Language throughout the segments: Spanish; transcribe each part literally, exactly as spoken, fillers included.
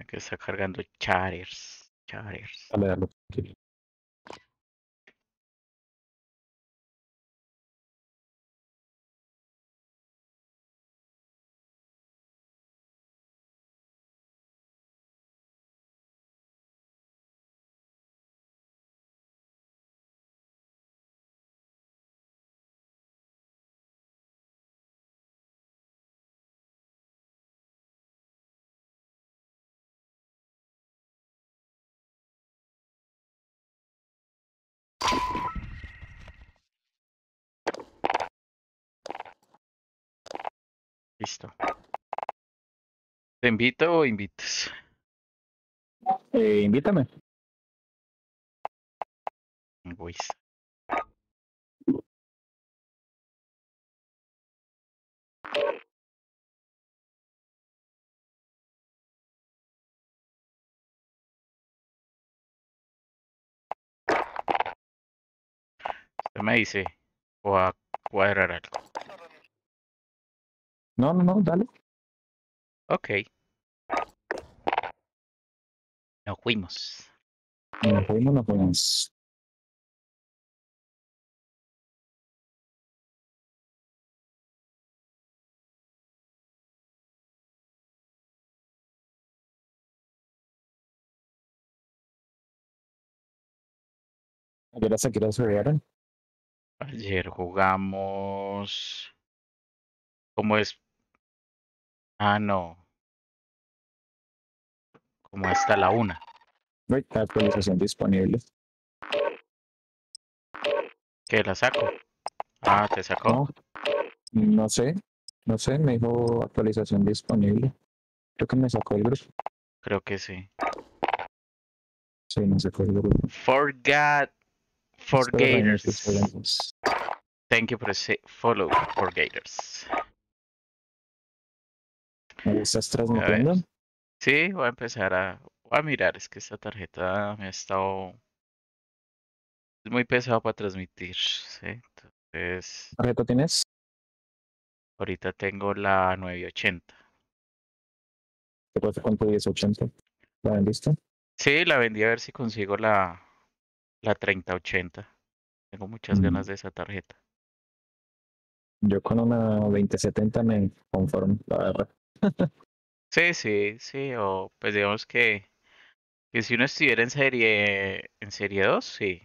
Que está cargando charters. Charters. Dale, dale. tranquilo. Listo. ¿Te invito o invitas? Eh, invítame. Uy, usted me dice. O a cuadrar algo. No, no, no, dale. Ok. Nos fuimos. Nos fuimos, nos fuimos. Ayer se quiere subir. Ayer jugamos. ¿Cómo es? Ah, no. Como hasta la una. Actualización disponible. ¿Qué la saco? Ah, ¿te sacó? No, no sé. No sé, me dijo actualización disponible. Creo que me sacó el grupo. Creo que sí. Sí, me sacó el grupo. Forgot. For Espera, Reina, que Gators. esperemos. Thank you for say follow for Gators. ¿Me estás A ver. transmitiendo? Sí, voy a empezar a, voy a mirar. Es que esta tarjeta me ha estado. Es muy pesado para transmitir. ¿Sí? Entonces, ¿Qué reto tienes? ahorita tengo la nueve ochenta. ¿Qué pasa con tu diez ochenta? ¿La vendiste? Sí, la vendí a ver si consigo la, la treinta ochenta. Tengo muchas Mm, ganas de esa tarjeta. Yo con una veinte setenta me conformo, la verdad. Sí, sí, sí. O pues digamos que, que si uno estuviera en serie, en serie dos, sí.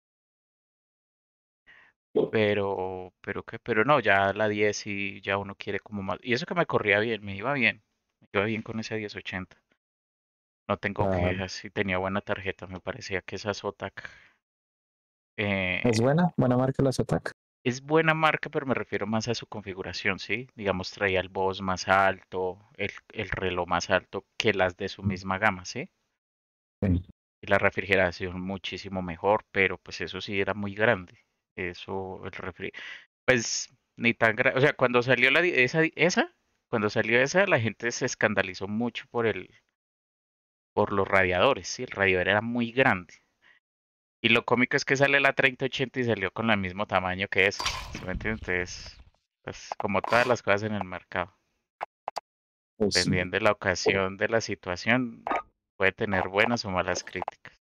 Pero, pero que, pero no, ya la diez y ya uno quiere como más. Y eso que me corría bien, me iba bien. Me iba bien con ese diez ochenta. No tengo La- quejas y tenía buena tarjeta. Me parecía que esa Zotac ¿Es eh, buena? ¿Buena marca la Zotac? es buena marca, pero me refiero más a su configuración, ¿sí? Digamos, traía el boss más alto, el, el reloj más alto que las de su misma gama, ¿sí? Sí. Y la refrigeración muchísimo mejor, pero pues eso sí era muy grande. Eso, el refri, pues ni tan grande. O sea, cuando salió la, di- esa, esa, cuando salió esa, la gente se escandalizó mucho por el, por los radiadores, ¿sí? El radiador era muy grande. Y lo cómico es que sale la treinta ochenta y salió con el mismo tamaño que eso. ¿Sí me entiendes? Entonces, pues como todas las cosas en el mercado, Pues, sí. dependiendo de la ocasión, de la situación, puede tener buenas o malas críticas.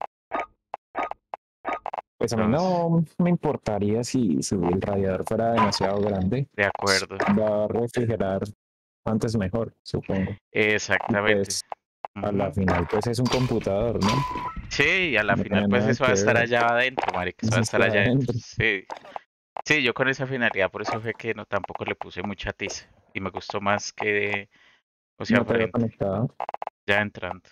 Pues a mí Entonces, no me importaría si, si el radiador fuera demasiado grande. de Pues, acuerdo. va a refrigerar antes mejor, supongo. Y Exactamente. pues a la Ujú. final pues es un computador, ¿no? Sí, y a la No final tiene pues nada eso va a que estar ver. allá adentro, marica, eso va a Eso estar está allá adentro. adentro. Sí. Sí, yo con esa finalidad, por eso fue que no tampoco le puse mucha tiza. Y me gustó más que, o sea, No te veo frente, conectado. ya entrando.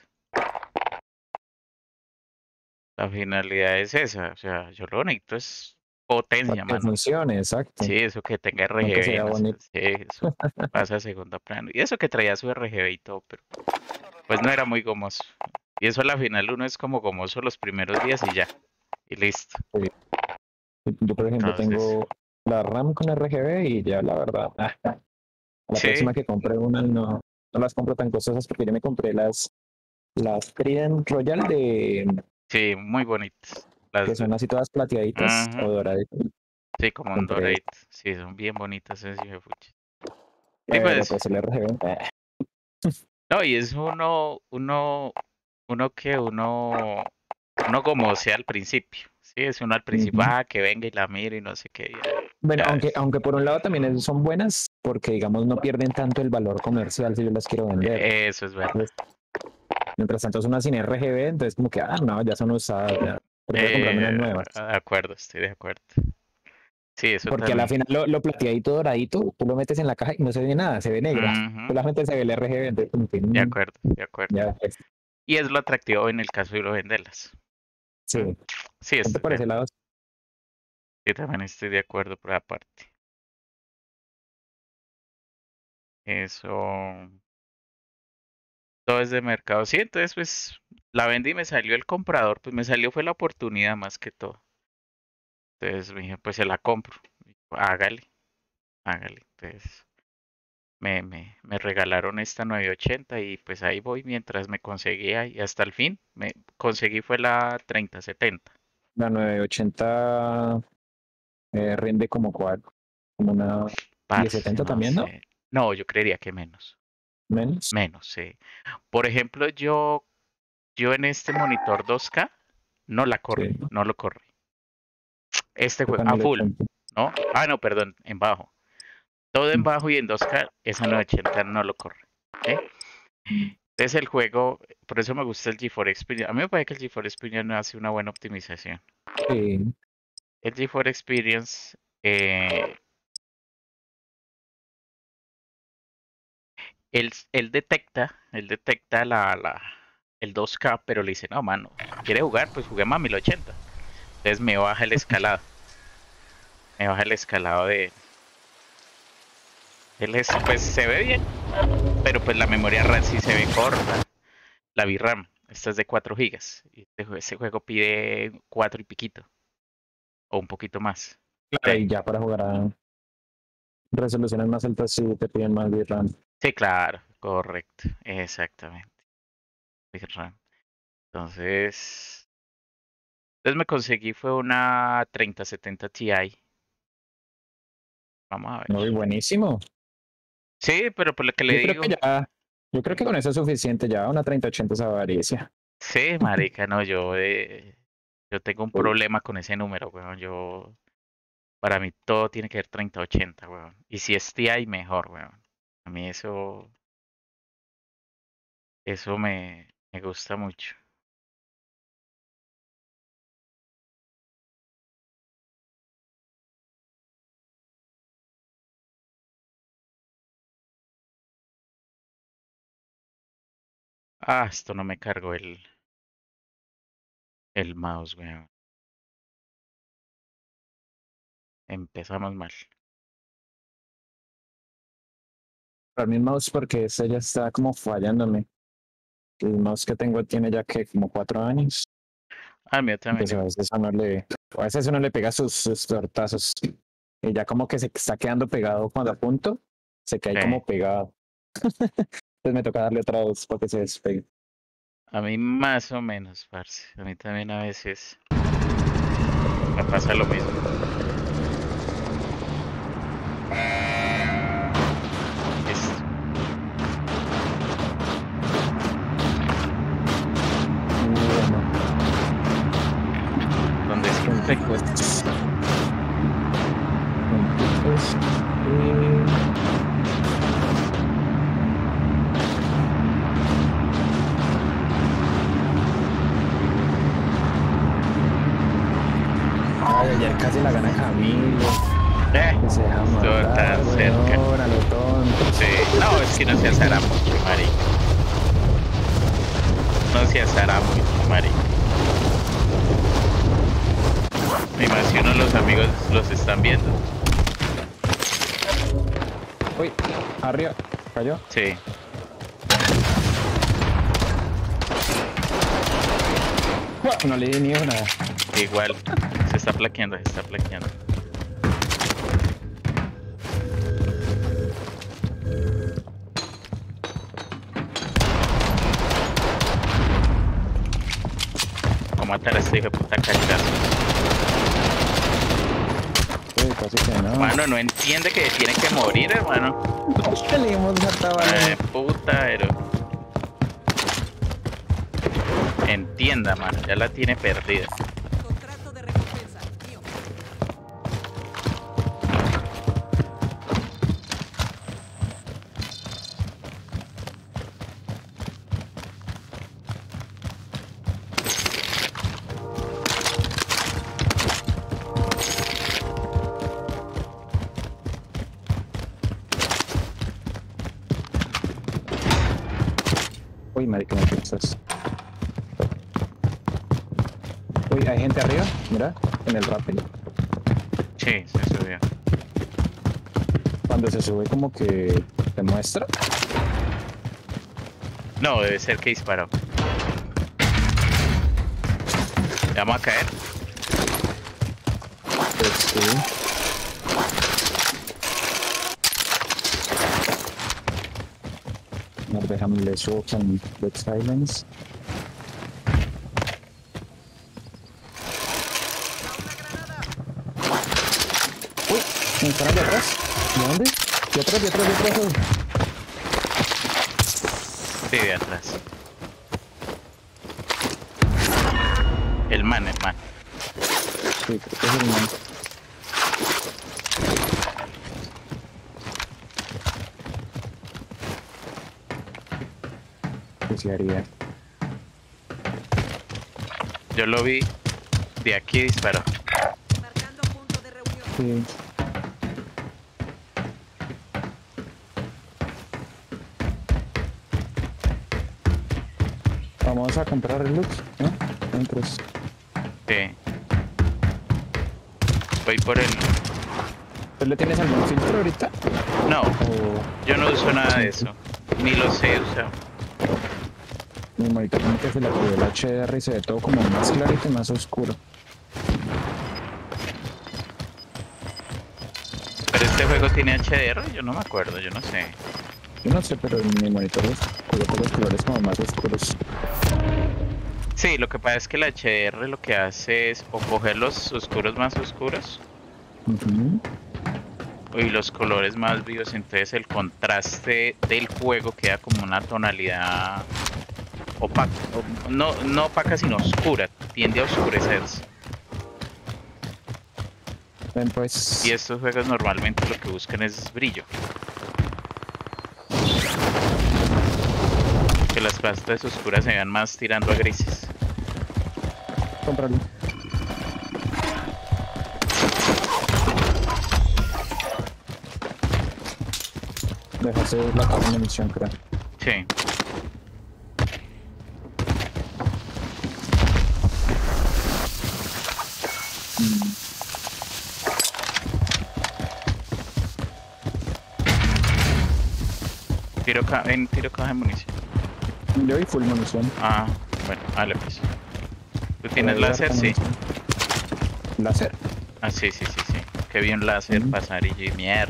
La finalidad es esa, o sea, yo lo bonito es Para potencia, que mano. funcione, exacto. Sí, eso que tenga No que R G B, sea no sé, bonito. sí, eso pasa a segundo plano. Y eso que traía su R G B y todo, pero pues no era muy gomoso. Y eso a la final uno es como gomoso los primeros días y ya, y listo. Sí. Yo, por ejemplo, Entonces, tengo la RAM con R G B y ya la verdad, ah, a la próxima sí, que compre una no, no las compro tan costosas porque yo me compré las, las Trident Royal de sí, muy bonitas. que Las, son así todas plateaditas o ujú, doraditas. sí, como un Compré, Dorate, sí, son bien bonitas esas hijuepuchas. Sí, pero pues, pues el R G B, eh, No, y es uno, uno, uno que uno, uno como sea al principio. Sí, es uno al principio, Ujú. ah, que venga y la mire y no sé qué, ya, Bueno, ya aunque, es. aunque por un lado también es- son buenas porque, digamos, no pierden tanto el valor comercial si yo las quiero vender. Eso es verdad. Entonces, mientras tanto, es una sin R G B, entonces como que, ah, no, ya son usadas, ya. Prefiero comprarme unas Eh, nuevas. de acuerdo, estoy de acuerdo. Sí, eso Porque a la también. final lo, lo plateadito doradito, tú lo metes en la caja y no se ve nada, se ve negro. Ujú, Solamente se ve el R G B, entonces como que, de mm, acuerdo, de acuerdo. ya, pues, Y es lo atractivo en el caso de venderlas. sí. ¿Mm? Sí, Ponte estoy por de ese acuerdo. lado. Yo también estoy de acuerdo por aparte. Eso, todo es de mercado. Sí, entonces pues la vendí y me salió el comprador, pues me salió fue la oportunidad más que todo. Entonces me dije, pues se la compro. Hágale, hágale. Entonces me, me, me regalaron esta novecientos ochenta y pues ahí voy mientras me conseguía y hasta el fin me conseguí fue la treinta setenta. La nueve ochenta eh, rinde como cuál, como una Parce, diez setenta no también, ¿no? sé. No, yo creería que menos. Menos. Menos, sí. Por ejemplo, yo, yo en este monitor dos K no la corre, Sí, no lo corre. Este juego, toca a full, mil ochenta. ¿no? Ah, no, perdón, en bajo. Todo en bajo y en dos K, esa novecientos ochenta no lo corre. ¿Sí? Entonces el juego, por eso me gusta el GeForce Experience. A mí me parece que el GeForce Experience hace una buena optimización. Sí, El GeForce Experience, eh, él, él detecta, él detecta la, la, el dos K, pero le dice, no, mano, ¿quiere jugar? Pues juguemos a mil ochenta. Entonces me baja el escalado, me baja el escalado de... Él es, pues se ve bien, pero pues la memoria RAM sí se ve corta. La VRAM, esta es de cuatro gigas. Y este, jue- este juego pide cuatro y piquito, o un poquito más. claro, Sí, y ya para jugar a resoluciones más altas sí te piden más V RAM. sí, claro, correcto, exactamente. VRAM. Entonces, entonces me conseguí fue una treinta setenta Ti. Vamos a ver. Muy buenísimo. Sí, pero por lo que le Yo creo que digo, ya, yo creo que con eso es suficiente ya, una treinta ochenta es avaricia. sí, marica, no, yo, eh, yo tengo un Uy, problema con ese número, weón. Yo, para mí todo tiene que ser treinta ochenta, weón. Y si es Ti, mejor, weón. A mí eso, eso me, me gusta mucho. Ah, esto no me cargó el, el mouse, weón. Empezamos mal. para mi mouse porque ese ya está como fallándome. El mouse que tengo tiene ya que como cuatro años. Ah, el mío también. Pues a veces uno le, a veces uno le pega sus, sus tortazos y ya como que se está quedando pegado cuando a punto, se cae Sí. como pegado. Entonces me toca darle otra vez para que se despegue. A mí más o menos, parce. A mí también a veces me pasa lo mismo. Listo. Y bueno, Donde siempre. punticos, punticos, y ay, ayer casi la gana Camilo, Eh, que se deja estuvo matar, tan cerca. weón, a lo tonto. Sí. No, es que no se asara mucho, marica. No se asara mucho, marica. Y más si uno de los amigos los están viendo. Uy, arriba, cayó. Sí. ¡Buah! No le di ni una. Igual. Se está plaqueando, se está plaqueando. Vamos a matar a este hijo de puta cachazo. Uy, casi que no. Mano, no entiende que tiene que morir, hermano. Le dimos harta bala. Ay, puta, pero. Entienda, mano, ya la tiene perdida. Contrato de recompensa, mío. Uy, marica, ¿qué estás? Uy, hay gente arriba, mira, en el rappel. Sí, se subió. Cuando se sube como que te muestra. No, debe ser que disparó. ¿Le vamos a caer? Pues sí. No, déjame le subo con Dead Silence. Uy, me disparan de atrás. ¿De dónde? De atrás, de atrás, de atrás. Sí, de atrás. El man, el man. Sí, creo que es el man. ¿Qué se haría? Yo lo vi de aquí disparó. Marcando punto de reunión. Sí. Vamos a comprar el loot, ¿no? Entras. Sí. Voy por el... ¿Tú le tienes algún filtro ahorita? No, O yo no uso nada de eso. Ni lo sé usar. mi monitor como que se le activó el H D R y se ve todo como más clarito y más oscuro? Pero este juego tiene H D R, yo no me acuerdo, yo no sé. Yo no sé, pero en mi monitor los coloco los colores como más oscuros. Sí, lo que pasa es que el H D R lo que hace es o coger los oscuros más oscuros Ujú. y los colores más vivos, entonces el contraste del juego queda como una tonalidad opaca, o- no, no opaca sino oscura, tiende a oscurecerse. Ven pues. Y estos juegos normalmente lo que buscan es brillo. Que las pastas oscuras se vean más tirando a grises. Cómpralo. Dejaste la caja de munición, creo. Sí. Mm. Tiro ca en tiro caja de munición. Yo vi full munición. Ah, bueno, vale pues. ¿Tú tienes láser? Sí. ¿Láser? Ah, sí, sí, sí, sí. Que vi un láser Ujú. pasar y yo, mierda.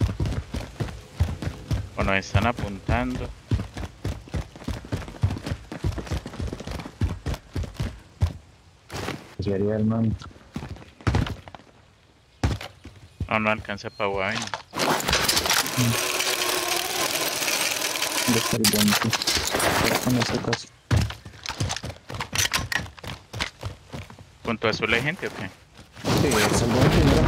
O nos están apuntando. Sería el man. No, no alcanza para guay. De estar bonito. Con este caso. ¿Punto azul hay gente o qué? Sí, es el buen primero.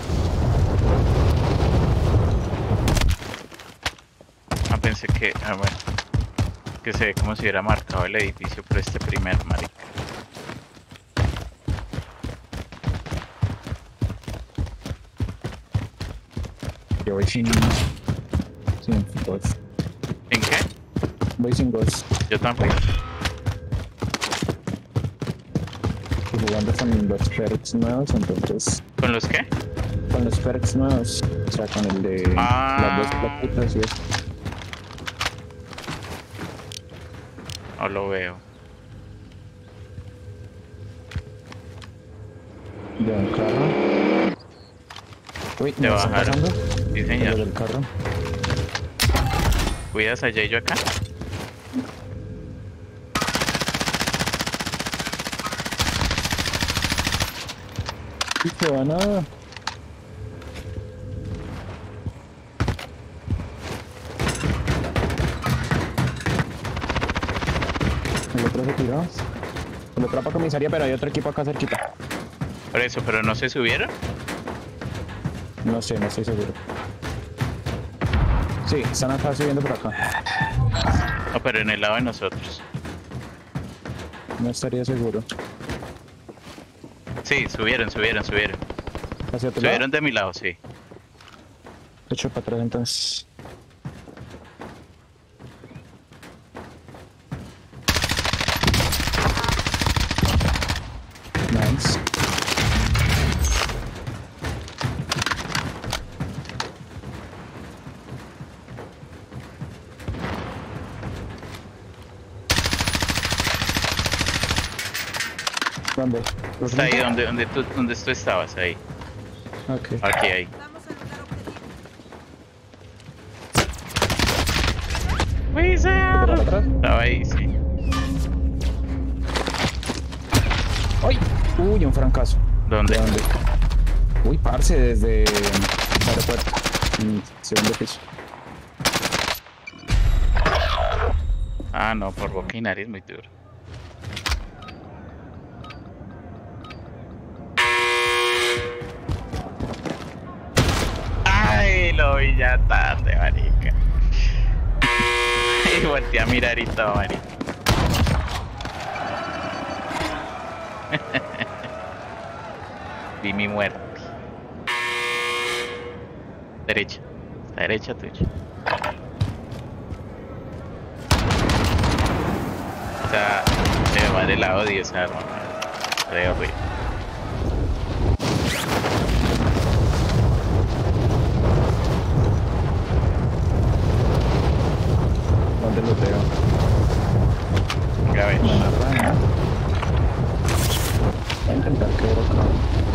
Ah, pensé que. Ah, bueno. Que se ve como si hubiera marcado el edificio por este primer marica. Yo voy sin. Sin ghost. ¿En qué? Voy sin ghost. Yo tampoco. Estoy jugando con los perks nuevos, entonces. ¿Con los qué? Con los perks nuevos. O sea, con el de Ah. las dos plaquitas y eso. No lo veo. De un carro. Uy, Te me están bajaron. pasando. Sí, Lo señor. del carro. ¿Cuidas allá y yo acá? Y se van a. El otro se tiró. Lo atrapa comisaría, pero hay otro equipo acá cerquita. Por eso, pero no se subieron. No sé, no estoy seguro. Sí, están acá subiendo por acá. No, pero en el lado de nosotros. No estaría seguro. Sí, subieron, subieron, subieron. ¿Hacia tu Subieron lado? de mi lado, sí. Echo para atrás entonces. Nice. ¿Dónde? ¿Los Está ahí cinco? donde, donde, tú, donde tú estabas, ahí. Ok. Aquí, ahí. Vamos al lugar objetivo. ¡Wizard! ¿Para atrás? Estaba ahí, sí. ¡Ay! Uy, un francazo. ¿Dónde? ¿De dónde? Uy, parce, desde el aeropuerto. Mm, segundo piso. Ah, no, por boca y nariz muy duro. Ay, lo vi ya tarde, marica. Y volteé a mirar y todo, marica. Vi mi muerte. Derecha. Está derecha tuya. O sea, se va del lado de esa arma. Re horrible. ¿Dónde lo tengo? Venga, a ver. En la rana. Voy a intentar caer acá.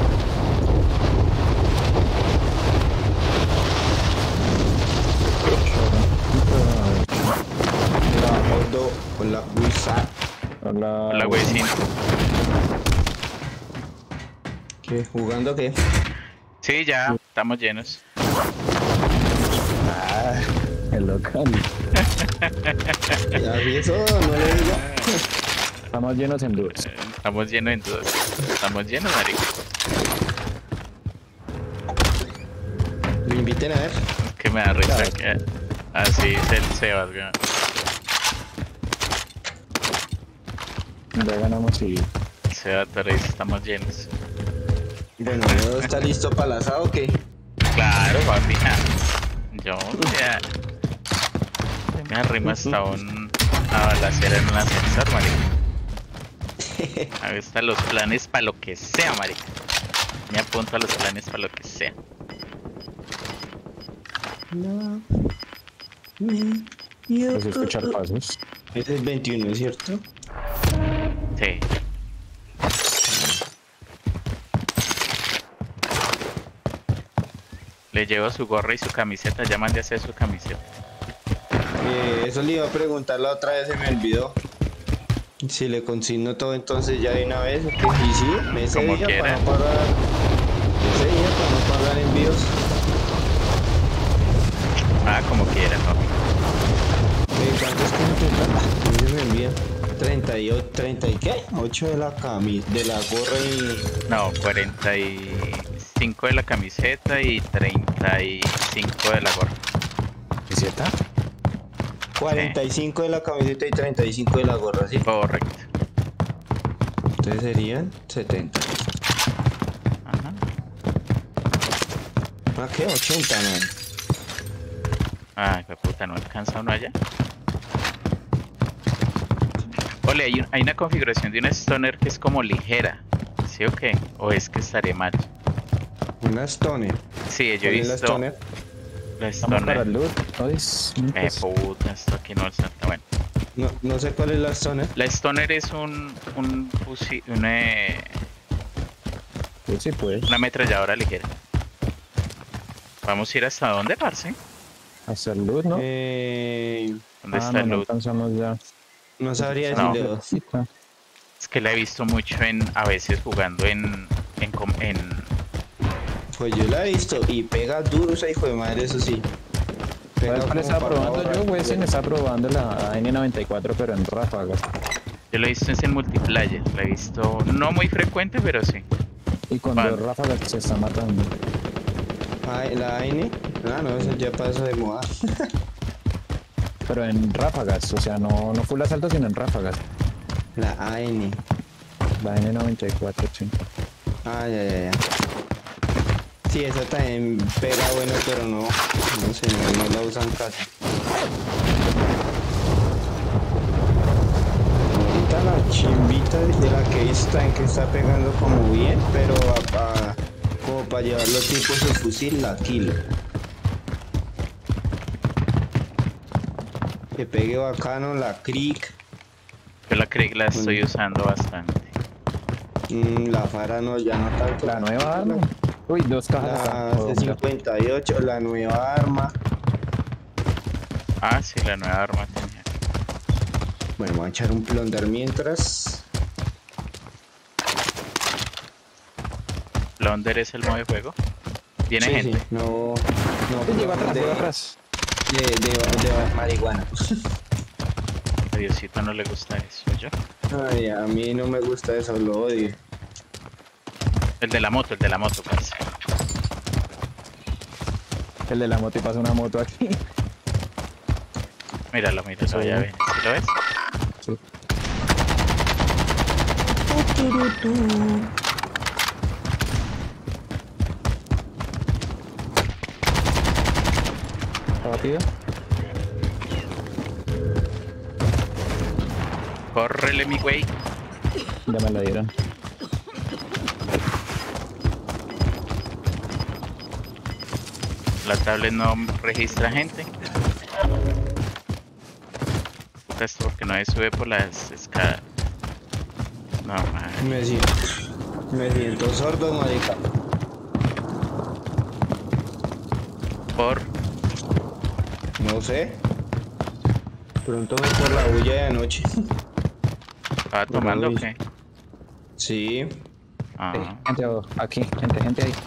Hola, Odo. Hola, Wizard. Hola. Hola, güey, sí. ¿Qué? ¿Jugando qué? Sí, ya, estamos llenos. Ah, el local. ¿Ya vi eso? No le diga. Estamos llenos en dudas. Eh, Estamos llenos en dudas. Estamos llenos, marica. Lo inviten a ver. Que me da risa Claro. que así es el Sebas, güey. Ya ganamos y El Sebas te dice, estamos llenos. Bueno, ¿está listo para el asado o qué? Claro, papi. ja. Yo ya me arrimo hasta un a balacera en un ascensor, marica. Ahí están los planes para lo que sea, marica. Me apunto a los planes para lo que sea. No. Me- yo- pues escuchar pasos. Ese es veintiuno, ¿cierto? Sí. Le llevo su gorra y su camiseta, ya mandé a hacer su camiseta. Eh, eso le iba a preguntar la otra vez, se me olvidó. Si le consigno todo entonces ya de una vez, ¿o qué? Y sí, ese Como día quiera. para no pagar. Ese día para no pagar envíos. Ah, como quiera, papi. Eh, ¿Cuánto es que me toca? Ellos me envían treinta y ocho, treinta y qué? ocho de la camisa, de la gorra y... No, cuarenta y cinco de la camiseta y treinta y cinco de la gorra. ¿Camiseta? cuarenta y cinco de la camiseta y treinta y cinco de la gorra, ¿sí? Correcto. Entonces serían setenta. Ajá. ¿Ah, qué? ochenta, man. Ah, qué puta, no alcanza uno allá. Ole, hay, un- hay una configuración de una Stoner que es como ligera. ¿Sí o qué? ¿O es que estaré mal? Una Stoner. Sí, yo he ¿Cuál es la visto Stoner? la Vamos para Stoner. el loot. Ay, es- Eh, puta, esto aquí no está bueno. No, no sé cuál es la Stoner. La Stoner es un, un fusi- una, pues sí, pues. una ametralladora ligera. Vamos a ir hasta dónde, parce. Hacia el loot, ¿no? Eh, ¿Dónde ah, está no, el no loot? alcanzamos ya. no sabría No. decirle dos. Cita. Es que la he visto mucho en, a veces jugando en, en, com- en Pues yo la he visto y pega duro esa hijo de madre, eso sí. Pega ¿Sabes cuál como estaba para probando ahorrar. yo? Güey, me estaba probando la N noventa y cuatro, pero en ráfagas. Yo lo he visto es en multiplayer, lo he visto no muy frecuente, pero sí. Y cuando Vale. ráfagas se está matando. Ah, la A N. Ah, no, eso ya pasó de moda. Pero en ráfagas, o sea, no, no full asalto, sino en ráfagas. La A N. La N noventa y cuatro, sí. Ah, ya, ya, ya. Sí, esa también pega bueno, pero no, no sé, no, no la usan casi. Ahorita la chimbita de la que está en que está pegando como bien, pero a- a- como para llevarlo tipo su fusil, la kill. Que pegue bacano, la Crick, Yo la Krieg la estoy usando bastante. mm, la Fara no, ya no tanto. La nueva arma. Uy, dos cajas La acá. C cincuenta y ocho, la nueva arma. Ah, sí, la nueva arma tenía. Bueno, voy a echar un plunder mientras. Plunder es el modo de juego. Viene Sí, gente. sí, no, no, Sí, lleva atrás, de, lleva atrás. de, de, de marihuana. A Diosito no le gusta eso, yo. Ay, a mí no me gusta eso, lo odio. El de la moto, el de la moto, parce. El de la moto y pasa una moto aquí. Míralo, míralo, Eso ya bien. ven. ¿Sí lo ves? Sí. ¿Está batido? Córrele, mi güey. Ya me la dieron. La tablet no registra gente. Esto porque no se sube por las escalas. No, man. Me siento, me siento sordo, marica. Por. No sé. Pronto me por la bulla de anoche. ¿Estaba tomando o Uy. qué? Sí. Ah, Sí, gente abajo, aquí, gente, gente ahí.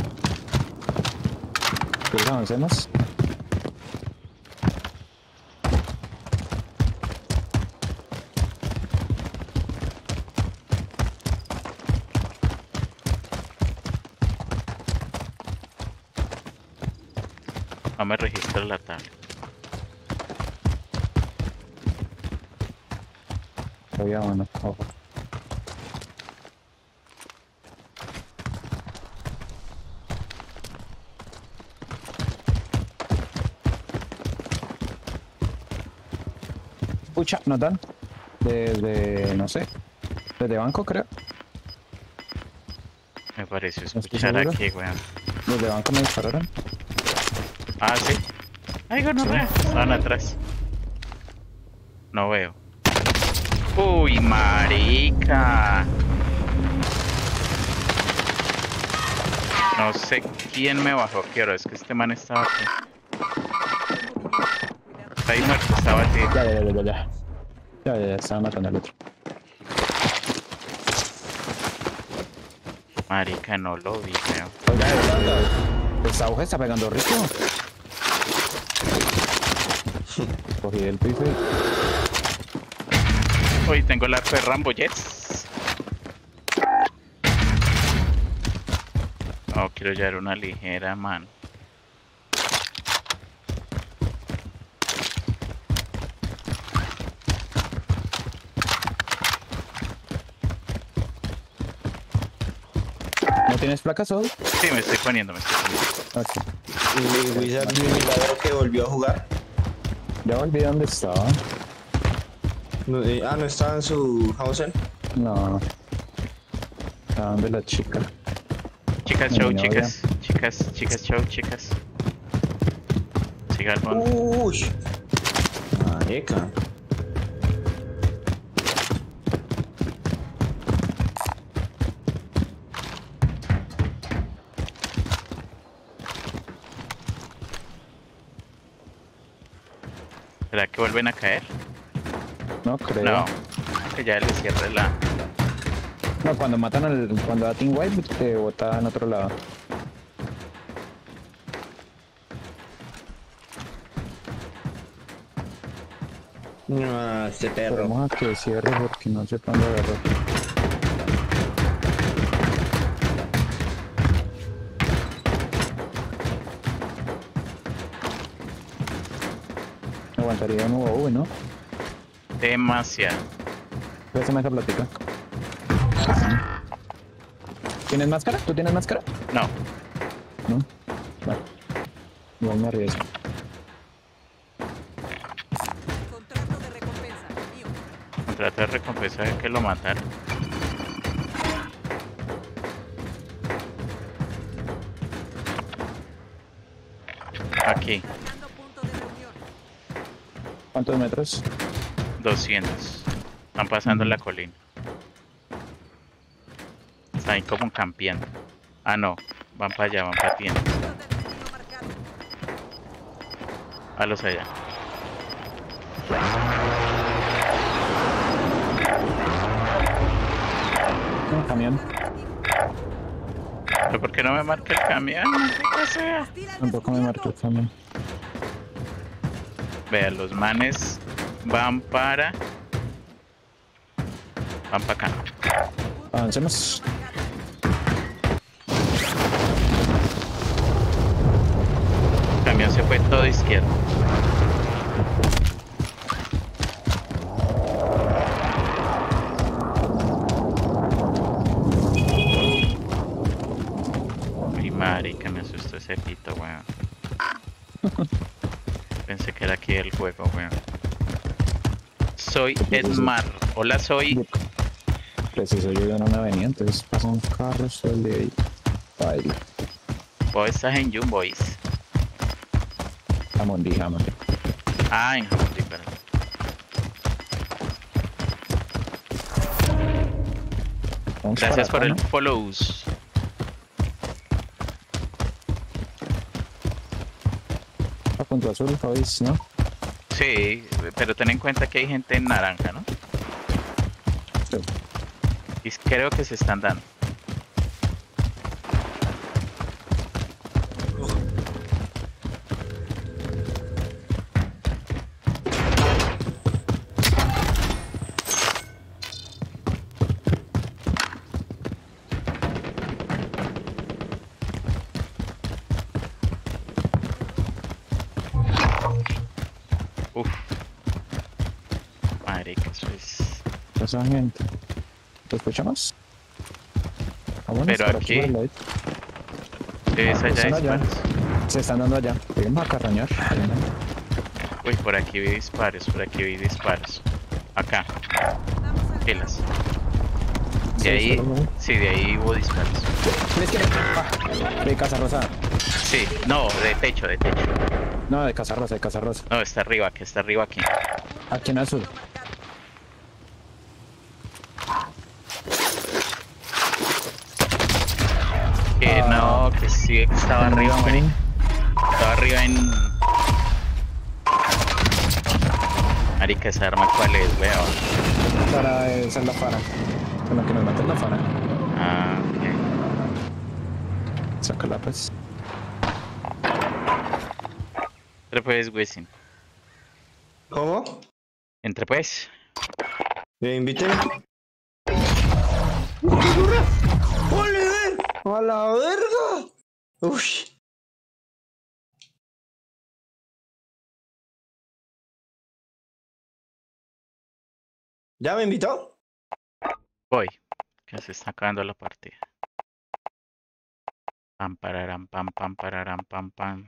Pues avancemos. no me registra la tablet. Todavía bueno, ojo. Pucha, nos dan. Desde, no sé. Desde banco, creo. Me pareció estoy escuchar seguro. aquí, weón. Desde banco me dispararon. Ah, sí. Ay, gonorrea. Estaban atrás. No veo. Uy, marica. No sé quién me bajó. Quiero, es que este man estaba aquí. Está ahí muerto, estaba aquí. Ya, ya, ya, ya, ya. Ya, ya, ya, estaba matando al otro. Marica, no lo vi, weón. Oiga, oiga, esta aguja está pegando rico. Cogí el piso y... Uy, tengo el arco de Rambo, yes. No, quiero llevar una ligera, man. ¿No tienes placas solo? Sí, me estoy poniendo, me estoy poniendo. Ok. Y Wizard de milagro que volvió a jugar. Ya olvidé dónde estaba. No, eh, ah, no estaba en su Hausen. No. Estaba donde la chica. Chicas, Mi show, novia. chicas. Chicas, chicas, show, chicas. Siga el fondo. Uy. Marica. ¿Será que vuelven a caer? No creo. No. Que ya le cierre la... No, cuando matan al... Cuando da Team White te bota en otro lado. Ah, este perro. Esperemos a que cierre porque no sé cuándo agarrar. Aguantaría un U A V, ¿no? Demasiado. Préstame esa platica. ¿Tienes máscara? ¿Tú tienes máscara? No, No. Vale. Igual me arriesgo. Contrato de recompensa. Mío. contrato de recompensa de que lo mataron. Aquí, Marcando punto de reunión. ¿Cuántos metros? doscientos. Están pasando la colina. Están ahí como campeando. Ah, no. Van para allá, van para tienda. Punto de destino marcado. A los allá. Un camión. ¿Pero por qué no me marca el camión? Maldita sea. Hostil al Tampoco me descubierto. marcó el camión. Vean, los manes van para... Van para acá. Avancemos. El camión se fue todo izquierdo. Ay, marica, me asustó ese pito, weón. Pensé que era aquí el juego, weón. Soy Edmar. Hola, soy... Preciso, yo ya no me venía, entonces pasan carros todo el día ahí. Baila. Vos estás en Young Boys. Jamondi, Jamondi. Ah, en Jamondi, perdón. Vamos Gracias por para el acá, follows. ¿no? A punto azul, Fabriz, ¿no? Sí, pero ten en cuenta que hay gente en naranja, ¿no? Sí. Y creo que se están dando. Uf. Marica, eso es... Esa gente. ¿Lo escuchamos? Vámonos Pero por aquí- por el ladito. Es allá están allá. disparos. Se están dando allá. Vamos a carrañar. Uy, por aquí vi disparos, por aquí vi disparos. Acá, Vamos al pilas. Sí, De ahí, solo uno. sí, de ahí hubo disparos. ¿Ves que ah, de Casa Rosa? Sí, no, de techo, de techo. No, de Casa Rosa, de Casa Rosa. No, está arriba, que está arriba aquí. Aquí en azul. Que Ah. no, que sí, que estaba arriba, marica. Estaba arriba en... Marica, esa arma cuál es, weón. Para esa es la fara. Con lo que nos mata es la fara. Ah, ok. Sácala pues. Entre pues, Wisin. ¿Cómo? Entre pues. ¿Le invité? ¡Uy, qué dura! ¡Oliver! ¡A la verga! ¡Uy! ¿Ya me invitó? Voy. Que se está acabando la partida. Pam, pararam, pam, pam, pararam, pam, pam.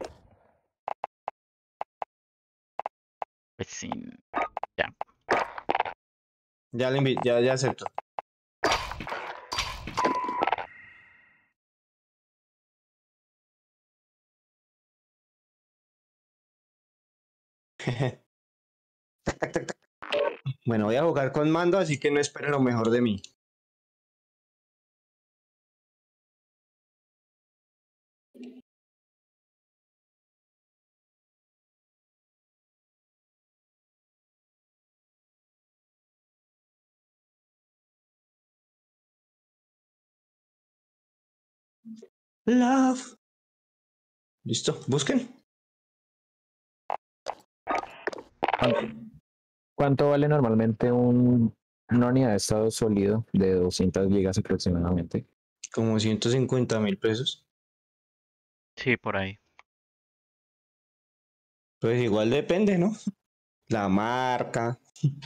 Wisin. Ya le invité, ya, ya acepto. Tac, tac, tac, tac. Bueno, voy a jugar con mando, así que no esperen lo mejor de mí. Love. ¿Listo? Busquen. ¿Cuánto vale normalmente un, una unidad de estado sólido de doscientas gigas aproximadamente? Como ciento cincuenta mil pesos. Sí, por ahí. Pues igual depende, ¿no? La marca.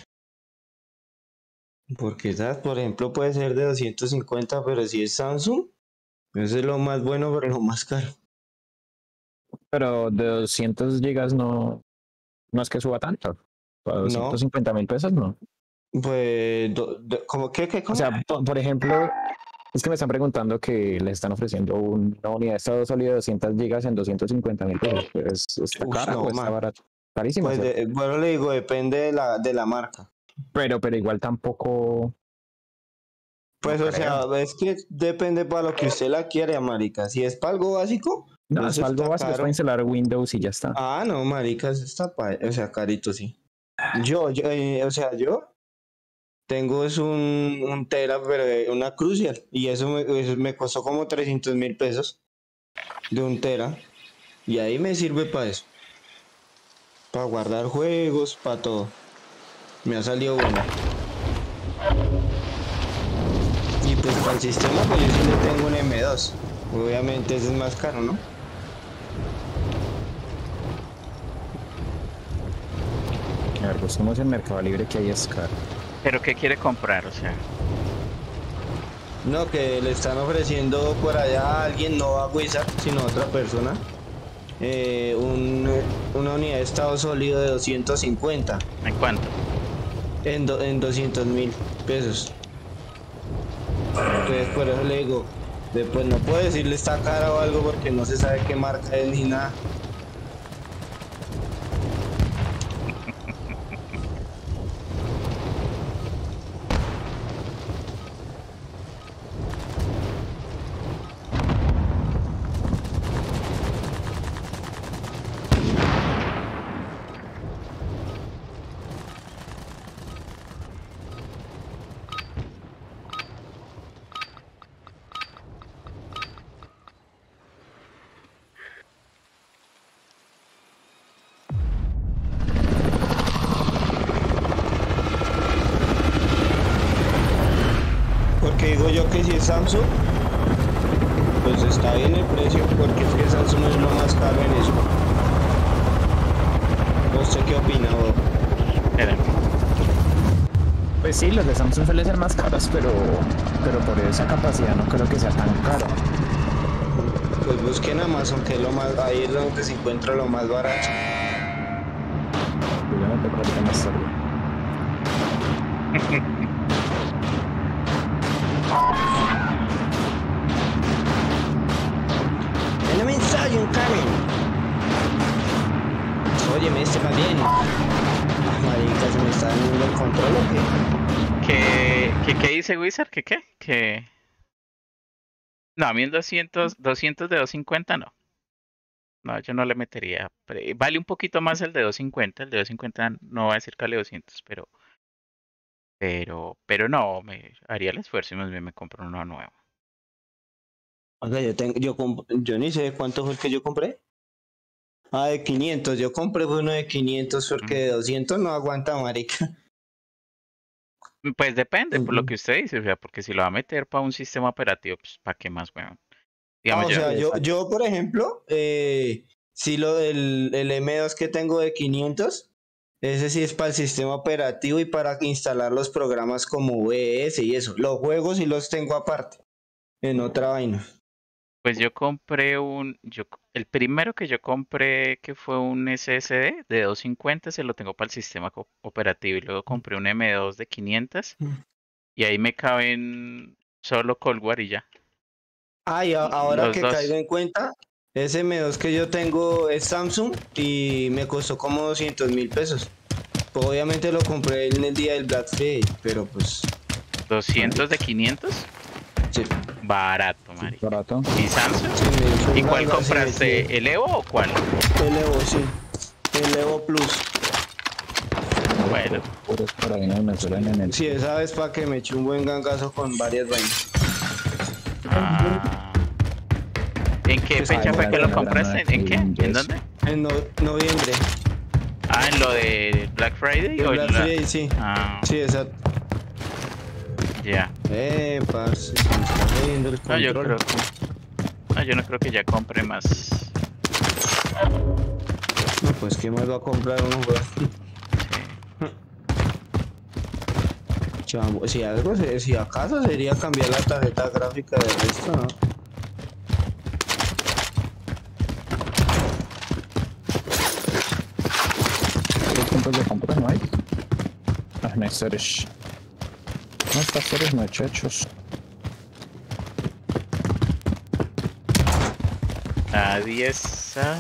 Porque esas, por ejemplo, puede ser de doscientos cincuenta, pero si es Samsung, eso es lo más bueno, pero lo más caro. Pero de doscientas gigas no, no es que suba tanto. Para No, doscientos cincuenta mil pesos no. pues, do- do- ¿cómo que, qué, O cómo? sea, po- por ejemplo, es que me están preguntando que les están ofreciendo una unidad de estado sólido de doscientas gigas en doscientos cincuenta mil pesos. Pues, ¿está Uf, cara no, o está man. barata? Carísima, Pues, ¿cierto? de- bueno, le digo, depende de la, de la marca. Pero, pero igual tampoco, Pues, no o sea, creo. es que depende para lo que usted la quiere, marica. Si es para algo básico, No, es eso para algo está básico, es para caro. instalar Windows y ya está. Ah, no, marica, eso está, pa- o sea, carito, sí. Yo, yo, eh, o sea, yo tengo es un, un Tera, pero eh, una Crucial, y eso me, eso me costó como trescientos mil pesos de un Tera, y ahí me sirve para eso, para guardar juegos, para todo. Me ha salido bueno. Y pues para el sistema, pues yo sí le tengo un M dos. Obviamente ese es más caro, ¿no? A ver, busquemos en Mercado Libre que hay es caro. ¿Pero qué quiere comprar? O sea, No, que le están ofreciendo por allá a alguien, no a Wizard, sino a otra persona, eh, un, una unidad de estado sólido de doscientos cincuenta ¿en cuánto? en, do- en doscientos mil pesos. Entonces por eso le digo, después no puedo decirle está cara o algo porque no se sabe qué marca es ni nada. Porque digo yo que si es Samsung, pues está bien el precio, porque es que Samsung es lo más caro en eso. ¿Usted qué opina, bro? Esperen. Pues sí, los de Samsung suelen ser más caros, pero, pero por esa capacidad no creo que sea tan caro. Pues busquen Amazon, que es lo más, ahí es donde se encuentra lo más barato. Yo ya me toco ahorita más tarde. El mensaje, un Karen. Óyeme, este más bien. Ah, marica, se me está dando el control, ¿o qué? ¿Qué, qué, qué dice Wizard? ¿Qué qué? Que... No, a mí en doscientos, doscientos de doscientos cincuenta no. No, yo no le metería. pre- Vale un poquito más el de doscientos cincuenta. El de doscientos cincuenta no va a decir que vale doscientos, pero... Pero, pero no, me haría el esfuerzo y más bien me compro uno nuevo. Oiga, yo tengo, yo, comp- yo ni sé cuánto fue el que yo compré. Ah, de quinientos, yo compré uno de quinientos porque de doscientos no aguanta, marica. Pues depende, por lo Ujú. que usted dice, o sea, porque si lo va a meter para un sistema operativo, pues ¿para qué más, weón? Ah, Digamos o yo, sea, Sí, yo, exacto. yo por ejemplo, eh, si lo del el M dos que tengo de quinientos, ese sí es para el sistema operativo y para instalar los programas como V S y eso. Los juegos sí los tengo aparte, en otra vaina. pues yo compré un, yo, el primero que yo compré que fue un S S D de doscientos cincuenta, se lo tengo para el sistema co- operativo y luego compré un M dos de quinientos y ahí me caben solo Cold War y ya, Ah, y a- ahora los que caigo dos. en cuenta, ese M dos que yo tengo es Samsung y me costó como doscientos mil pesos. Pues obviamente lo compré en el día del Black Friday, pero pues, doscientos de marica, quinientos, sí, barato, marica. Barato. ¿Y Samsung? sí, me hizo ¿Y un cuál ganga, se metió. compraste? ¿El Evo o cuál? El Evo, sí, el Evo Plus. Bueno, Puros por ahí no me suelen en el... Sí, esa vez para que me eche un buen gangazo con varias vainas. ah, ¿en qué Pues, fecha ay, fue mira, que lo mira, compraste? mira, ¿En qué? mira, ¿En eso. dónde? En no- noviembre. Ah, en lo de Black Friday El o en Black la- Friday, sí. Ah, Sí, exacto. ya. Eh, parce, se me está jodiendo el No, yo control. creo que. No, yo no creo que ya compre más. No, pues ¿qué más va a comprar uno, weón? Sí. Chamo, si algo, se- si acaso sería cambiar la tarjeta gráfica de resto, ¿no? ¿Qué puntos de compra no hay? Ah, no hay storage. No está storage, muchachos. Nadie sabe.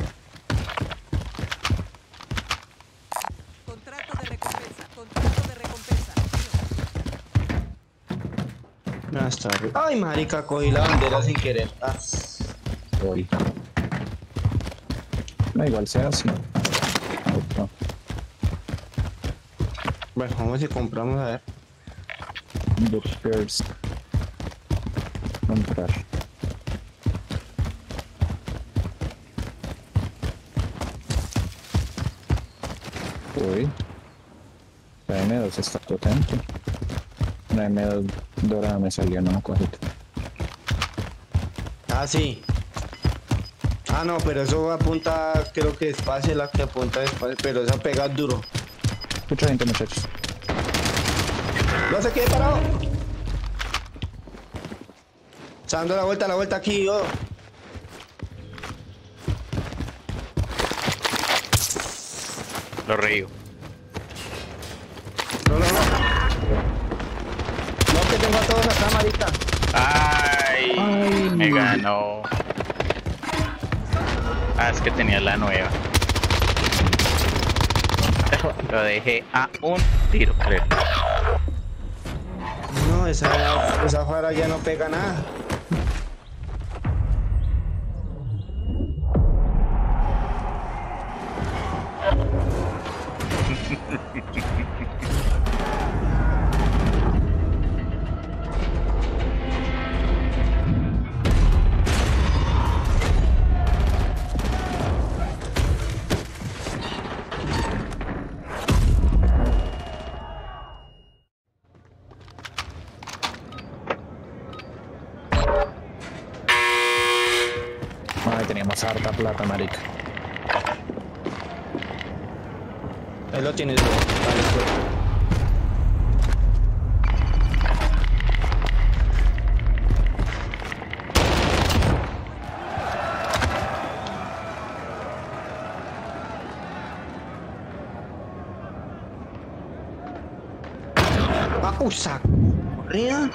Contrato de recompensa. Contrato de recompensa. Mío. Hasta arriba. Ay, marica, cogí la bandera sin querer. Ah, Voy. No, igual sea así. Auto. bueno, vamos y compramos a ver. Burgers. Comprar. Uy. La M dos está potente. Una M dos dorada me salió, no me acuerdo. Ah, sí. Ah, no, pero eso apunta, creo que despacio, la que apunta despacio, pero esa pega duro. Mucha gente, muchachos. No se quede parado. Está dando la vuelta, la vuelta aquí, yo. Lo río. No, no, no. No, que tengo a todos acá, marica. Ay, Ay. me ganó. Ah, es que tenía la nueva. Lo dejé a un tiro, creo. No, esa, esa fara ya no pega nada. Ay, teníamos harta plata, marica. Ahí lo tienes, bro. Vale, pues. Ah, uy, saco. Correa.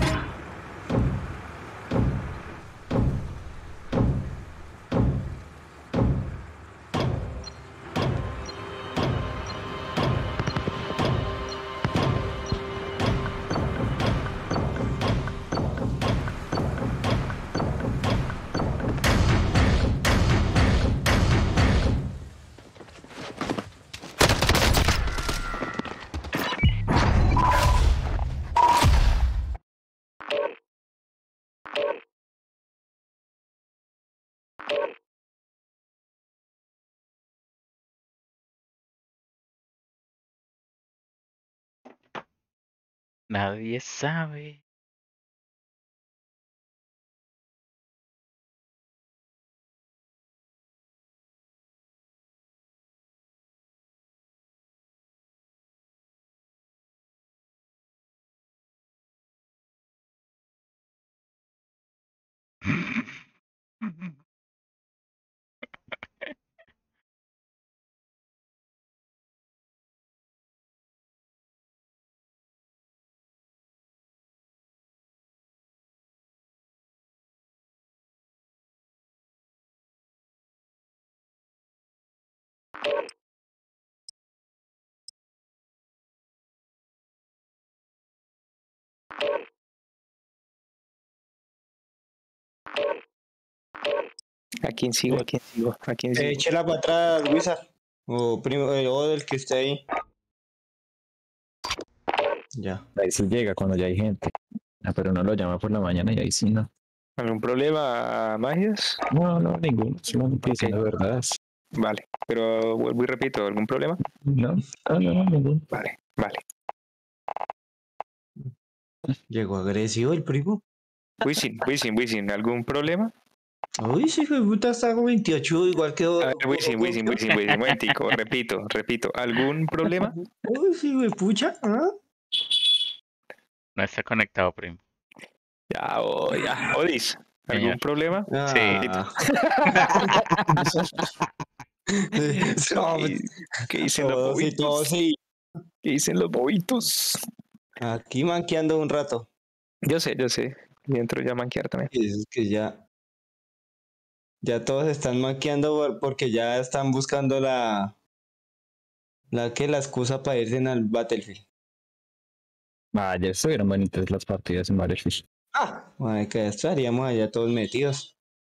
Nadie sabe. ¿A quién sigo? ¿A quién sigo? ¿A quién Eh, sigo? échela para atrás, Wizard. O primo, eh, o del que esté ahí. Ya. Ahí sí llega cuando ya hay gente. Ah, pero no lo llama por la mañana y ahí sí no. ¿Algún problema, Magias? No, no, ninguno. Solamente Ok. diciendo verdades. Vale, pero vuelvo y repito, ¿algún problema? No, no, no, no, ningún. Vale, vale. Llegó agresivo el primo. Wisin, Wisin, Wisin, ¿algún problema? Uy, sí, hijo de puta, está con veintiocho, igual que... A ver, Wisin, Wisin, Wisin, Wisin, un momentico, repito, repito, ¿algún problema? Uy, sí, güey, pucha. ¿Ah? No está conectado, primo. Ya, oh, ya. Odis, ¿algún Señor. problema? Ah. No, ¿Qué, qué dicen los todos y todos bobitos? sí. ¿Qué dicen los bobitos? Aquí manqueando un rato. Yo sé, yo sé. Y entro ya a manquear también. Es que ya... Ya todos están manqueando por- porque ya están buscando la... La que la excusa para irse al Battlefield. Vaya, estuvieron bonitas las partidas en Battlefield. Ah, ay, que estaríamos allá todos metidos.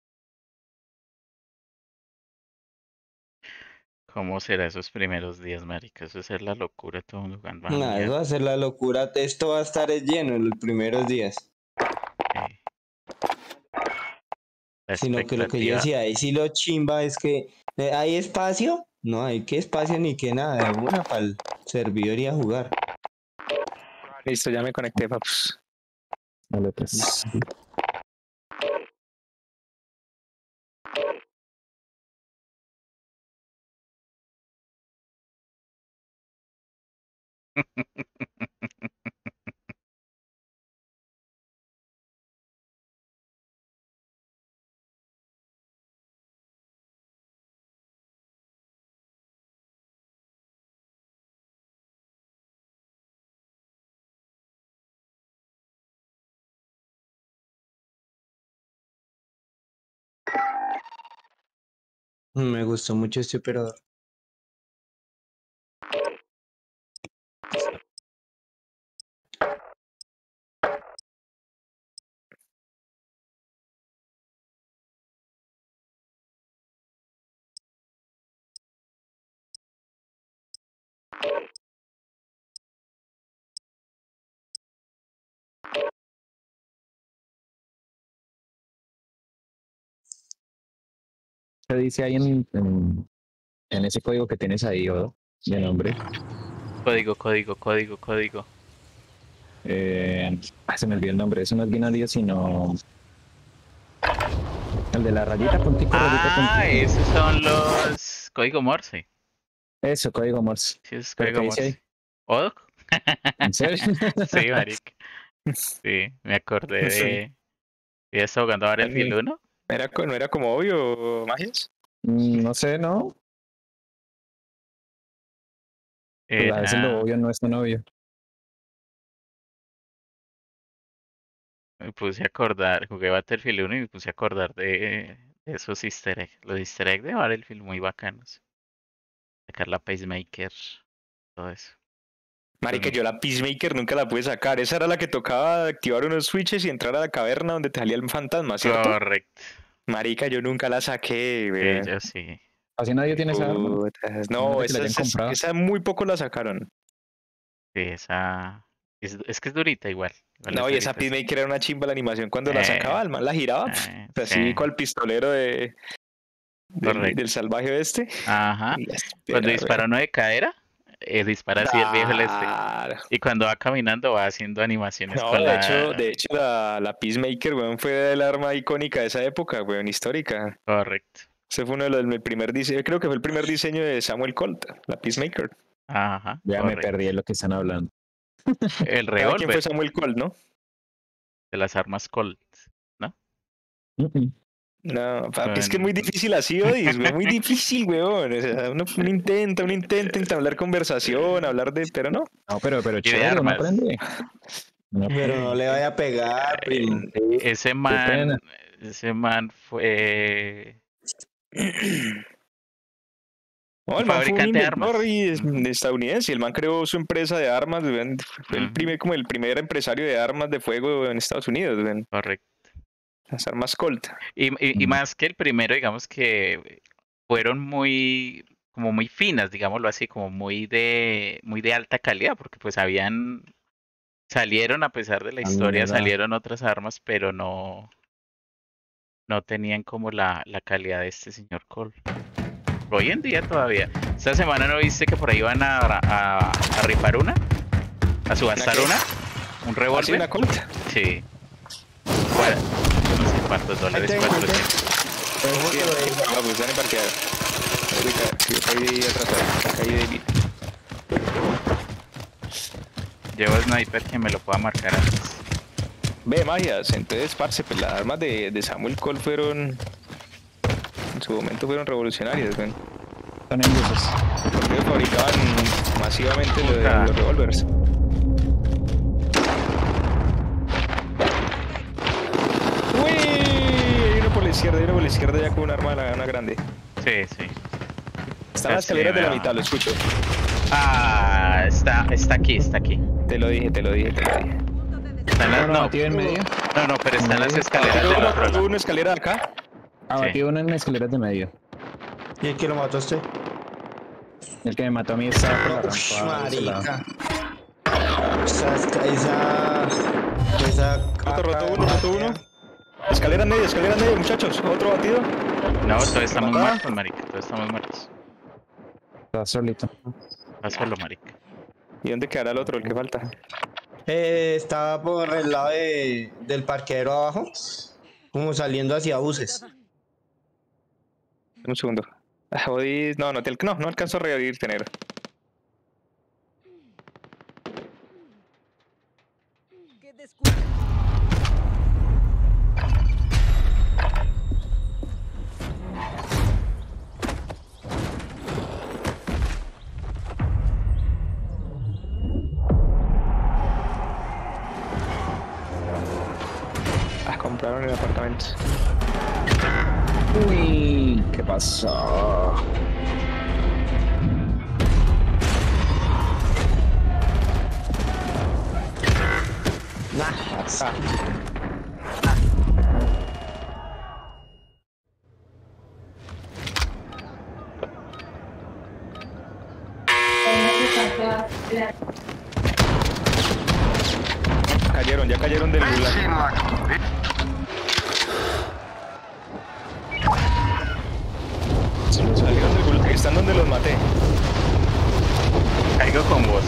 ¿Cómo será esos primeros días, marica? Eso es ser la locura, todo el mundo jugando. Nah, eso va a ser la locura. Esto va a estar lleno en los primeros días. Eh, La Sino que lo que yo expectativa. decía, ahí sí lo chimba es que eh, ¿hay espacio? No hay que espacio ni que nada, de una para el servidor y a jugar. Listo, ya me conecté, paps. Vale, pues. Me gustó mucho este operador. ¿Qué dice ahí en, en, en ese código que tienes ahí, Odo? De nombre. Código, código, código, código. Eh, ah, se me olvidó el nombre. Eso no es binario, sino. El de la rayita, puntico, rayita, Ah, puntico. esos son los código Morse. Eso, código Morse. Sí, es ¿Pero código qué dice ahí? Morse. ¿Odoc? ¿En serio? Sí, marica. Sí, me acordé de... ¿Ya está jugando Battlefield uno? ¿Era, co- ¿No era como obvio, Magias? Mm, no sé, ¿no? Pues a veces lo Era... obvio no es tan obvio. Me puse a acordar, jugué Battlefield uno y me puse a acordar de, de esos easter eggs. Los easter eggs de Battlefield muy bacanos. Sacar la pacemaker, todo eso. Marica, Pues, yo la Peacemaker nunca la pude sacar. Esa era la que tocaba activar unos switches y entrar a la caverna donde te salía el fantasma, ¿cierto? correcto. Marica, yo nunca la saqué, Sí, güey. yo sí. Así nadie tiene esa arma. Putas, No, Imagínate que la esa, hayan esa, comprado. esa muy poco la sacaron. Sí, esa... Es, es que es durita igual. igual No, es y esa durita, sí. Peacemaker era una chimba la animación cuando la Eh, sacaba, el man la giraba, pf, eh, así sí, cual pistolero de, del, correcto. del salvaje este. Ajá. Y la Cuando espera, dispara uno de cadera, eh, dispara así el viejo el este. Claro. Y cuando va caminando va haciendo animaciones No, con de la... hecho, de hecho la, la Peacemaker, weón, fue el arma icónica de esa época, weón, histórica. Correcto. Ese fue uno de los el primer diseño, creo que fue el primer diseño de Samuel Colt, la Peacemaker. Ajá, Ya me correcto. perdí en lo que están hablando. El ¿Sabe quién fue revólver Samuel Colt, no? de las armas Colt, ¿no? Mm-mm. No, papi, es que es Con- muy difícil así, Odis, güey, muy difícil, weón. O sea, uno, uno intenta, uno intenta entablar conversación, hablar de, pero no. No, pero, pero de chévere, uno armas. aprende. Uno Pero no aprende. le vaya a pegar, primo. Eh, ese pena. man, ese man fue No, un el man fue un fabricante de inventor armas. y es- Ujú, estadounidense. El man creó su empresa de armas, weón. Fue el ujú, primer, como el primer empresario de armas de fuego en Estados Unidos, weón. correcto. Las armas Colt. Y, y, y Mm. más que el primero, digamos que fueron muy, como muy finas, digámoslo así, como muy de, muy de alta calidad, porque pues habían, salieron a pesar de la A historia, mierda. salieron otras armas, pero no, no tenían como la, la calidad de este señor Cole. Hoy en día todavía. Esta semana no viste que por ahí van a, a, a rifar una, a subastar qué? una, un ¿Así revólver. una Colt? Sí. Bueno, no sé cuántos dólares, Ahí tengo, cuántos. ahí Sí, no, pues están en parqueado. Sí, caí atrás, caí de Llevo sniper que me lo pueda marcar antes. Ve, magias, entonces, parce, pues las armas de, de Samuel Colt fueron... En su momento fueron revolucionarias, güey. Son en buses. Porque ellos fabricaban masivamente lo de Puta. los revólveres. ¡Uy! Hay uno por la izquierda, hay uno por la izquierda ya con un arma una grande. Sí, sí. Están las Sí, escaleras de la veo. mitad, lo escucho. Ah, está, está aquí, está aquí. Te lo dije, te lo dije, te lo dije. Está en las, Uno no, abatido en medio. no, no, pero está en las medio. escaleras del otro Uno, lado. una escalera de acá. Abatido uno en escaleras de medio. ¿Y el que lo mató a usted? El que me mató a mí estaba por la Ush, rampa. de ese lado. marica. Esa, esa, esa. Roto, roto uno, roto uno. Escalera media, escalera media, muchachos. Otro batido. No, todos estamos ¿Matá? muertos, marica. Todos estamos muertos. Estaba solito. Va solo, marica. ¿Y dónde quedará el otro, el que falta? Eh, estaba por el lado de, del parqueadero abajo, como saliendo hacia buses. Un segundo. Ah, jodí- No, no, te... no, no alcanzo a revivir, tener. ¡Qué descuido! Ah, compraron el apartamento. Uy, ¿qué pasó? Cayeron, ya cayeron del gulag. Salieron del gulag, están donde los maté. Caigo con vos.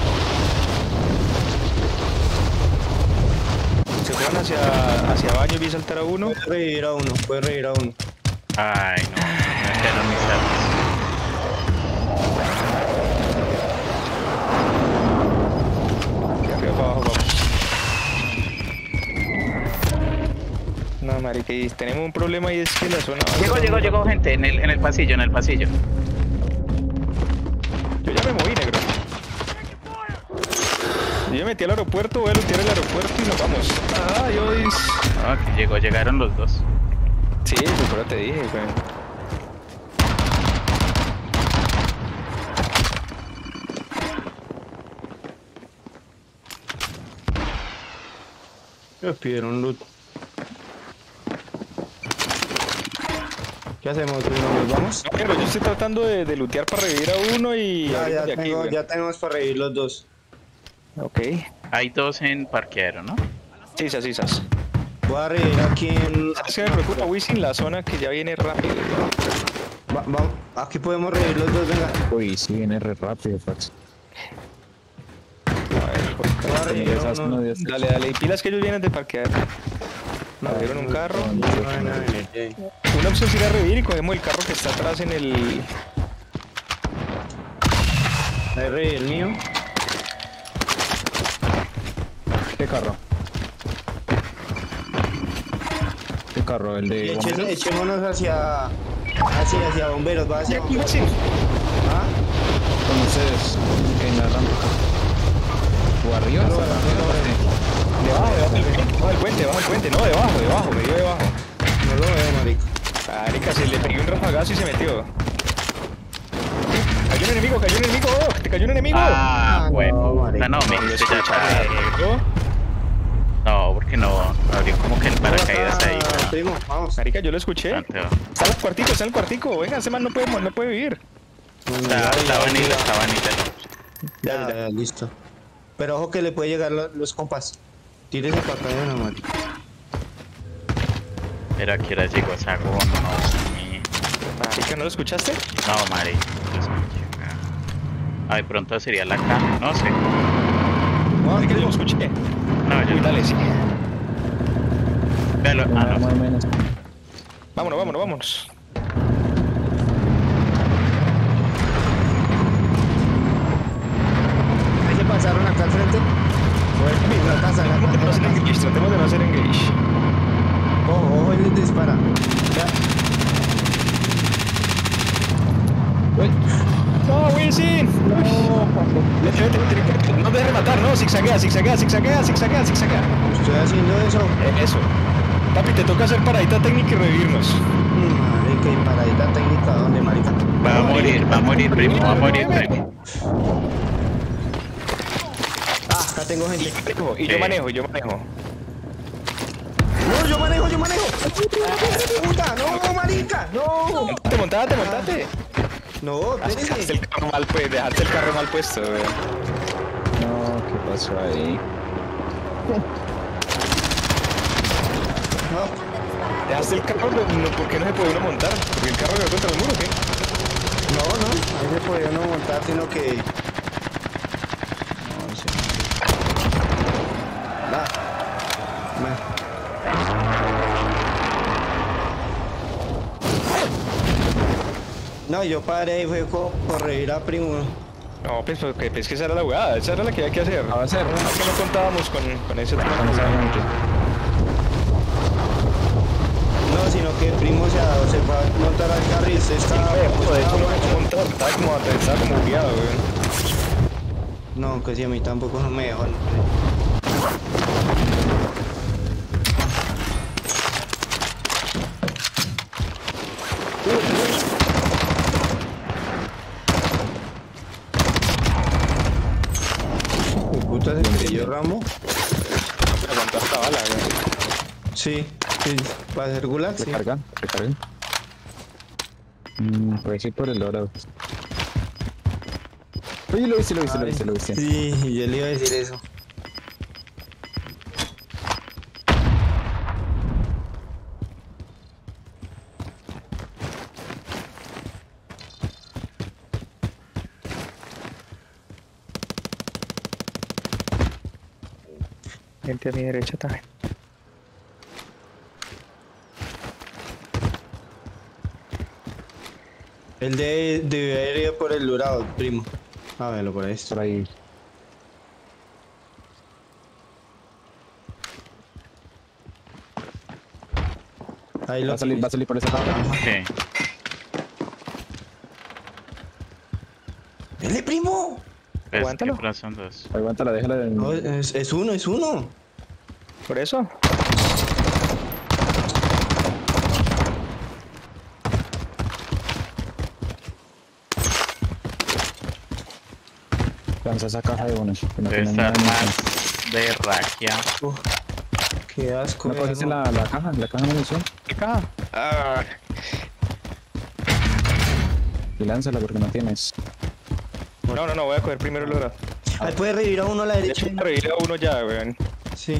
Se fueron hacia, hacia baño y vi saltar a uno. Puedes revivir a uno, puedes revivir a uno. Ay, no. Me quedaron mis armas. Y arriba para abajo, vamos. No, marica, y tenemos un problema y es que la zona... Llegó, llegó, llegó gente en el, en el pasillo, en el pasillo. Yo ya me moví, negro. Yo ya metí al aeropuerto, voy a lootear el aeropuerto y nos vamos. Ay, hoy... No, que llegó, llegaron los dos. Sí, pues pero te dije, güey. Me pidieron loot. ¿Qué hacemos? ¿Nos vamos? No, pero yo estoy tratando de, de lootear para revivir a uno y... Ya, abrirnos ya, de aquí, tengo, güey. ya tenemos para revivir los dos. Ok. Hay dos en parqueadero, ¿no? Sisas, sisas. Voy a revivir aquí en... ¿Sabes qué me preocupa, Wisin? La zona que ya viene rápido. güey. Va- va- aquí podemos revivir los dos, venga. Uy, sí, viene re rápido, Fax. A ver, por acá. Voy a revivir Esas uno. no de- Dale, dale. Y pilas que ellos vienen de parquear. Abrieron un carro. Ay, no, ay, ay. Una opción es ir a revivir y cogemos el carro que está atrás en el... Ahí reviví el mío. ¿Qué carro? ¿Qué carro? ¿El Y de eche- bomberos? echémonos hacia... Hacia, hacia bomberos, va hacia Aquí, bomberos. Wisin. ¿Ah? Con ustedes, en la rampa. ¿O arriba? No, ¿Hasta no, arriba? no, Sí. Debajo, debajo del puente, debajo del puente, debajo del puente. No, debajo, debajo, me dio debajo. No lo veo, marico. Marica, se le pegué un rafagazo y se metió. Cayó un enemigo, cayó un enemigo, oh, te cayó un enemigo. Ah, Ah, bueno. no, marica. No, no, me Me dijiste ya escucha, tarde. negro. No, porque no. Abrió como que el paracaídas ahí. Ah, ¿no? primo, vamos. Marica, yo lo escuché. Ah, te va. Está en el cuartico, está en el cuartico. Venga, ese man no puede, no puede vivir. Está, está vanilla, está vanilla. Ya, ya, listo. Pero ojo que le puede llegar lo- los compas. Tírese para acá de una marica. Pero aquí ahora llegó esa goma, no, sí. Marica, ¿no lo escuchaste? No, Mari. Lo escuché. Ah, de pronto sería la K. No sé. Marica, yo lo escuché. No, yo Uy, no. dale, sí. Véalo. Ah, Más o no. menos. Vámonos, vámonos, vámonos. Ahí se pasaron acá al frente. Bueno, la casa, la Tratemos de no hacer casa. engage, tratemos de no hacer engage. Ojo, ojo, y les dispara. Ya. ¡No, Wilson! Vete, vete, vete, vete. No te dejes matar, no, zigzaguea, zigzaguea, zigzaguea, zigzaguea, zigzaguea. Estoy haciendo eso. Eh, Eso. Papi, te toca hacer paradita técnica y revivirnos. Mm, Marica, y paradita técnica, ¿dónde, marica? Va a morir, va a morir, primo. Va a morir, primo. Ah, acá tengo gente. Y yo Sí. manejo, yo manejo. No, yo manejo, yo manejo. Puta, no, marica, no. Montate, montate, montate. No, Dejaste espérese. el carro mal, pues, dejaste el carro mal puesto, güey. No, ¿qué pasó ahí? No, Dejaste el carro, no, ¿por qué no se puede uno montar? Porque el carro quedó contra el muro, ¿qué? no, no, ahí se podía no montar, sino que... No sé. Va. Va. No, yo paré y fue co- por reír a primo. No, pues, porque, pues que esa era la jugada, esa era la que había que hacer. A hacer, ¿Por qué no contábamos con, con ese tema? Con esa gente. No, sino que el primo se, se fue a montar al carril, se estaba... De hecho, estaba no borracho. me montar, estaba como, estaba como guiado, güey. No, que si a mí tampoco no me dejó. ¿Qué puta se creyó Rambo? Aguantó hasta bala, güey. Sí, sí, para hacer gulag, sí. Recarga, recarga. Mm, puede ir por el oro. Oye, lo viste, lo viste, lo viste, lo viste. Sí, yo le iba a decir eso. Gente a mi derecha también. Él debe, debe haber ido por el Dorado, primo. A verlo por esto. Por ahí. Ahí Va lo a salir, va a salir por esa parte. Sí. ¡Dele, primo! Pues, Aguántalo. ¿qué son dos? Aguántala, déjala de... No, es, es uno, es uno. ¿Por eso? Lanza esa caja de bonos. Que no Debe tiene estar nada de más de raquia. Uf, qué asco. ¿No cogiste viejo. la, la caja? ¿La caja de munición? ¿Qué caja? Ah, Y lánzala porque no tienes. no, no, no, voy a coger primero el oro. Ahí puede revivir a uno a la De derecha. hecho, revivir a uno ya, güey. Sí.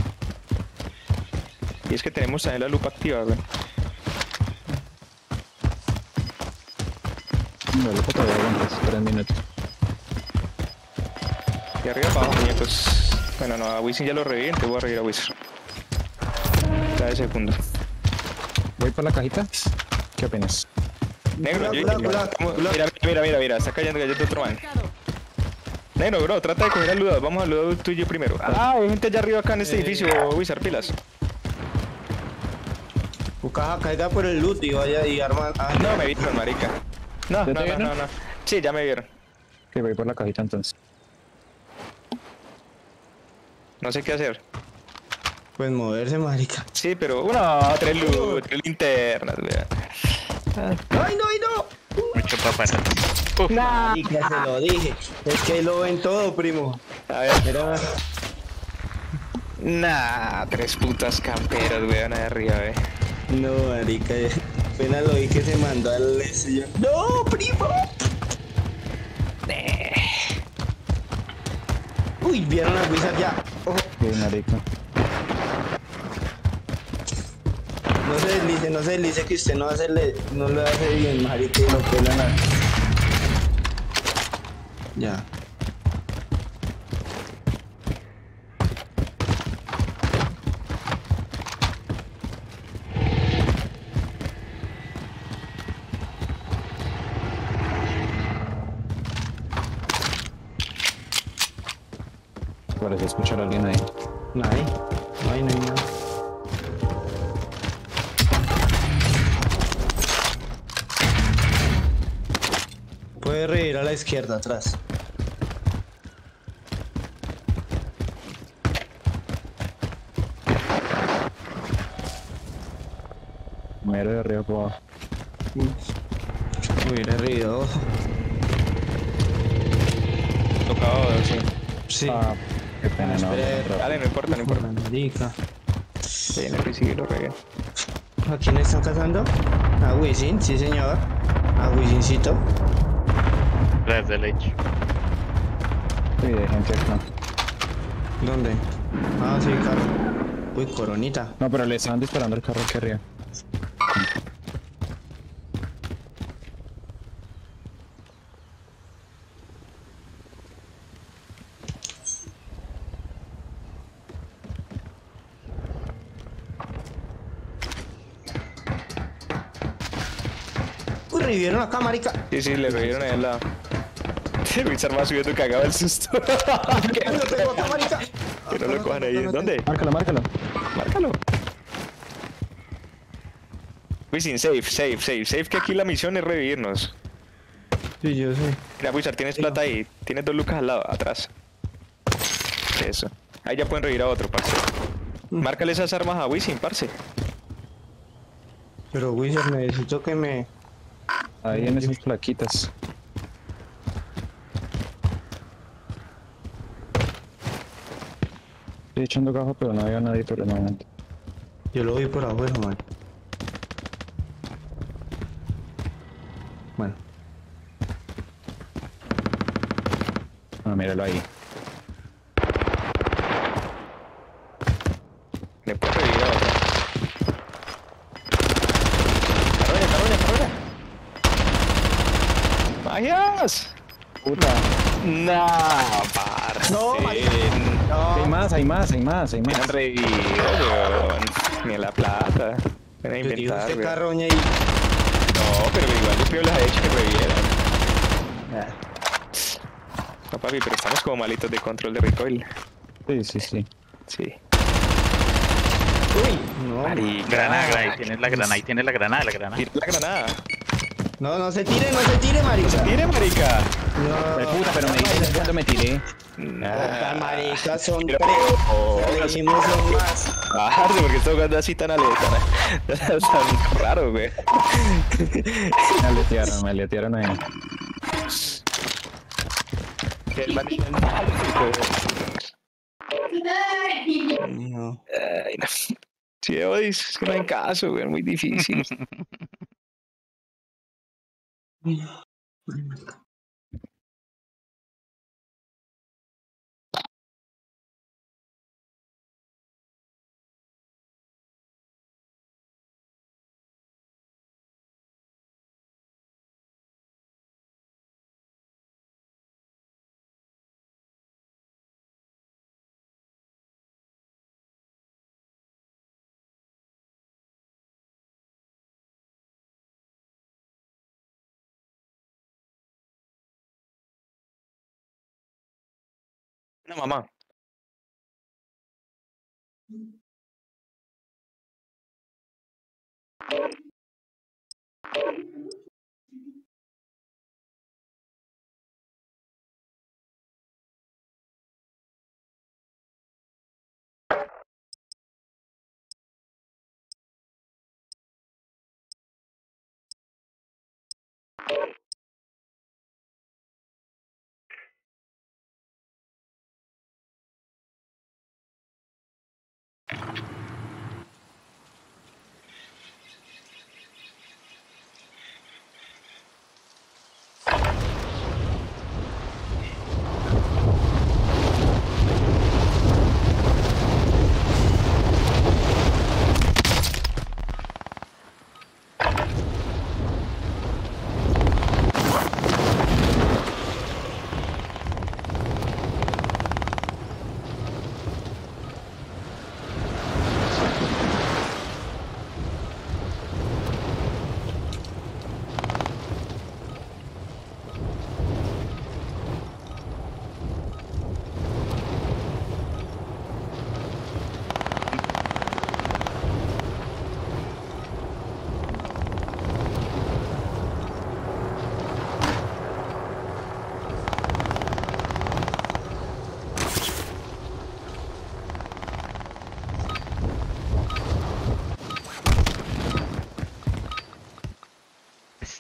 Y es que tenemos también la lupa activa, güey. No, loco, todavía aguantas. Tres minutos. Y arriba para abajo, muñecos. Bueno, no, a Wisin ya lo reviví, entonces voy a revivir a Wisin. Cada segundo. Voy por la cajita. ¿Qué opinas? Negro, yo, Gula, yo- gula, ¿cómo? gula. Mira, mira, mira, mira, está cayendo cayendo otro man. Negro, bro, trata de coger al Ludo. Vamos al Ludo tuyo primero. Ah, hay gente allá arriba acá en este edificio, Wizard, pilas. Tu caja caiga por el loot y vaya y arma. Ah, No, me vieron, marica. No, ¿Ya te no, no, vieron? no, no. Sí, ya me vieron. Que voy por la cajita entonces. No sé qué hacer. Pues moverse, marica. Sí, pero una, tres luz, tres linternas, vea. ¡Ay, no, ay, no! Mucho paparazzi. Uf, Marica, se lo dije. Es que lo ven todo, primo. A ver. Era. Nah, tres putas camperas, weón, ahí arriba, ve. No, marica. Apenas lo vi que se mandó al ese yo. ¡No, primo! Uy, vieron a Wizard ya. Ojo. Bien, marica. No se deslice, no se deslice que usted no hace, no lo hace bien, marica, y no pela nada. Ya. Parece escuchar a alguien ahí. Nadie. No hay, no hay nada. Puede reír a la izquierda, atrás. Muere de arriba para abajo. Hubiera reído. Tocado, sí. Sí. Ah, qué pena, no. espere. no, Dale, no importa, no importa. Marica. Sí, en el principio lo regué. ¿A quién están cazando? A Wisin, sí señor. A Wisincito. Tras del hecho. Sí, hay gente acá. ¿Dónde? Ah, sí, carro. Uy, coronita. No, pero le estaban disparando el carro aquí arriba. Uy, revivieron acá, marica. Sí, sí, le reguieron ahí al lado. Wizard va subiendo cagado el susto. ¿Qué lo tengo acá, marica? Que no lo cojan ahí. ¿Dónde? Márcalo, márcalo. Márcalo. Wisin, safe, safe, safe, safe, que aquí la misión es revivirnos. Sí, yo sé. Mira, Wizard, tienes plata ahí. Tienes dos lucas al lado, atrás. Eso. Ahí ya pueden revivir a otro, parce. Márcale esas armas a Wisin, parce. Pero Wizard, necesito que me... Ahí en esas plaquitas. Estoy echando cajo, pero no había nadie por el momento. Yo lo vi por afuera, man. Bueno. Ah, míralo ahí. Le puedo revivir a otro. ¡Carroña, carroña, carroña! ¡Magias! Puta. No, parce. No, marica. Hay más, hay más, hay más, hay Me más. han revivido, weón. Ni en la plata. Ven a Yo digo inventar, este weón. carroña y... No, pero igual los pibos les ha hecho que revivieran. No, papi, pero estamos como malitos de control de recoil. Sí, sí, sí. Sí. Uy, no. Marica. Granada, ahí tienes la granada, ahí tienes la granada, la granada. Tira la granada. No, no se tire, no se tire, marica. ¡Tire, marica! No. Ay, puta, pero me dices cuando me tiré. Puta, marica, son Pero- tres. Oh, Le dijimos son más. Parce, porque estoy jugando así tan alerta. Tan raro, güey. Me aletearon, me aletearon ahí. El man- No. Ay, no. Sí, hoy es que no hay caso, güey, es muy difícil. No, mamá.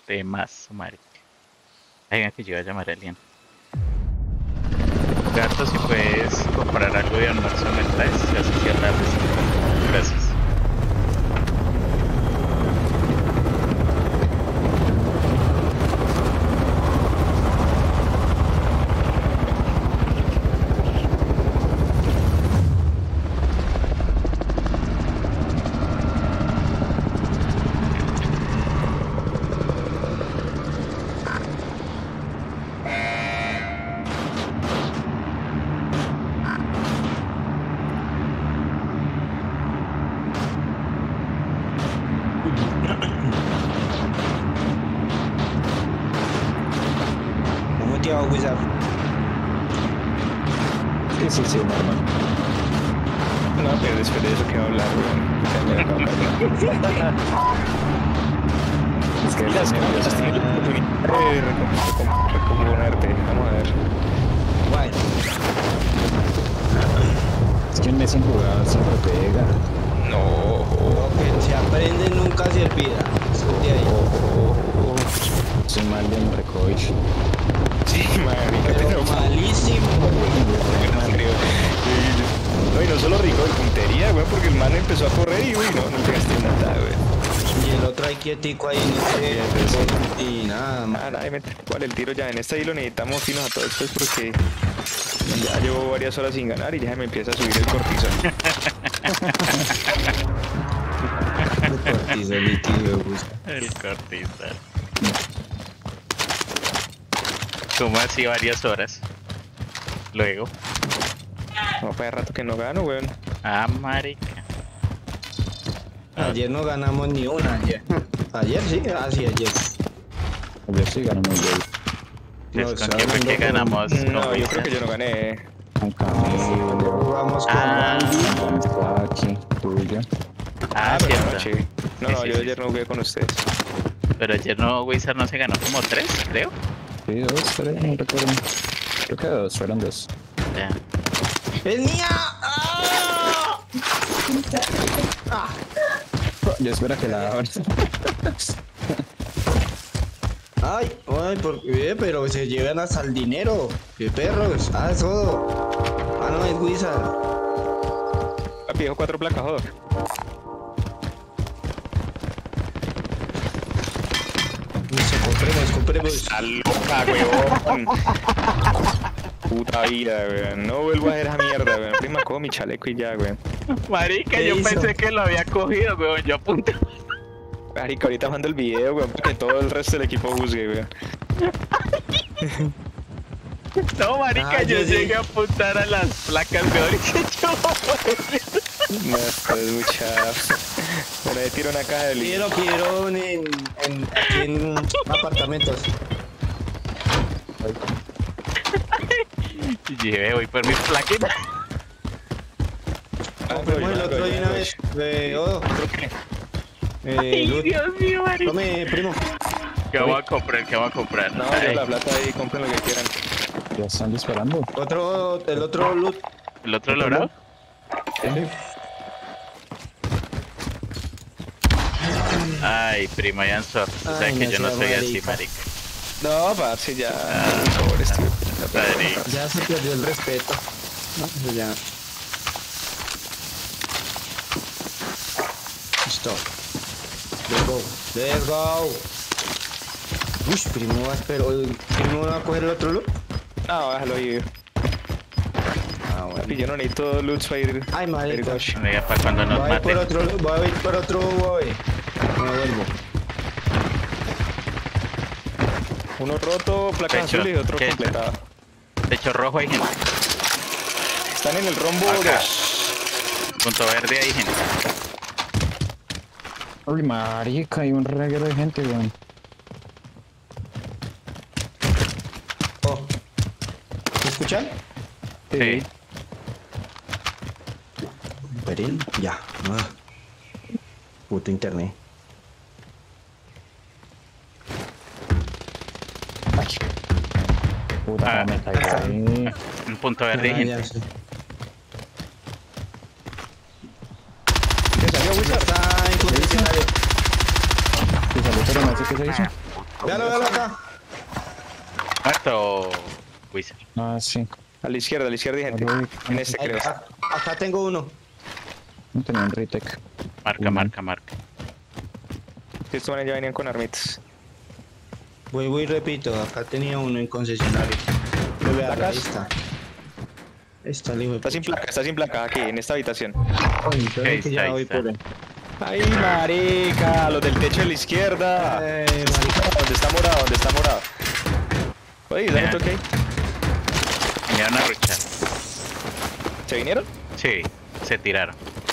De más, marica. Venga que yo voy a llamar a alguien. Gato, si puedes comprar algo de almuerzo me traes, ya se cierra la receta. Gracias. ¿Cómo te va a Wizard? Sí, sí, sí, normal. No, pero después de eso que va a hablar, weón. Ya me acabo de hablar. Es que Mira, es que me- has tenido la oportunidad de recom- recomponerte. Vamos a ver. Guay. es que un mes sin jugar siempre pega. No. Lo que se aprende nunca se olvida. Eso de ahí. Soy mal de un recoil. Sí, marica, Pero pero malísimo. no creo. No, y no solo rico de puntería, güey, porque el man empezó a correr y, uy, no, no pegaste nada, güey. Y el otro ahí quietico ahí no sé. Y nada, más. Nada, nada, mete. ¿Cuál el tiro ya? En esta hilo necesitamos finos a todos estos porque ya llevo varias horas sin ganar y ya me empieza a subir el cortisol. Cortisolito, me gusta. El cortisol. Como así varias horas. Luego. No, para rato que no gano, weón. Ah, marica. Ayer no ganamos ni una, ayer. Ayer sí, ah, sí, ayer. Ayer sí ganó muy bien. Es No, con está quién fue que hablando con- ganamos. No, con yo creo que Wizard. yo no gané. Con Camilo, Jugamos con Ah. Andy. con Faki, tuya. Ah, pero cierto. anoche. No, Sí, no, sí, yo sí, ayer sí. no jugué con ustedes. Pero ayer no, Wizard no se ganó como tres, creo. Sí, dos, tres, no recuerdo. Creo que dos, fueron dos. Ya. ¡Es mía! ¡Ah! Yo espero que la abra. Ay, ay, porque, pero se llevan hasta el dinero. ¡Qué perros! ¡Ah, es todo! Ah, no, es Wizard. Papi, dejo cuatro placas, joder. Listo, compremos, compremos. Está loca, weón. Puta vida, weón. No vuelvo a hacer esa mierda, weón. Prima, cojo mi chaleco y ya, weón. Marica, ¿Qué yo hizo? pensé que lo había cogido, weón. Yo apunté. Marica, ahorita mando el video, weón, para que todo el resto del equipo juzgue, weón. No, marica, Ah, yo yo sí. llegué a apuntar a las placas, weón. Y que yo. No, esto es mucha... Bueno, ahí tiro una caja de libros. Quiero, quiero en, en, aquí en apartamentos. Llevé, voy por mis plaquitas. Compremos el otro de una vez. Eh, oh, eh, Ay, Luz. Dios mío, marica. Tome, primo. ¿Qué vamos a comprar? ¿Qué vamos a comprar? No, Ay, yo la plata ahí, compren lo que quieran. Ya están disparando. Otro, el otro loot. ¿El otro logrado? Ay, primo, ya so. Tú sabes Ay, que no yo no sea soy así, marica. marica. No, parce, ya. Por favor, tío. Marica. Ya se perdió el respeto. No, eso ya. Listo. Let's go. Let's go. Uy, primo va a esperar. ¿Primo va a coger el otro loot? No, déjalo ahí. Ah, Papi, yo no necesito loot para ir. Ay, ir marica. gosh. Venga, para cuando nos Voy a ir por maten. otro loot. Voy a ir por otro boy. Me vuelvo. Uno roto, placa Pecho, azul y otro ¿qué? completado. Techo rojo hay gente. Están en el rombo Acá. dos. Punto verde hay gente. Uy, marica, hay un reguero de gente, weón. Oh. ¿Me escuchan? Sí. Peril, ya. Ah. Puto internet. Ay. Puta, Ah. me caigo ahí. En punto verde hay Ah, gente. ya sé. ¿Qué salió, Ya Wizard? está en concesionario. ¿Te salió pero no sé qué se hizo? Ah, puta Véalo, véalo acá. Muerto, Wizard. Ah, sí. A la izquierda, a la izquierda hay gente. Uy, En este creo. Acá, acá tengo uno. no tenía un retake. Marca, Uno. marca, marca. Estos manes ya venían con armitas. Voy, voy, repito. Acá tenía uno en concesionario. Pero vea, ¿Placas? ahí está. Ahí está el hijo de Está sin pucha. placa, está sin placa aquí, en esta habitación. Ay, yo Ahí creo que está, ya ahí voy está. por él. ¡Ay, marica! Los del techo de la izquierda. Eh, marica. ¿Dónde está morado? ¿Dónde está morado? Oye, dame Vean. un toque ahí. Vinieron a ruchar. ¿Se vinieron? Sí, se tiraron.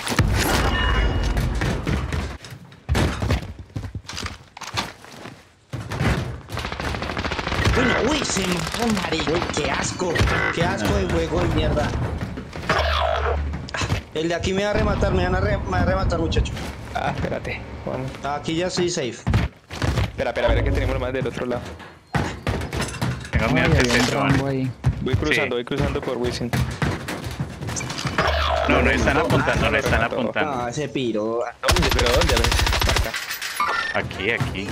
Bueno, uy, se mató, marico. Qué asco. Qué asco de juego de mierda. El de aquí me va a rematar, me van a, re- me va a rematar, muchacho. Ah, espérate. Vamos. Aquí ya estoy safe. Espera, espera, espera que tenemos más del otro lado. Tengo Ay, miedo que había se un suban. Rambo ahí. Voy cruzando, Sí. voy cruzando por Wisin. No, no están apuntando, Ah, no están remató. apuntando. Ah, ese piro. ¿Dónde? ¿Pero dónde? A ver, marca. Aquí, aquí.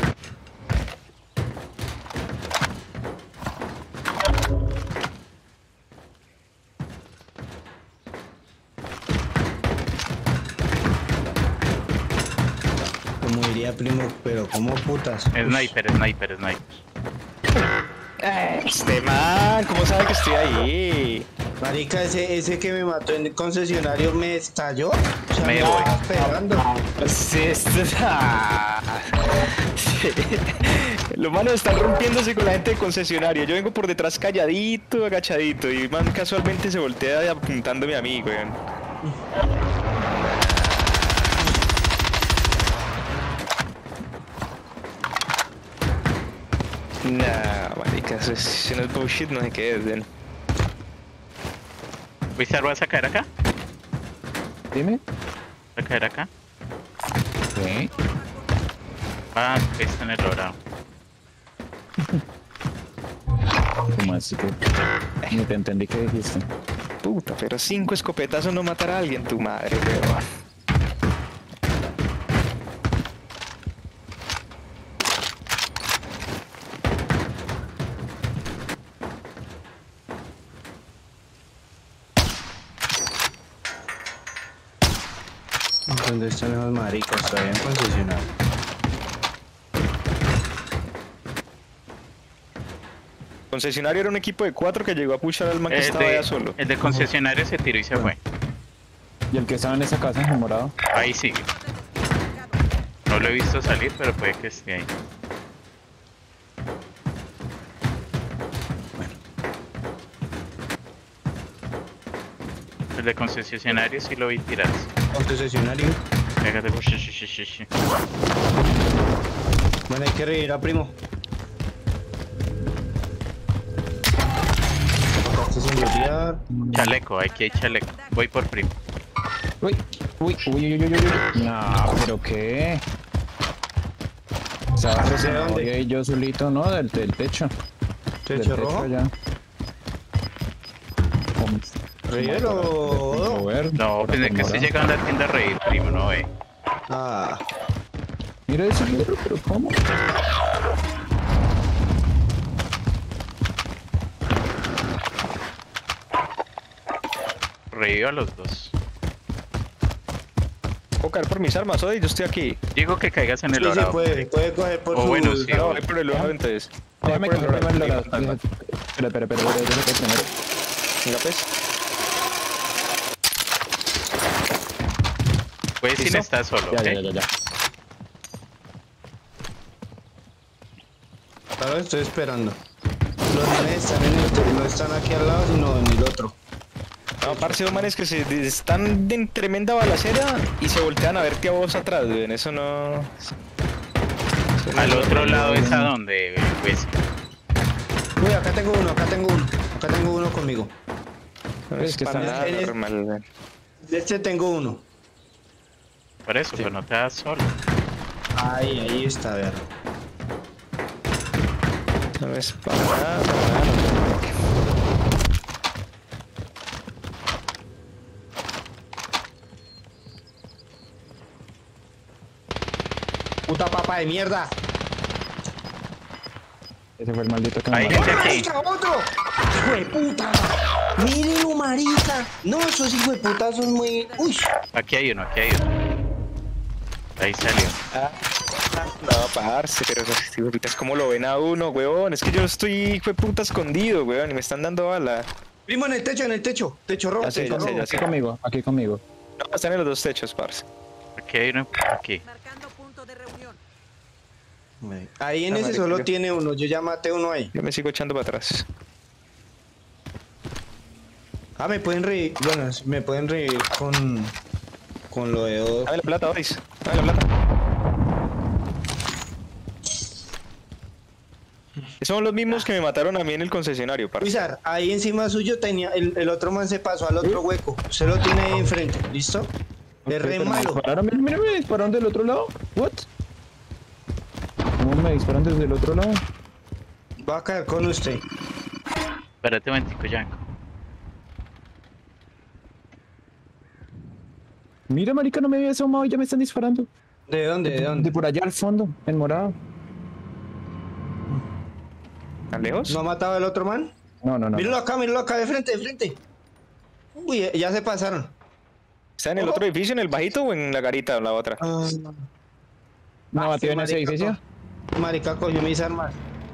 Como diría primo, pero como putas. Sniper, sniper, sniper. Este man, ¿cómo sabe que estoy ahí? Marica, ese, ese que me mató en el concesionario me estalló. O sea, Me me voy. estaba pegando. Sí, esto es... ah. Sí. Los manos están rompiéndose con la gente de concesionario. Yo vengo por detrás calladito, agachadito. Y man casualmente se voltea apuntándome a mí, weón. Nah, marica, eso es, si no es bullshit, no sé qué es, ven. ¿Wizard vas a caer acá? Dime. ¿Va a caer acá? Sí. Ah, está en el dorado. ¿Cómo así que? Ni te entendí qué dijiste. Puta, pero cinco escopetazos no matará a alguien, tu madre, weón. ¿Dónde están esos maricos? Todavía en concesionario. Concesionario era un equipo de cuatro que llegó a pushar al man que El estaba de, ya solo. el de concesionario se tiró y se fue. ¿Y el que estaba en esa casa en el morado? Ahí sigue. No lo he visto salir, pero puede que esté ahí. El de concesionario sí lo vi tirarse. Concesionario. Pégate, pues, sí, sí, sí, sí, sí. Bueno, hay que reír a primo. Acá sin bloquear. Chaleco, aquí hay chaleco. Voy por primo. Uy, uy, uy, uy, uy, uy, uy. No, pero qué. Estaba ¿Desde recién dónde? ahí yo solito, ¿no? Del, del techo. Del ¿Techo rojo? allá. Como- ¿Reír o...? como ver, No, por pensé que acomodar. estoy llegando a la tienda a reír, primo, no ve. Ah, Mira ese libro, pero ¿cómo? Reír a los dos. Puedo caer por mis armas, hoy yo estoy aquí. Digo que caigas en el sí, sí, dorado. puede, puede coger por O su... bueno, sí. No, voy por el ojo entonces. Déjame Voy por cogerme el ojo, dorado. fantasma. Espera, espera, espera, espera, espera, espera, primero. Venga, pues. Puedes sin ¿Listo? estar solo, Ya, ¿ok? ya, ya, ya, ya. Ahora estoy esperando. Los manes están en el... No están aquí al lado, sino en el otro. No, parce, dos manes que se están en tremenda balacera y se voltean a verte a vos atrás, weón. Eso no... eso no Al es otro normal. lado es a donde, pues. Uy, acá tengo uno, acá tengo uno. Acá tengo uno conmigo. No Es es que para están- nada es- normal, weón. De este tengo uno. Por eso, pues no te das solo. Ahí, ahí está, a ver. No es para nada, para nada normal. Puta papa de mierda. Ese fue el maldito que me Hay mató. gente aquí. ¡Marica, otro! ¡Hijo de puta! ¡Mírenlo, marica! No, esos hijos de puta son muy... ¡Uy! Aquí hay uno, aquí hay uno. Ahí salió. No, parce, pero esos hijueputas, ¿cómo lo ven a uno, weón? Es que yo estoy hijo de puta escondido, weón, y me están dando bala. Primo, en el techo, en el techo. Techo rojo, Ya sé, techo ya sé, rojo. ya sé. Aquí conmigo, aquí conmigo. No, están en los dos techos, parce. Aquí hay uno, aquí. Marcando punto de reunión. Ahí en Ah, ese marica, solo yo- tiene uno. Yo ya maté uno ahí. Yo me sigo echando para atrás. Ah, me pueden reír. Bueno, me pueden reír con... Con lo de dos. Dame la plata, Oris. Dame la plata. Son los mismos que me mataron a mí en el concesionario, parce. Wizard, ahí encima suyo tenía... El, el otro man se pasó al otro hueco. Se lo tiene ahí enfrente. ¿Listo? Es Ok, re pero me malo. dispararon, mira, mira, me dispararon del otro lado. What? ¿Cómo me disparan desde el otro lado? Va a caer con usted. Espérate un momentico, Yanko. Mira, marica, no me había asomado y ya me están disparando. ¿De dónde? ¿De dónde? De por allá al fondo, en morado. ¿Tan lejos? ¿No ha matado al otro man? No, no, no. Míralo acá, míralo acá, de frente, de frente. Uy, ya se pasaron. ¿Está en el otro edificio, en el bajito o en la garita o en la otra? Ah, ¿No batió en ese marica, edificio? co- Marica, cogió mis armas.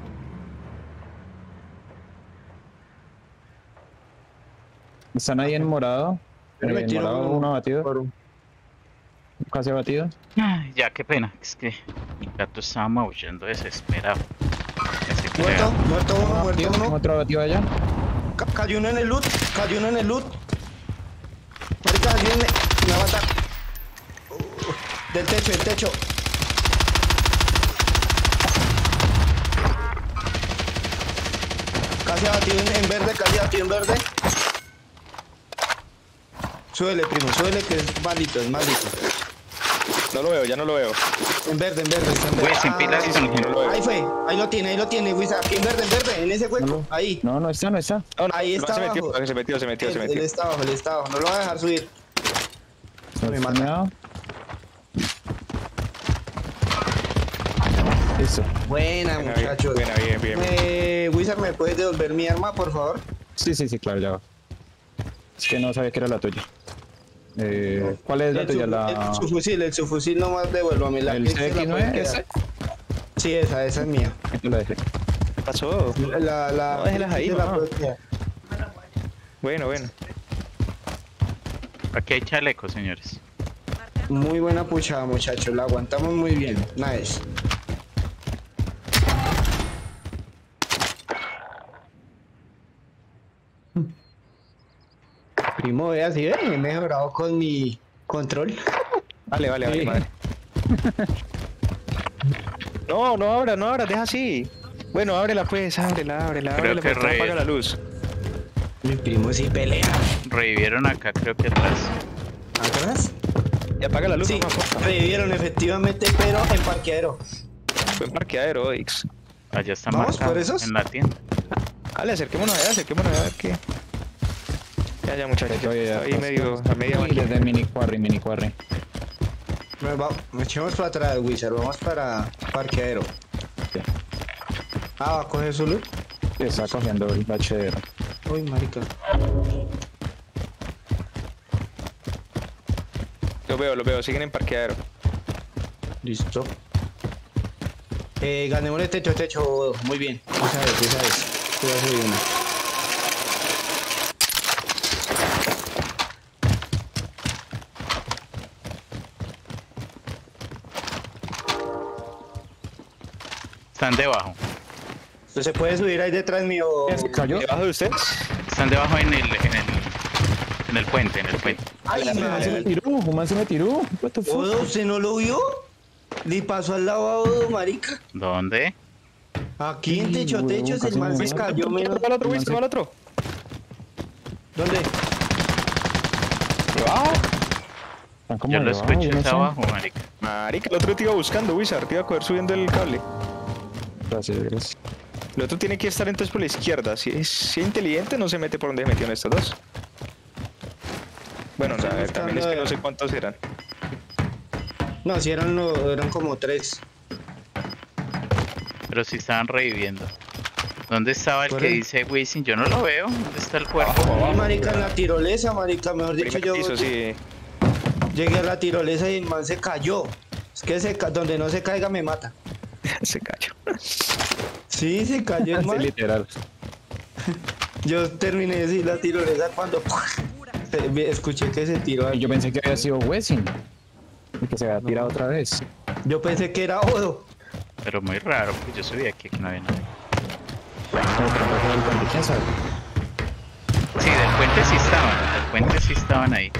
Están ahí en morado. Pero me En tiro morado un- uno batido. por un- Casi batido. Ay, ya, qué pena. Es que mi gato estaba maullando desesperado. Ya se Muerto, crea. muerto uno, muerto Batido, uno. otro batido allá. Ca- cayó uno en el loot, cayó uno en el loot. Marica, viene, me va a matar. Uh, del techo, del techo. Casi abatido en, en verde, casi abatido en verde. Súbele, primo, súbele que es maldito, es maldito. No lo veo, ya no lo veo. En verde, en verde, está en verde. Güey, sin pilas y sin- no lo veo. Ahí fue, ahí lo tiene, ahí lo tiene, Wisa. Aquí en verde, en verde, en ese hueco, No, no. ahí. No, no está, no está. No, no, Ahí el man está se metió, abajo. se metió, se metió, se Él, metió. él está abajo, él está abajo, no lo va a dejar subir. No Me está mata. nada. Listo. Buena, Buena, bien, muchachos. buena, bien, bien, bien. Eh, Wizard, ¿me puedes devolver mi arma, por favor? Sí, sí, sí, claro, ya va. Es que no sabía que era la tuya. Eh, ¿Cuál es la El tuya? su- La... El subfusil, el subfusil nomás devuélvame la ¿El que se la C X nueve? puede quedar. ¿Ese? Sí, esa, esa es mía. Yo la dejé. ¿Qué pasó? La, la, No, déjelas ahí, se la mamá. puede quedar. Bueno, bueno. Aquí hay chalecos, señores. Muy buena puchada, muchachos. La aguantamos muy bien. Nice. Primo, vea, si ven, he mejorado con mi control. Vale, vale, vale, Sí. madre. No, no abra, no abra, deja así. Bueno, ábrela pues, ábrela, ábrela, Creo ábrela, que porque re- apaga la luz. Mi primo sí pelea. Revivieron acá, creo que atrás. ¿Atrás? Y apaga la luz, Sí, mamá, porfa. revivieron efectivamente, pero en parqueadero. Fue en parqueadero, Oix. Allá está ¿Vamos marcado, por esos? en la tienda. Dale, acerquémonos allá, acerquémonos allá, a ver qué. Ya, ya, muchachos. Ya, ya, ya, Ahí pas- medio, pas- a media Uy, máquina. desde mini quarry, mini quarry. Me, va, me echemos para atrás, Wizard. Vamos para parqueadero. Sí. Ah, va a coger su loot. Está cogiendo el H D R. Uy, marica. Los veo, los veo, siguen en parqueadero. Listo. Eh, ganemos el techo, techo. Muy bien. Esa vez, esa vez. Tú vas a subir una. Están debajo. ¿Usted se puede subir ahí detrás mío? ¿Se cayó? ¿Debajo de ustedes? Están debajo en el, en el, en el puente, en el puente. Ay, Dale, Un man se me man. tiró, un man se me tiró. What the fuck? Odo, ¿usted no lo vio? Le pasó al lado a Odo, marica. ¿Dónde? Aquí en Sí, techo, huevón, techo, casi el man me se mata. cayó menos. Toma el otro, Wiz, toma el otro. ¿Dónde? Debajo. Están como Yo lo debajo, escuché yo no es sé. abajo, marica. Marica, el otro te iba buscando, Wizard, te iba a coger subiendo el cable. Gracias, gracias. El otro tiene que estar entonces por la izquierda. Si es, si es inteligente, no se mete por donde se metieron estos dos. Bueno, Estoy a ver, también es que no buscando- sé cuántos eran. No, si eran, lo- eran como tres. Pero sí estaban reviviendo. ¿Dónde estaba el Por que ahí. dice Wisin? Yo no lo veo. ¿Dónde está el cuerpo? Ay, marica, en la tirolesa, marica, mejor dicho, Primer yo piso, sí. llegué a la tirolesa y el man se cayó. Es que se ca- donde no se caiga me mata. Se cayó. Sí, se cayó el Sí, man. literal. Yo terminé de decir la tirolesa cuando se- me- escuché que se tiró. Y ahí. yo pensé que había sido Wessing. Y que se había tirado otra vez. Yo pensé que era Odo. Pero muy raro, porque yo subí aquí que no había nadie. Pero tampoco fue el puente, ¿quién sabe? Sí, del puente sí estaban. Del puente sí estaban ahí.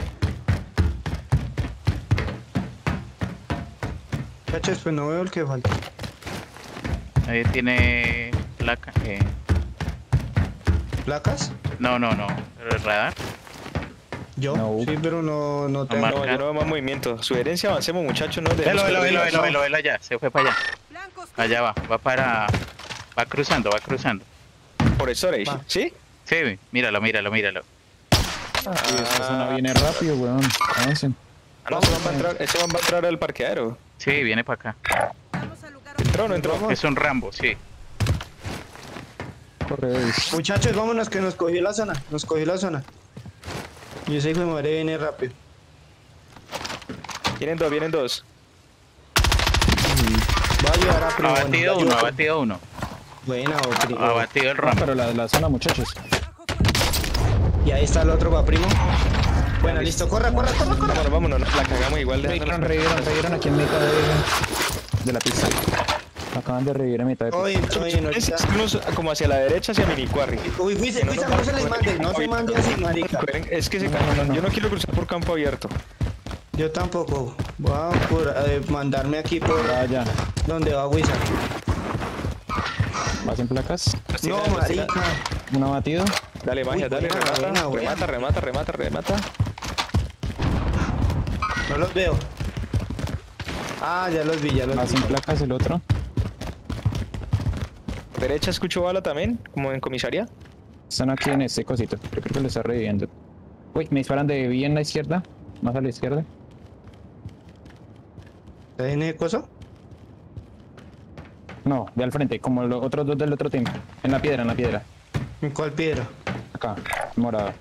Cachos, pues no veo el que falta. Nadie tiene placa. Eh, ¿Placas? no, no, no. Pero el radar. Yo. No. Sí, pero no, no tengo. marca. No, yo no veo más movimiento. Sugerencia, avancemos, muchachos, no Velo, debemos velo, perder velo, la- velo, velo, velo allá. Se fue para allá. Blancos. Allá va. Va para. Va cruzando, va cruzando. Por storage, Va. ¿sí? Sí, míralo, míralo, míralo. Y esta zona viene rápido, weón. Avancen. Ah, no, ese man va a entrar, ese man va a entrar al parqueadero. Sí, viene para acá. Vamos al lugar ¿Entró o no entró? Vamos. Es un Rambo, sí. Corre, Luis. Muchachos, vámonos que nos cogió la zona. Nos cogió la zona. Y ese hijo de madre viene rápido. Vienen dos, vienen dos. Va a ayudar a Ha primo. batido bueno, uno, ha batido uno. Buena, o primo. Ha batido el Ah, Rambo. pero la, la zona, muchachos. Y ahí está el otro, va primo. Bueno, listo, corra, corra, corra, corra. Vámonos, vámonos, no, la cagamos igual de Revivieron, revivieron, revivieron aquí en mitad de, de la pista. Acaban de revivir en mitad de pista. Oye, oye, no está. Unos como hacia la derecha, hacia mini quarry. Uy, fuiste, fuiste, no se les mande, no se mande así, marica. Es que se No, ca- no, no, no. yo no quiero cruzar por campo abierto. Yo tampoco. Voy a por, eh, mandarme aquí por Vaya, donde va Wizard. vas en placas. No, marica. Uno batido. Dale, magia, Uy, dale, buena, remata, buena, buena. remata, remata, remata, remata. No los veo. Ah, ya los vi, ya los Vas vi. en placas el otro. Derecha escucho bala también, como en comisaría. Están aquí en este cosito. Yo creo que lo está reviviendo. Uy, me disparan de bien a la izquierda. Más a la izquierda. ¿Tiene cosa? No, de al frente, como los otros dos del otro team. En la piedra, en la piedra. ¿En cuál piedra? Acá, morada.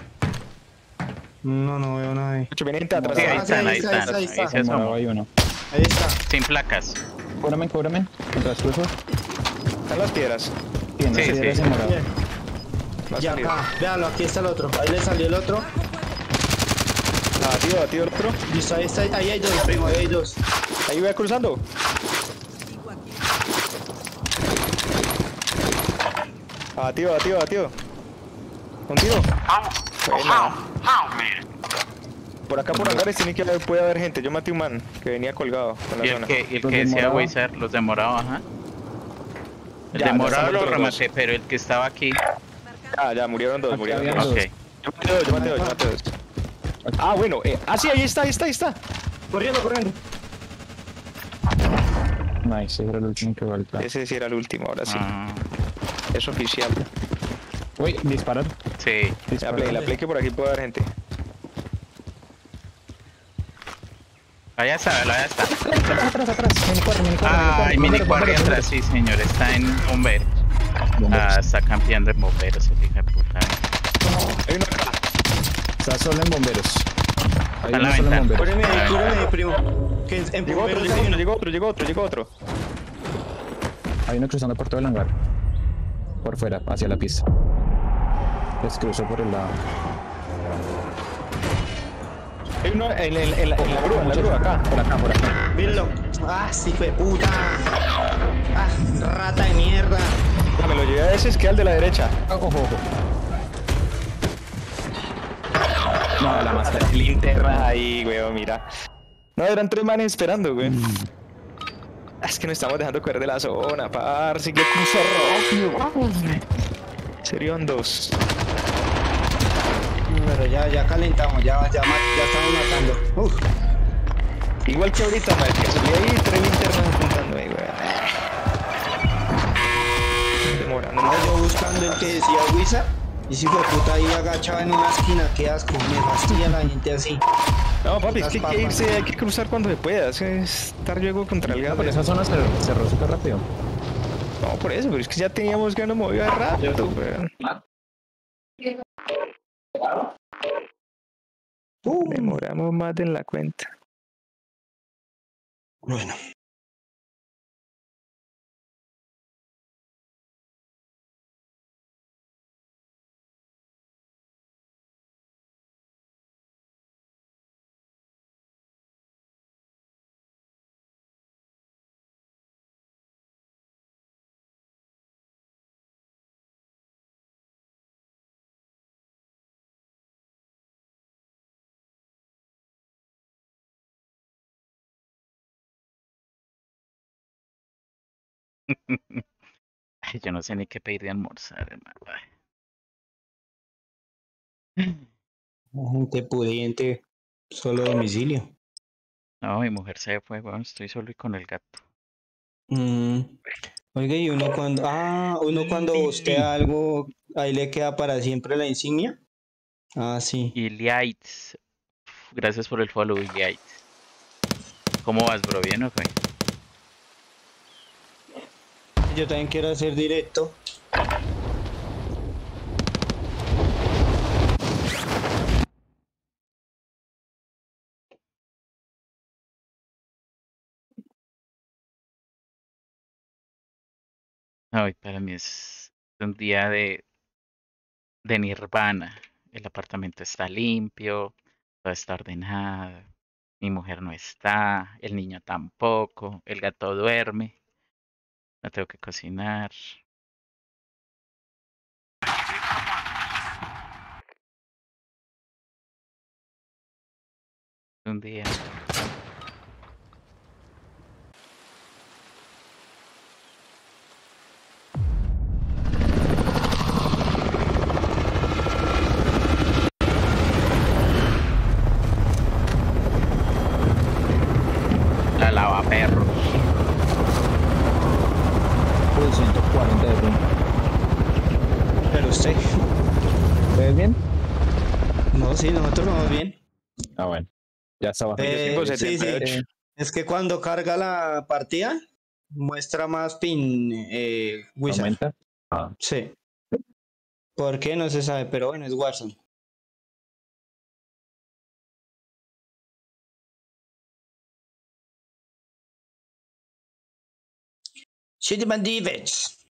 No, no veo nada ahí. Escucho, viene gente atrás. Sí, Ah, ahí sí, están, ahí ahí está, ahí están. está, ahí Ahí está. se En morado asomó. hay uno. Ahí está. Sin placas. Cúbrame, cúbrame. Mientras cruzo. Están las piedras. Bien, Sí, sí, sí. en morado. Bien. Va a Ya salir. acá. Véanlo, aquí está el otro. Ahí le salió el otro. Batido, batido el otro. Listo, ahí está. Ahí hay dos, primo, ahí hay dos. Ahí va cruzando. Batido, batido, batido. Un tiro. Buena. Por acá por hangares tiene que haber, puede haber gente. Yo maté un man que venía colgado en la Y el zona. que, y el Los que de decía morado. Wizard, los de morado, ajá. El Ya, de ya morado estamos lo los rematé, pero el que estaba aquí. Ah, ya murieron dos, Aquí murieron había dos. dos. Ok. Yo maté dos, yo maté dos, yo maté dos. Ah, bueno. Eh, ah, sí, ahí está, ahí está, ahí está. Corriendo, corriendo. Nice, ese era el último que falta. Ese sí era el último, ahora sí. Ah, Es oficial. Uy, disparar. sí. La Disparar. play, la play que por aquí puede haber gente. Allá está, allá está. Atrás, atrás. Mini cuarto, mini cuarto. Ay, mini bomberos, quarry bomberos, atrás, sí, señor. Está en bomberos. bomberos. Ah, está campeando en bomberos, el hijo de puta. Hay uno acá. Está solo en bomberos. Hay Está en la uno solo en ventana. bomberos. Cúreme ahí, cúreme ahí, primo. Que en Llegó otro, bomberos llegó hay otro, uno. llegó otro, llegó otro, llegó otro, llegó otro. Hay uno cruzando por todo el hangar. Por fuera, hacia la pista. Les cruzó por el lado. Hay uno en, en- en la, en la grúa, en la grúa, acá. Por acá, por acá. Mírenlo. Ah, sí, fue puta. Ah, rata de mierda. Ah, me lo llevé a ese, es que al de la derecha. Ojo, ojo. No, la máscara. Linterna ahí, weón, mira. No, eran tres manes esperando, güey. Es que nos estamos dejando correr de la zona, par. Sigue cruzar rápido, vamos, güey. Serían dos. Pero ya, ya calentamos, ya, ya, ma- ya estamos matando. Uf. Igual que ahorita, man, que subí ahí tres linternas apuntando ahí, weón. Demora, no, Andaba yo buscando el que decía Wizard. Y si fue puta ahí agachado en una esquina, qué asco, me fastidia la gente así. no, papi, es Las que hay que papas. irse, hay que cruzar cuando se pueda. Es que estar luego contra el No, gato. pero esa zona se cerró súper rápido. No, por eso, pero es que ya teníamos que nos movió de rato, weón. Uh, Demoramos más de la cuenta. bueno. Ay, yo no sé ni qué pedir de almorzar, hermano. Ay. Gente pudiente, solo domicilio. No, mi mujer se fue, bueno, estoy solo y con el gato. Mm. Oiga, y uno cuando, ah, uno cuando postea algo, ahí le queda para siempre la insignia. Ah, sí. Iliaitz, gracias por el follow, Iliaitz. ¿Cómo vas, bro? ¿Bien o qué? Yo también quiero hacer directo. Hoy para mí es un día de, de nirvana. El apartamento está limpio, todo está ordenado, mi mujer no está, el niño tampoco, el gato duerme, no tengo que cocinar. Un día. La lavaperros. Uy, ciento cuarenta de ping. Pero usted. ¿Ves bien? No, sí, nosotros vamos bien. Ah, bueno. Ya está bajando. Eh, tengo sí, sí. setenta y ocho. Es que cuando carga la partida, muestra más pin eh, Wizard. Aumenta. Ah. Sí. ¿Por qué? No se sabe, pero bueno, es Warzone. Shitman Divets.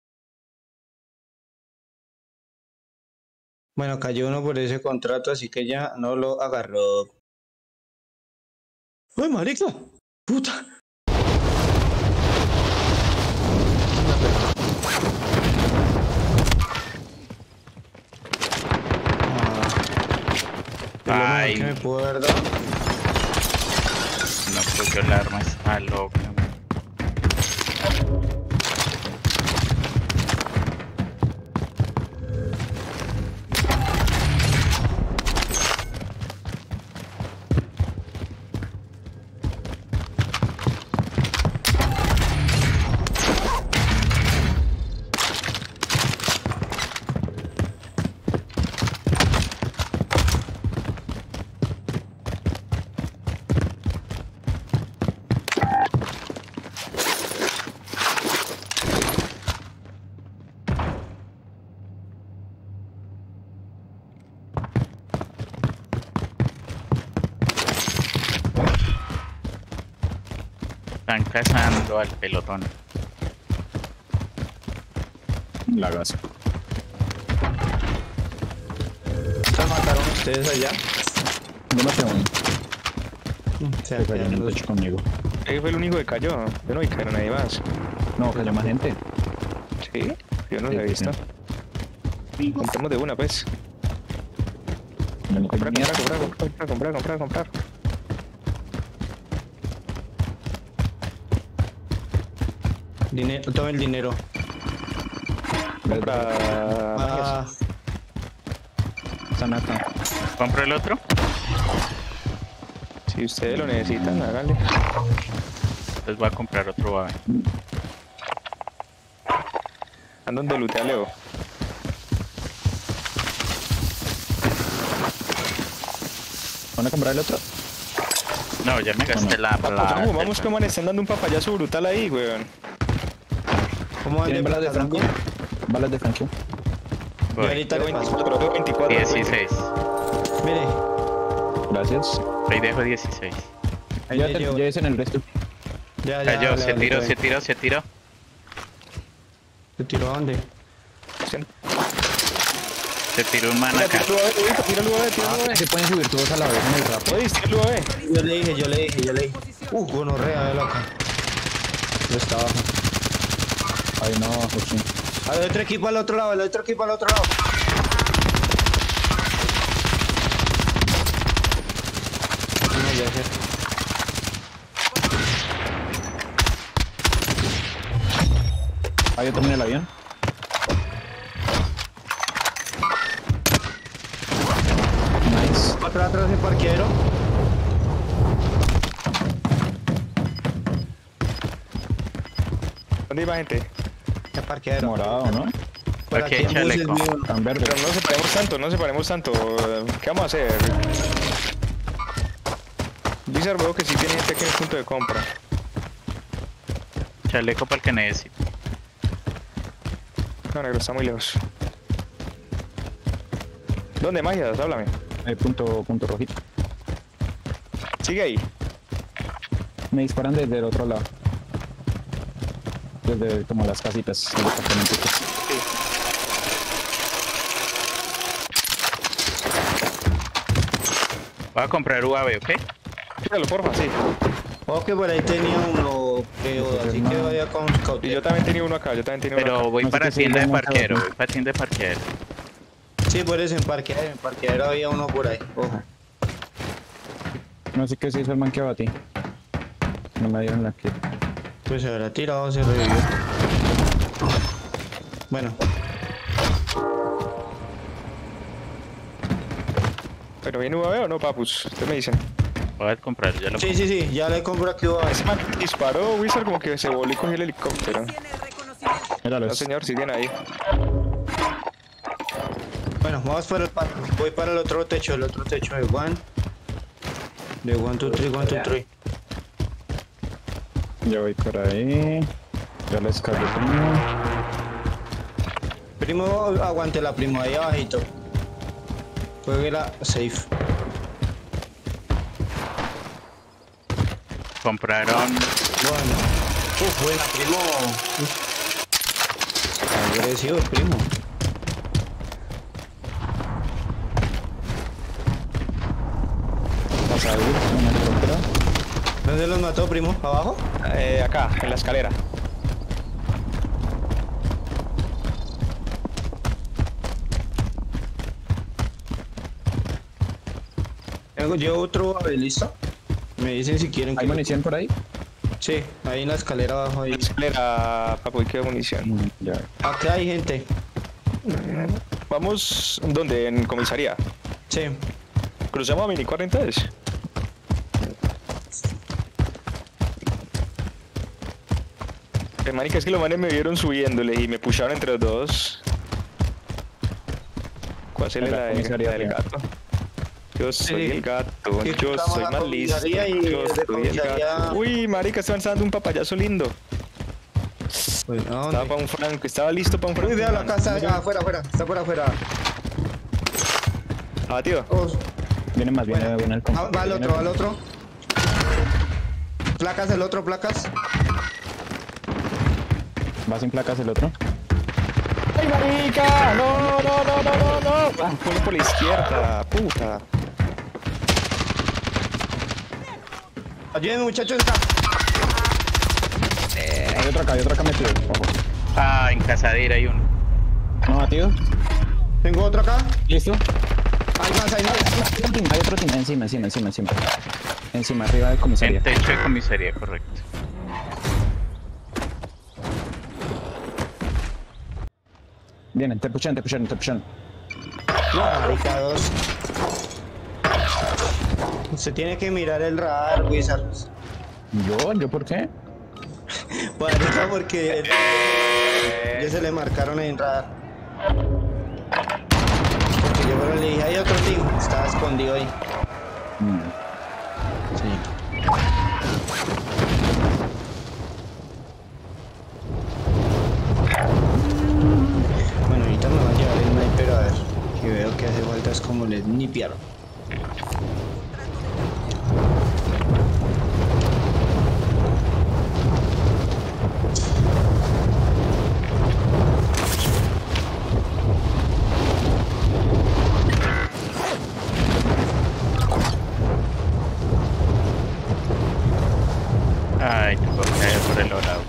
Bueno, cayó uno por ese contrato, así que ya no lo agarró. ¡Uy, marica! ¡Puta! Ah, es lo mejor Ay, que me puedo haber dado. no cogió el arma, está loca. Están cazando al pelotón. La gasa. ¿Se mataron ustedes allá? Yo maté a uno. O sea, Que cayó en quedan el los- techo conmigo. Ese fue el único que cayó. Yo no vi caer a nadie más. No, cayó más gente. ¿Sí? Yo no Sí, lo he sí, visto. Compramos de una, pues. Me lo Comprar, comí. comprar, comprar, comprar, comprar, comprar, comprar. Dinero, toma el dinero. Compra Ah, magias. Están acá. ¿Compro el otro? Si ustedes lo necesitan, háganle. Entonces voy a comprar otro. A ver. Ando donde lutea Leo. ¿Van a comprar el otro? No, ya me gasté la Vamos, la- vamos, vamos, que man, están dando un papayazo brutal ahí, weón. ¿Cómo van de ¿Tienen balas de placas, Franco? Franco? Balas de Franco. Y Voy. ahorita le paso. veinticuatro, veinticuatro. dieciséis. Mire, Gracias. Ahí dejo dieciséis. ahí Ya le te llevo. ya en el resto. Ya, ya, Cayó, dale, se dale, tiró, dale. se tiró, se tiró. ¿Se tiró a dónde? Se tiró un man Tira, acá. tira el U A V, tira el U A V, tira el U A V. Se pueden subir todos a la vez en el rap. Oye, tira el U A V. Yo le dije, yo le dije, yo le dije. Uh, gonorrea de loca. Yo está abajo. Ahí no, sí. Al otro equipo al otro lado, al otro equipo al otro lado. No, ya sé. Ahí otro en el avión. Nice. Otro atrás del parqueadero. ¿Dónde iba gente? El parqueadero. Morado, ¿no? Por Aquí aquí hay en buses chaleco. mío. Tan verde. Pero no separemos tanto, no separemos tanto. ¿Qué vamos a hacer? Blizzard veo que sí tiene gente aquí en el punto de compra. Chaleco para el que necesite. No, negro, está muy lejos. ¿Dónde, Magias? Háblame. Ahí punto, punto rojito. Sigue ahí. Me disparan desde el otro lado. Desde como las casitas, los apartamentitos. Voy a comprar U A V, ¿ok? Tíralo, porfa, sí. Oh, que por ahí tenía uno, creo, así que vaya con Y cautela. yo también tenía uno acá, yo también tenía uno Pero acá. voy No sé para qué se tienda de llama cada parquero, uno. voy para tienda de parquero. Sí, por eso en parqueadero, en parqueadero había uno por ahí. Ojo. No sé qué se hizo el man que batí. No me dieron la kill. Pues se habrá tirado, se revivió. Bueno, ¿Pero viene U A V o no, papus? Ustedes me dicen. Voy a comprar, ya lo sí, sí, sí, ya le compro aquí. va. Ese man disparó, Wizard, como que se voló y cogió el helicóptero. Tiene reconocimiento. Míralo. No, señor, si tiene ahí. Bueno, vamos para el parque. Voy para el otro techo, el otro techo de One. De One, two, three, one, two, three. Ya voy por ahí. Ya les cargué primo. Primo, aguante la primo ahí abajito. Jueguela safe. compraron. Bueno. Uf, buena, primo. Uf. Agresivo, primo. Vas a ir, una helicóptero. ¿Dónde los mató, primo? ¿Abajo? Eh, acá, en la escalera. Tengo, llevo otro, a ver, ¿listo? Me dicen si quieren ¿Hay que... munición por ahí? Sí, ahí en la escalera abajo ahí. En la escalera, papu, y qué munición. Mm, ya. Acá hay gente. Vamos, ¿dónde? En comisaría. Sí. Cruzamos a Mini cuarenta es. El manica es que los manes me vieron subiéndole y me pusharon entre los dos. ¿Cuál es En la la, de- comisaría, la del tío. gato? Yo soy Sí. el gato, Que yo cruzamos soy la más listo, comisaría y yo desde soy el comisaría- gato. Uy, marica, estaban dando un papayazo lindo. Pues, ¿a Estaba dónde? para un franco, estaba listo para un franco. Uy, véalo acá, está Mira. afuera, afuera. Está por afuera. Abatido. Oh, Viene más, viene, bueno. viene el Ah, va al otro, va al otro. Placas, el otro, placas. Va sin placas el otro. ¡Ay, marica! ¡No, no, no, no, no, no! Ah, pone por la izquierda, puta. Ayúdenme, muchachos, acá. Hay otro acá, hay otro acá metido. Ojo. Ah, en Casadera hay uno. ¿No batido? Tengo otro acá. ¿Listo? Hay más, hay más. Hay otro team, hay otro team. Encima, encima, encima, encima. Encima, arriba del En comisaría. techo de comisaría, correcto. Vienen, te pushan, te pushan, te pushan. Marica, dos. Se tiene que mirar el radar, Wizard. ¿Yo? ¿Yo por qué? Marica, porque ya se le marcaron en radar. Porque yo pero le dije, hay otro team. Estaba escondido ahí. Mm. Sí. nipear. Ay, tengo que caer por el lado.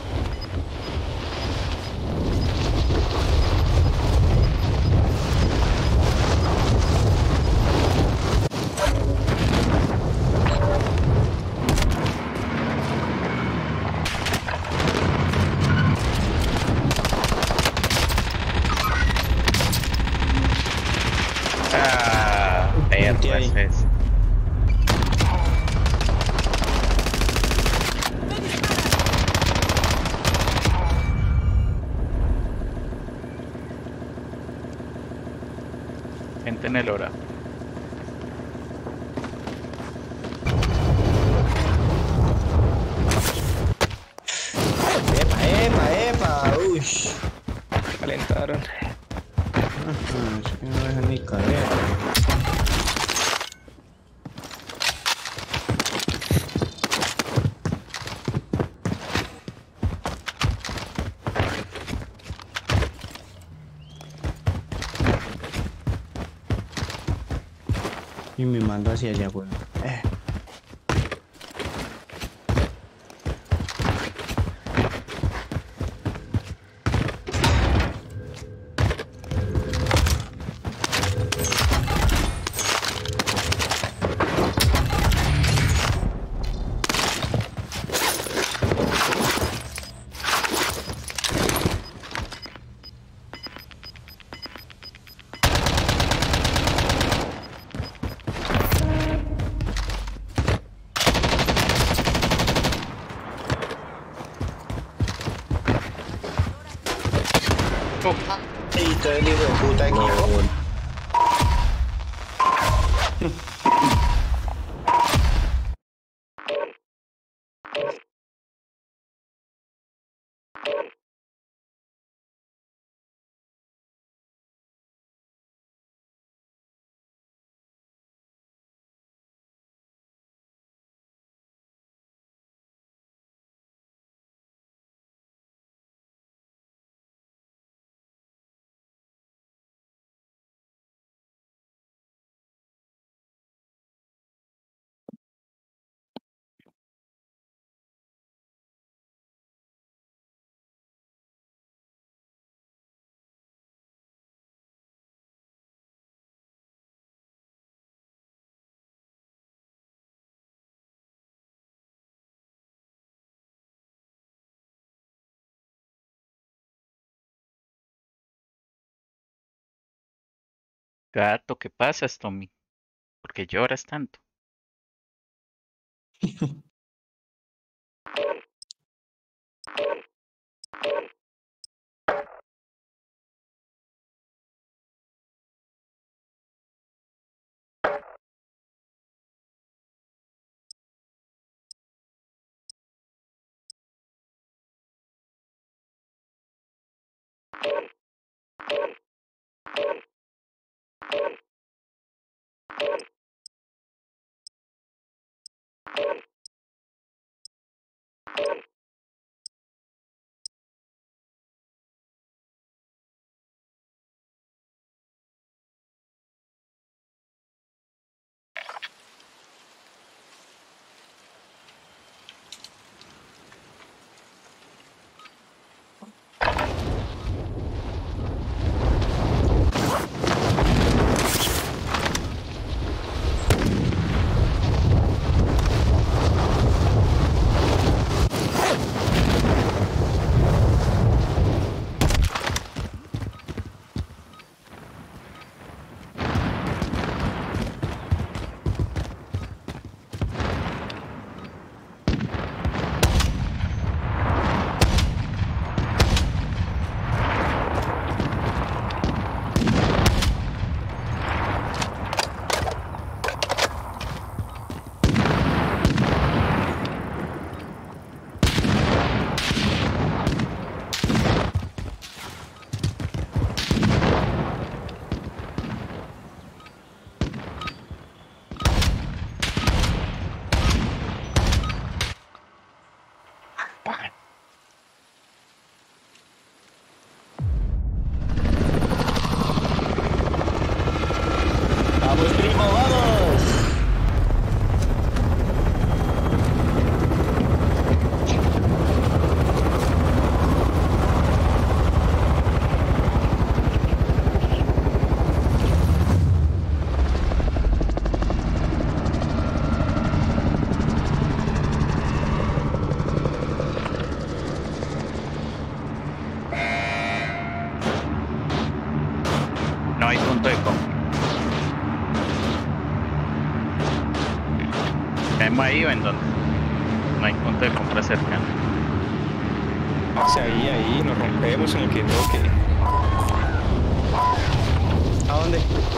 Ah, perro ahí. es ese. Gente en el hora. Epa, epa, epa, ush. Calentaron. Ajá, es que no dejan ni caer. Y me manda hacia allá, weón. Eh. Y todo el hijo de puta equipo. Gato, ¿qué pasa, Tommy? ¿Por qué lloras tanto? Vamos, primo, vamos. No hay punto de compra. ¿Caemos ahí o en dónde? No hay punto de compra cercano. Hacia ahí, ahí, nos rompemos en el que toque. ¿A dónde?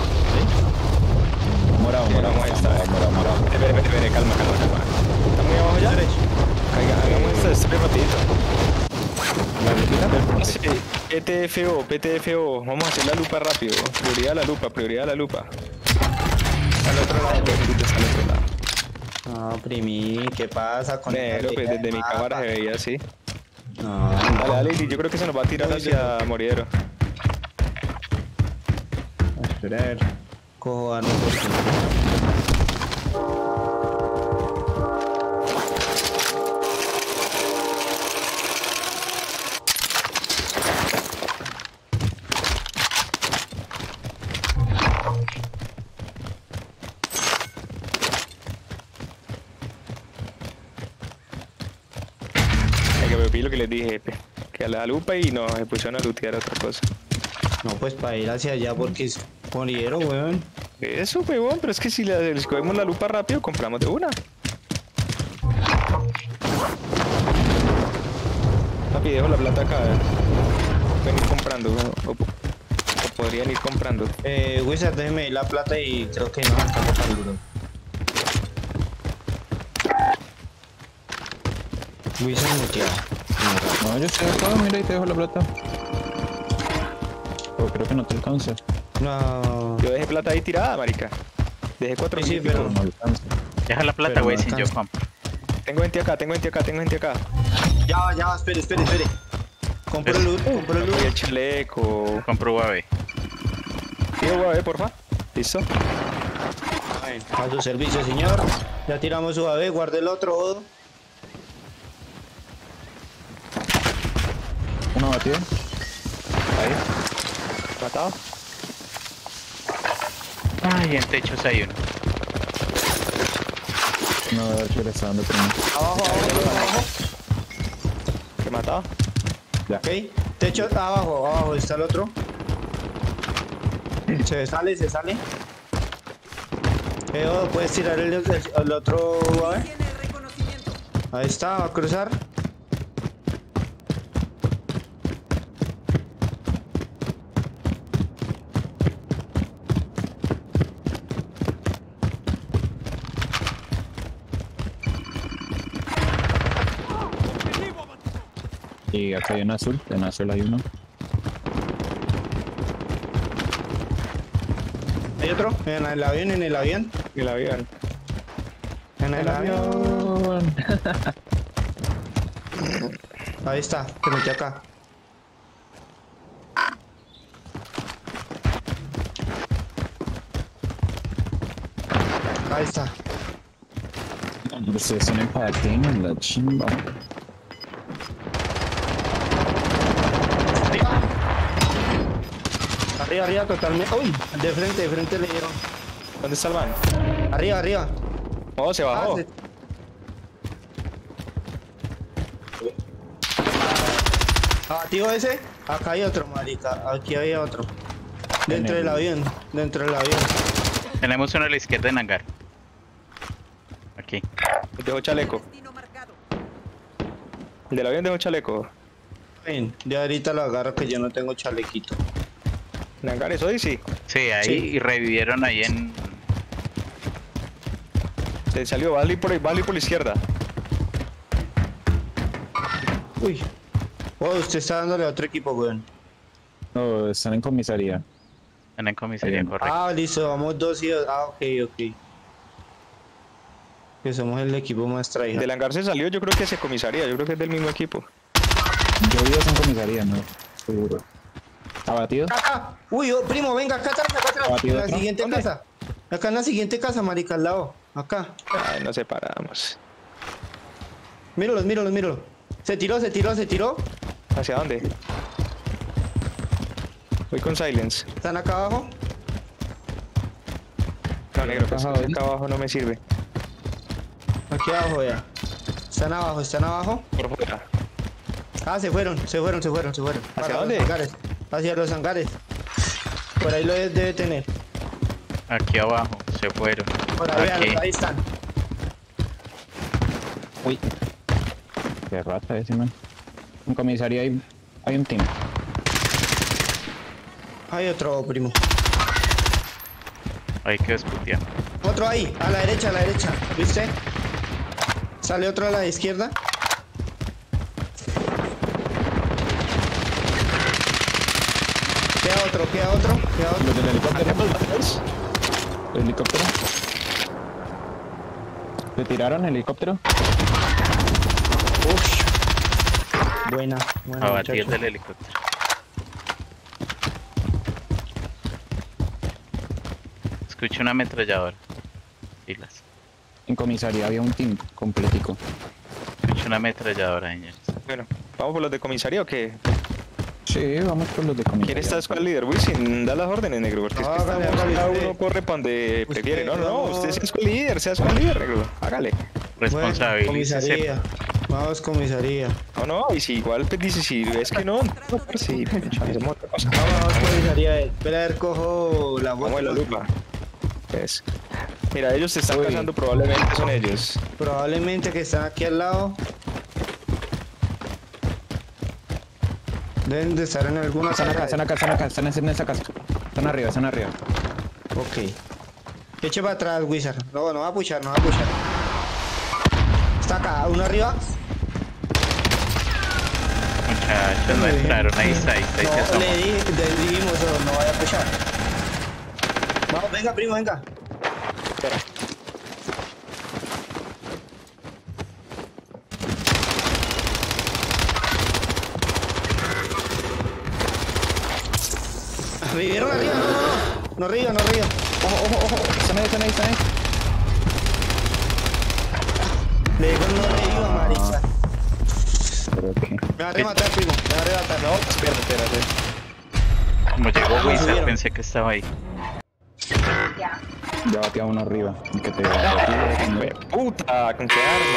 Morado, Sí, morado, vamos a esta, morado, eh. morado, morado. Espere, espere, espere, calma, calma, calma. ¿Está muy abajo ya? Caiga, hagamos esta, este rapidito. Sí, P T F O, P T F O, vamos a hacer la lupa rápido. Prioridad a la lupa, prioridad a la lupa. Al otro lado. Al otro lado. No, primi, ¿qué pasa con Pero pues desde mi cámara se veía así. No, Dale, dale, y yo creo que se nos va a tirar hacia Moridero. a esperar. Cojo armas por Hay que ver lo que les dije, pe, que a la lupa y nos se pusieron a lootear otra cosa. No, pues para ir hacia allá porque es monillero, weón. Eso, huevón, pero es que si le les cogemos la lupa rápido, compramos de una. Papi, dejo la plata acá. eh. Pueden ir comprando, o, o- o podrían ir comprando. Eh, Wizard, déjeme la plata y creo que no estamos tan duro. Wizard muteado. No, yo estoy acá, mira y te dejo la plata. Pero creo que no te alcanza. No. Yo dejé plata ahí tirada, marica. Dejé cuatro Sí, sí, mil. pero- No alcanza. Deja la plata, Pero güey, no sin yo alcanza. compro. Tengo gente acá, tengo gente acá, tengo gente acá. Ya va, ya va, espere, espere, espere. Compro el loot, compro el Y loot. el chaleco. Compro U A V. Tío, voy a ver, porfa. ¿Listo? A su servicio, señor. Ya tiramos su A B, guarde el otro, Odo. Uno batido. Ahí. Matado. Ay, en techos hay uno. No, a ver qué le está dando primo. Abajo, abajo, abajo. ¿Qué matado? Ya. Ok. Techo, abajo, abajo está el otro. Se sale, se sale. Eh, Odo, puedes tirar el, el- el otro A B. Tiene reconocimiento. Ahí está, va a cruzar. Y acá hay un azul, en azul hay uno. Hay otro, en el avión, en el avión. Y la avión. En el avión. Ahí está, te metí acá. Ahí está. Ustedes tienen patín en la chimba. Arriba. Arriba, arriba, totalmente. Uy, de frente, de frente le dieron. ¿Dónde está el man? Arriba, arriba. Oh, se bajó. Ah, se- Abatido ese. Acá hay otro, marica. Aquí hay otro. Dentro del avión. Dentro del avión. Tenemos uno a la izquierda en hangar. Aquí. Dejó chaleco. Destino marcado. El del avión dejó chaleco. Ven, de ahorita lo agarro que yo no tengo chalequito. En hangares hoy sí. Sí, ahí Sí. y revivieron ahí en. Se salió, va a salir por, va a salir por la izquierda. Uy. Oh, usted está dándole a otro equipo, weón. No, están en comisaría. En la comisaría, Bien. correcto. Ah, listo, vamos dos y dos. Ah, ok, ok. Que somos el equipo más traído. Del hangar se salió, yo creo que se comisaría, yo creo que es del mismo equipo. Yo vi eso en comisaría, no, seguro. ¿Abatido? Acá. Uy, oh, primo, venga, acá atrás, acá atrás. ¿Abatido En la otro? siguiente ¿Dónde? casa. Acá en la siguiente casa, marica, al lado. Acá. Ay, nos separamos. Míralos, míralos, míralos. Se tiró, se tiró, se tiró. ¿Hacia dónde? Voy con Silence. ¿Están acá abajo? No, negro, pues Ajá, acá abajo no me sirve. Aquí abajo ya. Están abajo, están abajo. Por fuera. Ah, se fueron, se fueron, se fueron, se fueron. ¿Hacia Para dónde? Los hangares. Hacia los hangares. Por ahí lo de- debe tener. Aquí abajo, se fueron. Por ahí, Aquí. véanlos, ahí están. Uy. Qué rata ese, man. En comisaría hay, hay un team. Hay otro, primo. Hay que discutir. Otro ahí, a la derecha, a la derecha. ¿Viste? Sale otro a la izquierda. Queda otro, queda otro, queda otro. Los del helicóptero. ¿El helicóptero? ¿Le tiraron el helicóptero? Uf. Buena, buena. Abatir muchacho. del helicóptero. Escucho una ametralladora. Pilas. En comisaría había un team completico. Escucho una ametralladora, señores. Bueno, ¿vamos por los de comisaría o qué? Sí, vamos con los de comisaría. ¿Quién está squad líder? Wilson, da las órdenes, negro, porque es que No, hágale, estamos, hágale cada usted. uno corre para donde Usted, prefiere. No, no, no, no. usted sea squad líder, sea squad líder, negro, hágale. Bueno, Responsabilícese. comisaría. Vamos, comisaría. No, no, y si igual pues, dice, si ves que no, no, sí, hacemos otra cosa. Vamos, comisaría. Espera, a ver, cojo la Vamos foto. a la lupa. Pues, mira, ellos te están Uy. cazando, probablemente son ellos. Probablemente que están aquí al lado. Deben de estar en alguna Están acá, casa. están acá, están acá, están en esa casa. Están arriba, están arriba. Ok. Eche para atrás, Wizard. No, no va a puchar, no va a puchar. Está acá, uno arriba. Muchachos, no entraron. Ahí está, ahí está, ahí se No, asoma. le di, le dijimos, no, no vaya a puchar. Vamos, venga, primo, venga. Espera. ¿Rivieron arriba? No, no, no. No arriba, no arriba. Ojo, ojo, ojo. Están ahí, están ahí, están ahí. Le digo no arriba, marica. Pero qué. Me va a rematar, primo. Me va a rematar. No, espérate, espérate. Como llegó Ah, Wizard, subieron. pensé que estaba ahí. Ya batí a uno arriba. El que te Güey, puta, ¿con qué arma,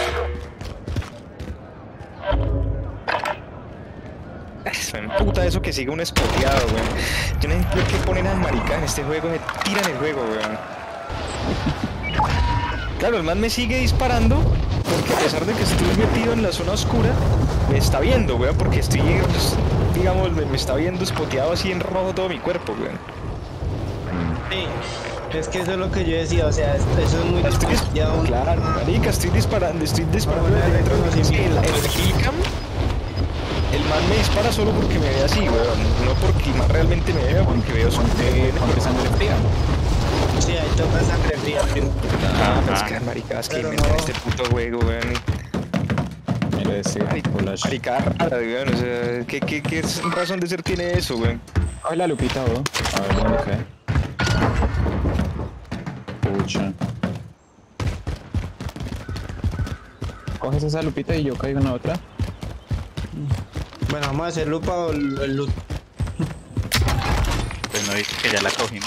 güey? Eso me puta eso que sigue un espoteado, güey. Yo no entiendo qué ponen al marica en este juego, me tiran el juego, güey. Claro, el man me sigue disparando porque a pesar de que estoy metido en la zona oscura, me está viendo, güey, porque estoy, pues, digamos, me, me está viendo espoteado así en rojo todo mi cuerpo, güey. Sí. Es que eso es lo que yo decía, o sea, es- eso es muy Estoy dis- desconfiado. claro, marica, estoy disparando, estoy disparando Ahora desde dentro del reconocimiento. el, el Killcam, el man me dispara solo porque me ve así, weón, no porque el man realmente me vea, porque veo su Eh, con sangre fría. Sí, ahí toca sangre fría, primo. Ah, es Ajá. que maricas que Pero inventan no. este puto juego, weón. Mira ese Flash. Maricada rara, weón, o sea, ¿qué, qué, qué razón de ser tiene eso, weón? Coge la lupita, bro. A ver dónde cae. Pucha. Coges esa lupita y yo caigo en la otra. Bueno, vamos a hacer lupa o el, el loot. Pues no dice que ya la cogimos.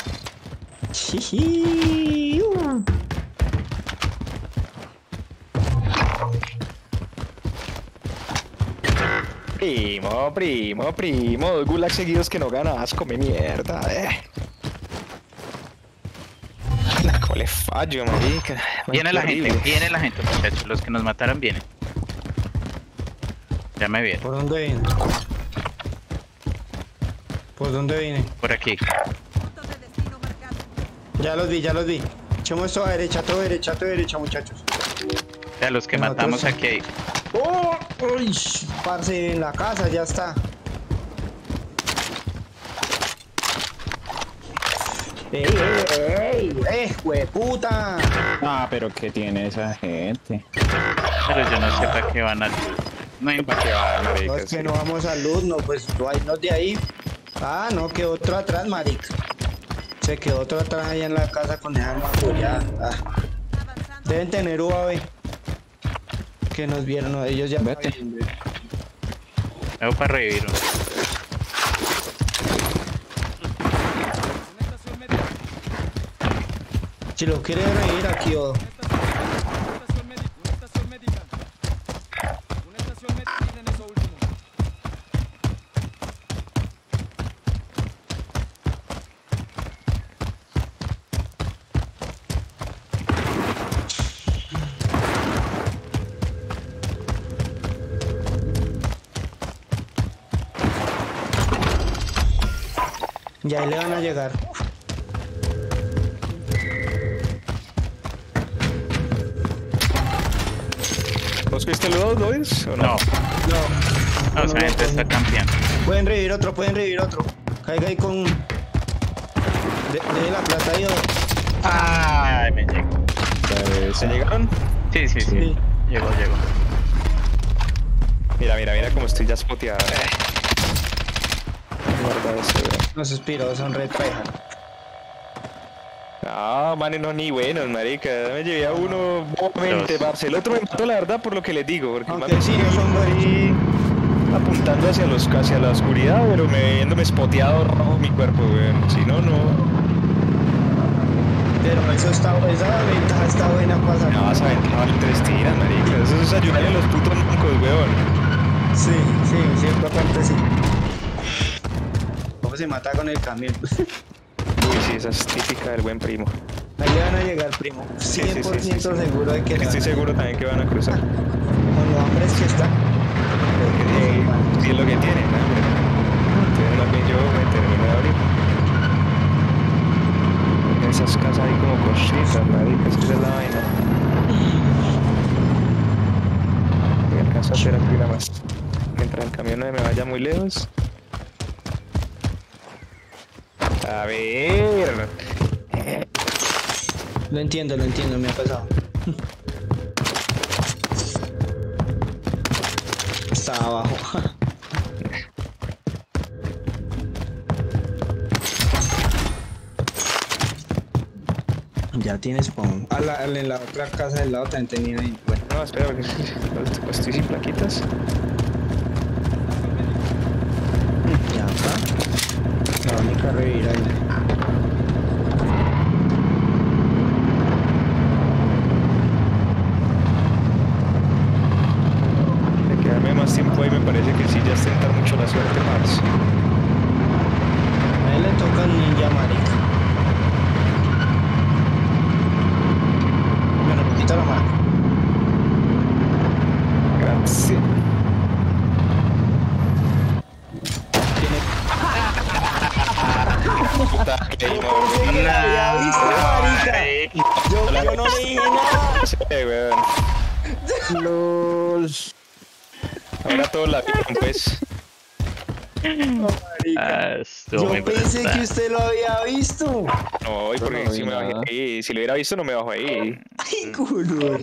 Jiji. Primo, primo, primo, dos gulags seguidos que no ganas, come mierda, eh. ¿Cómo le fallo, marica? Viene la Horrible. gente, viene la gente, muchachos. Los que nos mataron vienen. Ya me vieron. ¿Por dónde viene? ¿Por dónde viene? Por aquí. Puntos de destino marcados. Ya los vi, ya los vi. Echemos todo a derecha, todo a derecha, todo a derecha, muchachos. O sea, los que Nosotros- matamos aquí. ¡Oh! ¡Uy! Parce, en la casa, ya está. ¡Ey, ey, ey! ¡Eh, hueputa! Ah, pero ¿qué tiene esa gente? Pero yo no sé para qué van al. No importa. ¿Qué va, No, marica? es que Sí. no vamos a luz, no, pues no hay no de ahí. Ah, no, que otro atrás, marica. Se quedó otro atrás allá en la casa con esa armadura. Ah, Avanzando. deben tener U A V. Que nos vieron, no, ellos ya Vete. saben. Me voy para revivir uno. Una estación médica. Si lo quiere reír aquí o... Una estación médica. Una estación médica. Una estación médica. Miren eso último. Ya ahí le van a llegar. ¿Vos viste los dos, Lois? ¿O no? No, No. no, no esa lo gente está cogen. campeando. Pueden revivir otro, pueden revivir otro. Caiga ahí con... De, de la plata ahí o... Ay, me llegó. ¿Se llegaron? Sí, sí, sí. Sí. Llegó, llegó. Mira, mira, mira cómo estoy ya spoteado. Eh. Guarda eso, weón. Los suspiros son re tryhard. No, manes, no, ni buenos, marica. Me llevé a uno bobamente, Dos. parce. El otro me mató, la verdad, por lo que les digo. Porque el Aunque man sí, siguió no son ahí apuntando hacia, los, hacia la oscuridad, pero me viéndome spoteado rojo mi cuerpo, weón. Si no, no. Pero eso está, esa ventaja está buena para sacar. No vas a aventar tres tiras, marica. Eso es ayudarle a los putos mancos, weón. Sí, sí, ciertamente sí. ¿Cómo se mata con el camión? Uy, sí, esa es típica del buen primo. Ahí le van a llegar, primo. Sí, sí, sí, cien por sí, ciento sí. seguro de que le Estoy van a seguro también que van a cruzar. llegar. Con los hombres que están. Eh, sí es lo que tienen, ¿no? Entonces más bien yo me termino de abrir. Esas casas ahí como cositas, marica, es que esa es la vaina. Voy a alcanzar a hacer aquí una más. Mientras el camión no me vaya muy lejos. A ver. Lo entiendo, lo entiendo, me ha pasado. Está abajo. Ya tienes spawn. A la, en la otra casa del lado también tenía ahí. Bueno, No, espera, porque pues, estoy sin plaquitas. ya está. La única revivir ahí. De quedarme más tiempo ahí me parece que sí, ya es tentar mucho la suerte, Mars. A él le toca el ninja marica. Bueno, me quita la mano. Gracias. Tiene... Puta, que no. había visto, marica. Ay, Yo, yo no le dije nada. Sí, weón. Los... Ahora todos la vieron, pues. Marica. ah, estuvo Yo muy pensé brutal. que usted lo había visto. No, y Yo porque no si vi me bajé nada. ahí. Si lo hubiera visto, no me bajo ahí. Ay, culo.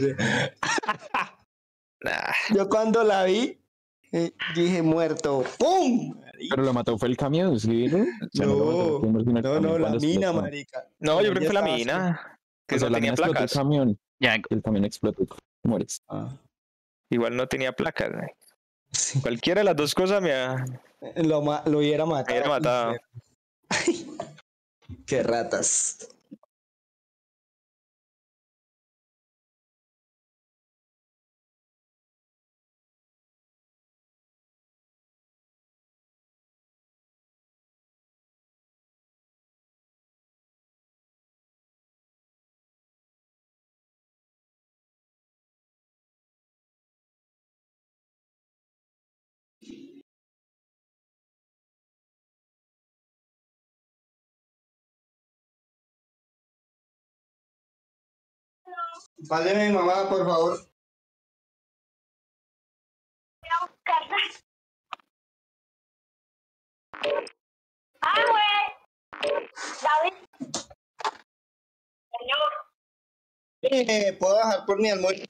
Nah. Yo cuando la vi, eh, dije muerto. ¡Pum! Marica. Pero lo mató fue el camión, ¿sí vieron? O sea, lo mató, No, fuimos en el no, camión no, la cuando mina, explotó. marica. No, yo creo que Ella fue la estaba mina. Que O sea, no la tenía mina explotó el placas. camión, Ya, el camión explotó. Mueres. Ah, Igual no tenía placas. güey. sí. Cualquiera de las dos cosas me, ha- Lo, ma- lo hubiera me matado. hubiera matado. Qué ratas. Páseme mi mamá, por favor. Ah, güey. David, señor. Eh, ¿puedo bajar por mi almuerzo?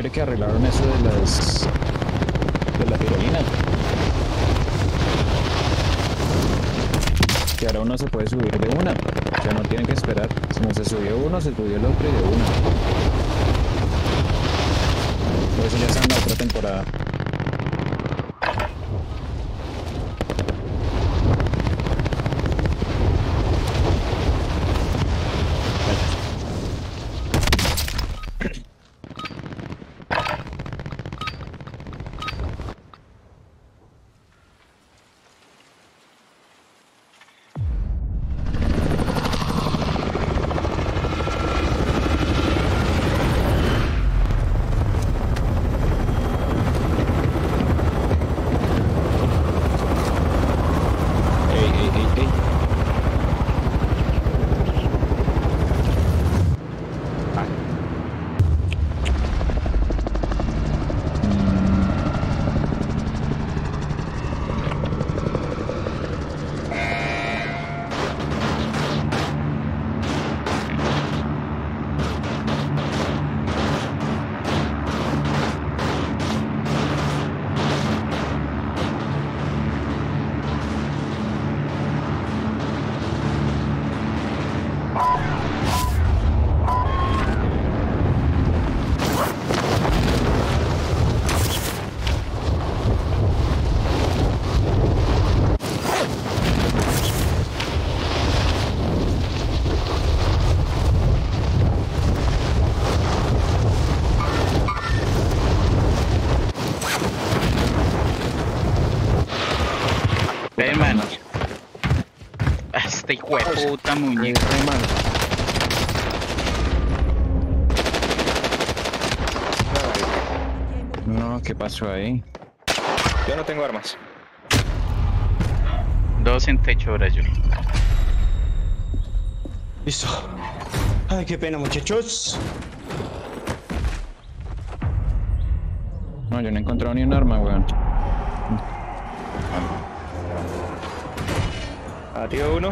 chévere que arreglaron eso de las de la tirolina. Que ahora uno se puede subir de una. O sea, no tienen que esperar. Si no se subió uno, se subió el otro y de una. Por eso ya está en la otra temporada. Hermano. Este hijo de puta muñeco. No, ¿qué pasó ahí? Yo no tengo armas. Dos en techo ahora yo. Listo. Ay, qué pena, muchachos. No, yo no he encontrado ni un arma, weón. Arriba uno.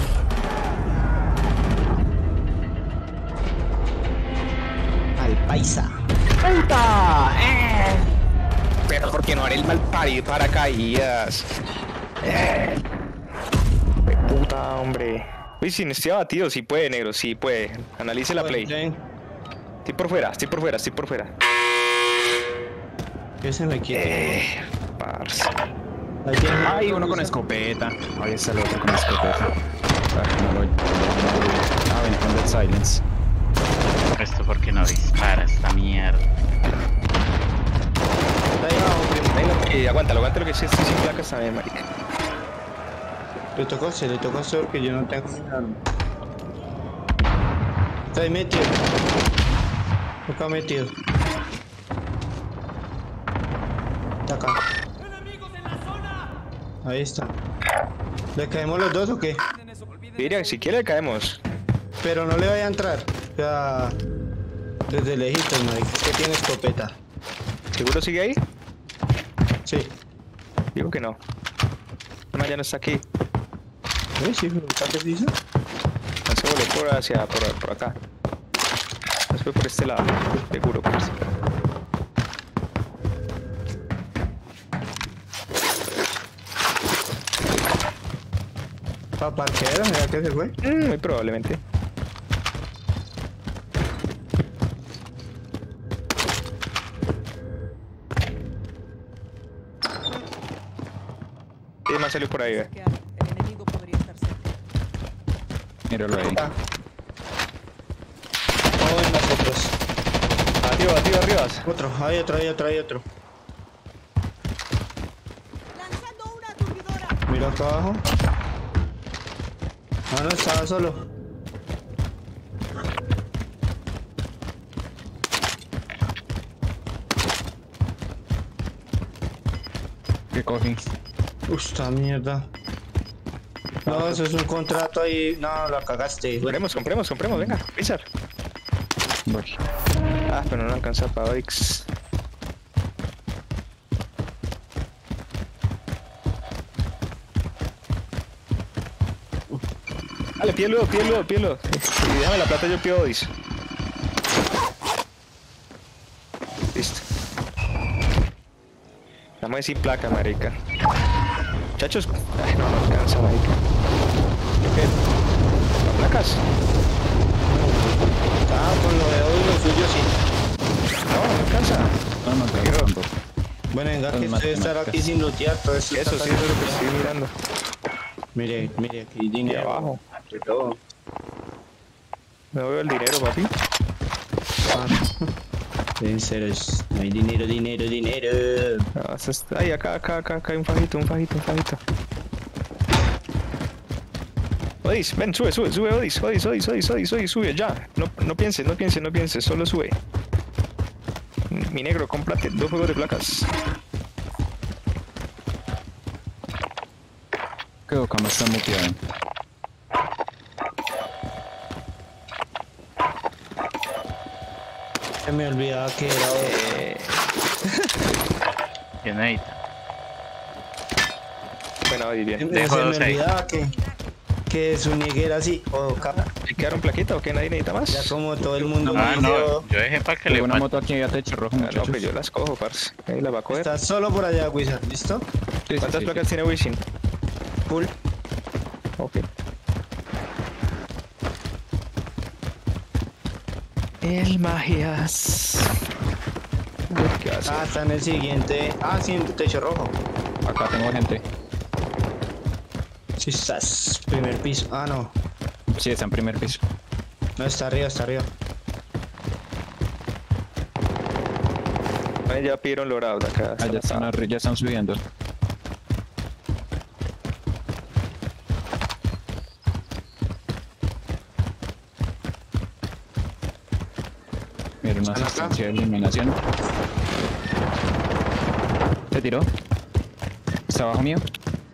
Al paisa. ¡Puta! ¡Eh! Pero ¿por qué no haré el mal parido paracaídas? ¡Eh! ¡Qué puta, hombre! Uy, si no estoy abatido, sí puede, negro, sí puede. Analice la play. Estoy por fuera, estoy por fuera, estoy por fuera. ¿Qué se me quiere? Eh, parce. Ahí tiene- Ay, uno con escopeta. Ahí está el otro con escopeta. Ah, no lo- Ah, ven, con Dead Silence. Esto porque no dispara esta mierda. Ahí abajo, primo. Venga, que aguántalo, aguántalo que sí estoy sin placas también, marica. Le tocó hacer, le tocó hacer porque yo no tengo mi arma. Está ahí metido. Acá metido. Está acá. Ahí está. ¿Le caemos los dos o qué? Diría, si quiere caemos. Pero no le vaya a entrar. O sea, desde lejitos, marica. Que tiene escopeta. ¿Seguro sigue ahí? Sí. Digo que no. No, ya no está aquí. ¿Eh? Sí, pero ¿está qué dice? No se voló por hacia, por, por acá. No se fue por este lado, seguro, pues. Pa' parquero, mira que se fue. Mm, muy probablemente. ¿Qué más salió por ahí, ve? El enemigo podría estar cerca. Míralo ahí. Ah. Oh, en nosotros. Arriba, arriba, arriba. Otro, hay otro, hay otro, hay otro. Lanzando una aturdidora. Mira acá abajo. Ah, no, estaba solo. ¿Qué cogí? Uy, esta mierda. No, eso es un contrato ahí. No, la cagaste. Bueno, Compremos, compremos, compremos, venga, Pizar. Voy. Ah, pero no alcanza para Oryx. Dale, pídelo, pídelo, pídelo. Y déjame la plata, yo pido Odis. Listo. Estamos sin placa, marica. Muchachos, ay, no nos alcanza, marica. ¿Qué? ¿Las placas? Ah, con lo de hoy, lo suyo sí. No, no alcanza. No, no, claro, tampoco. Bueno, venga, Son que usted estará matemáticas. aquí sin lootear todo esto. Eso está sí, tan- eso es lo que estoy mirando. Mire, mire, aquí hay Y dinero. abajo. De todo. Me veo el dinero, papi. En serio, es- no hay dinero, dinero, dinero. No, eso está- Ay, acá, acá, acá, acá hay un fajito, un fajito, un fajito. Odis, ven, sube, sube, sube, Odis, Odis, Odis, Odis, Odis, Odis, sube, ya. No, no pienses, no pienses, no pienses, solo sube. Mi negro, cómprate dos juegos de placas. Creo que no está muteado. Se me olvidaba que era hoy. Eh, ¿Quién necesita? bueno, Odis, bien. Se me Dejo dos ahí. olvidaba que, que su nieguera así, o capa. ¿Y quedaron plaquita o qué? ¿Nadie necesita más? Ya como todo el mundo Ah, me no, dijo, yo dejé para que le Tengo una falte. moto aquí a techo rojo, Ah, no, muchachos. pues yo las cojo, parce. Ahí la va a coger. está solo por allá, Wizard, ¿listo? Sí, sí, ¿Cuántas sí, placas tiene Wisin? Full. Ok. El magias. ¿Qué hace? Ah, está en el siguiente. Ah, sí, en techo rojo. sí. Acá tengo gente. Sí, estás. Primer piso. Ah, no. Sí, está en primer piso. No, está arriba, está arriba. Ahí ya pidieron lorados acá. Ah, ya están, arri- ya están subiendo. Mira, una ¿Están acá? asistencia de eliminación. ¿Se tiró? ¿Está abajo mío?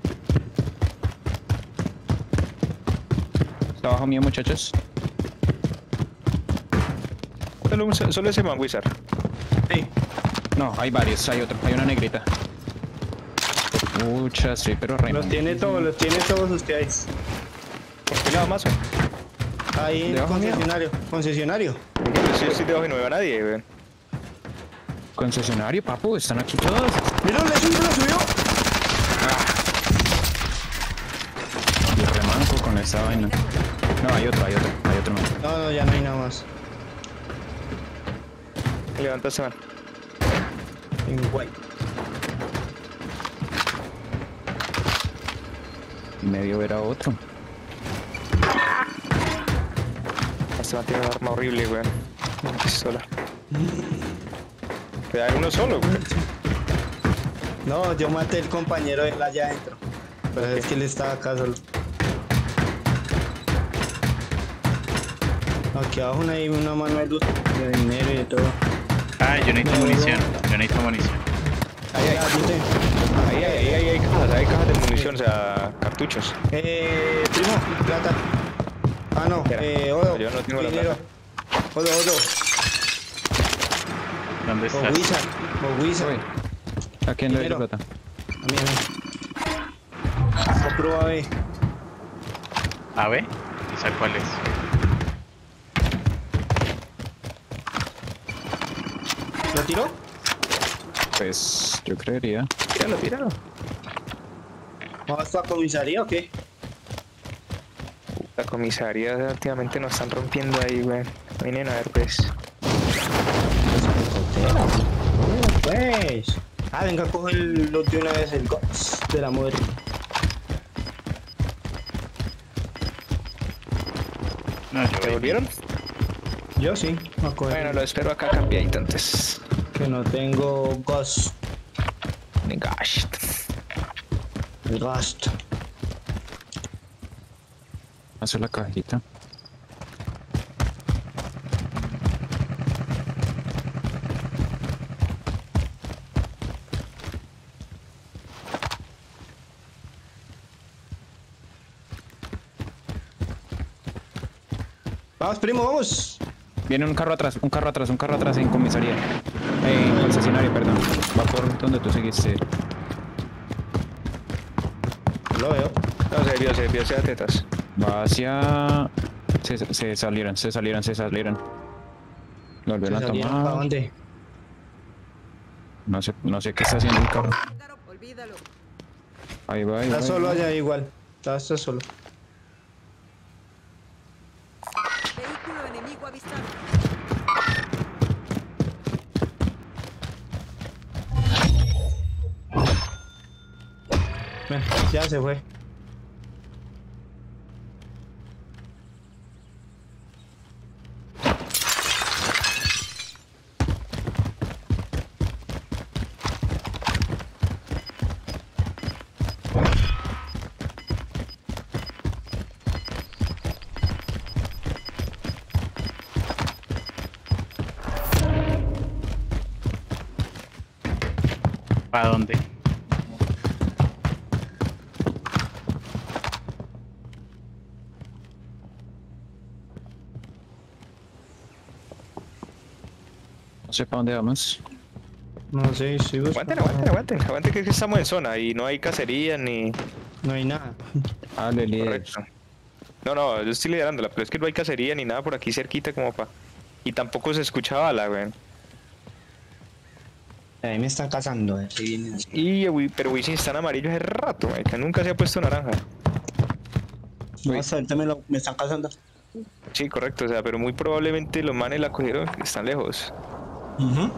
¿Está abajo mío, muchachos? Solo, un- solo ese man, Wizard. Sí. No, hay varios, hay otro, hay una negrita. Muchas, sí, pero re Los mal. tiene todos, los tiene todos ustedes. ¿Por qué lado más? Ahí en Debajo mío. concesionario. Concesionario. Si yo estoy debajo y no veo a nadie, weón. Concesionario, papu, están aquí todos. Mira, le subió, le subió. Y remanco con esta vaina. No, hay otro, hay otro, hay otro. man. No, no, ya no hay nada más. Levanta ese man. En guay. Y medio ver a otro. Este man tiene un arma horrible, weón. Una pistola. Pero hay uno solo, weón. No, yo maté al compañero de él allá adentro. Pero es que él estaba acá solo. Aquí abajo no hay una mano de luz, de dinero y de todo. Ah, yo necesito No, munición. Yo necesito munición. Ahí hay, Ya, yo te- ahí hay, ahí hay, hay cajas, hay cajas de munición, o sea, cartuchos. Eh, primo, plata. Ah, no, Espera, eh, Odo. yo no tengo la dinero. Odo, Odo. ¿Dónde O estás? Wizard. O Wizard. Uy, ¿a quién le doy la Dinero. plata? A mí, a mí. Compro A B. A ver, ¿esa cuál es? ¿Lo tiró? Pues yo creería. Tíralo, tíralo. ¿Vamos a comisaría o qué? La comisaría últimamente nos están rompiendo ahí, weón. Vienen a ver, pues. Pues. Ah, venga, coge el loot de una vez, el Gods de la muerte. No, yo ¿Te voy. volvieron? Yo sí, voy a coger. Bueno, lo espero acá cambiadito entonces. Que no tengo Ghost. Gosh. El Ghost. Hace la cajita. Vamos, primo, vamos. Viene un carro atrás, un carro atrás, un carro atrás en comisaría. Eh, en concesionario, perdón. Va por donde tú seguiste. Lo veo. No, se vio, se vio hacia tetas. Va hacia... Se, se salieron, se salieron, se salieron. Lo ¿Se volvieron a salieron para tomar. dónde? No sé, no sé qué está haciendo el carro. Olvídalo. Ahí va, ahí va. Está ahí solo va. allá igual. Está, está solo. Vehículo enemigo avistado. Ven, ya se fue. ¿Para dónde? No sé para dónde vamos. No sé, estoy Aguanten, buscando. aguanten, aguanten. Aguanten que estamos en zona y no hay cacería ni... No hay nada. Dale, líder. Correcto. No, no, yo estoy liderándola, pero es que no hay cacería ni nada por aquí cerquita como pa... Y tampoco se escucha bala, güey. Ahí me están cazando, eh. Sí, vienen así. Y, uy, pero Wisin está en amarillo hace rato, marica. Nunca se ha puesto naranja. No, hasta ahorita me, lo, me están cazando. Sí, correcto, o sea, pero muy probablemente los manes la cogieron, están lejos. Ujú.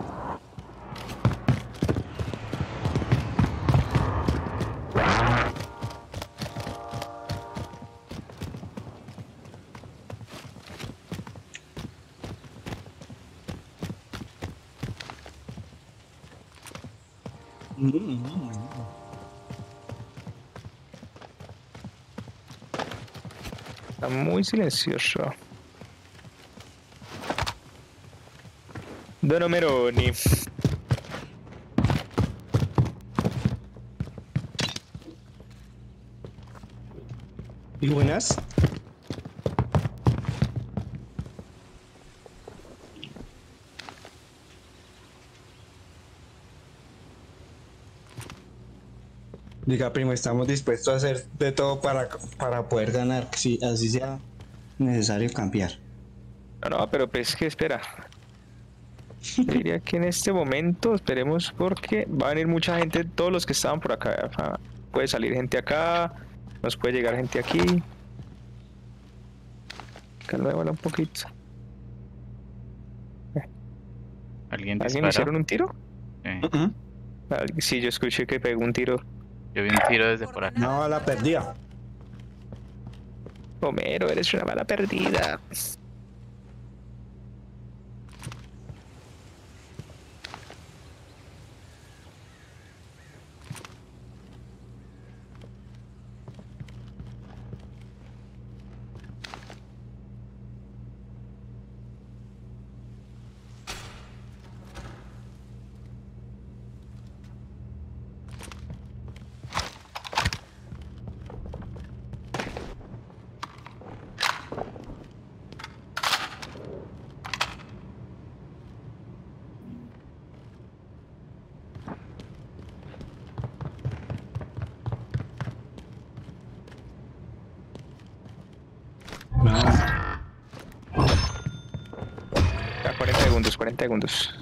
Está muy silencioso. Dono Meroni. ¿Y buenas? Diga, primo, estamos dispuestos a hacer de todo para, para poder ganar, si así sea necesario cambiar. No, no, pero pues que espera. Yo diría que en este momento esperemos porque va a venir mucha gente, todos los que estaban por acá. Ajá. Puede salir gente acá, nos puede llegar gente aquí. Calma, un poquito. ¿Alguien ¿Alguien le dispara? hicieron un tiro? Sí. Alguien- Sí, yo escuché que pegó un tiro. Yo vi un tiro desde por acá. No, la perdida. Homero, eres una bala perdida. No. Ya, cuarenta segundos, cuarenta segundos.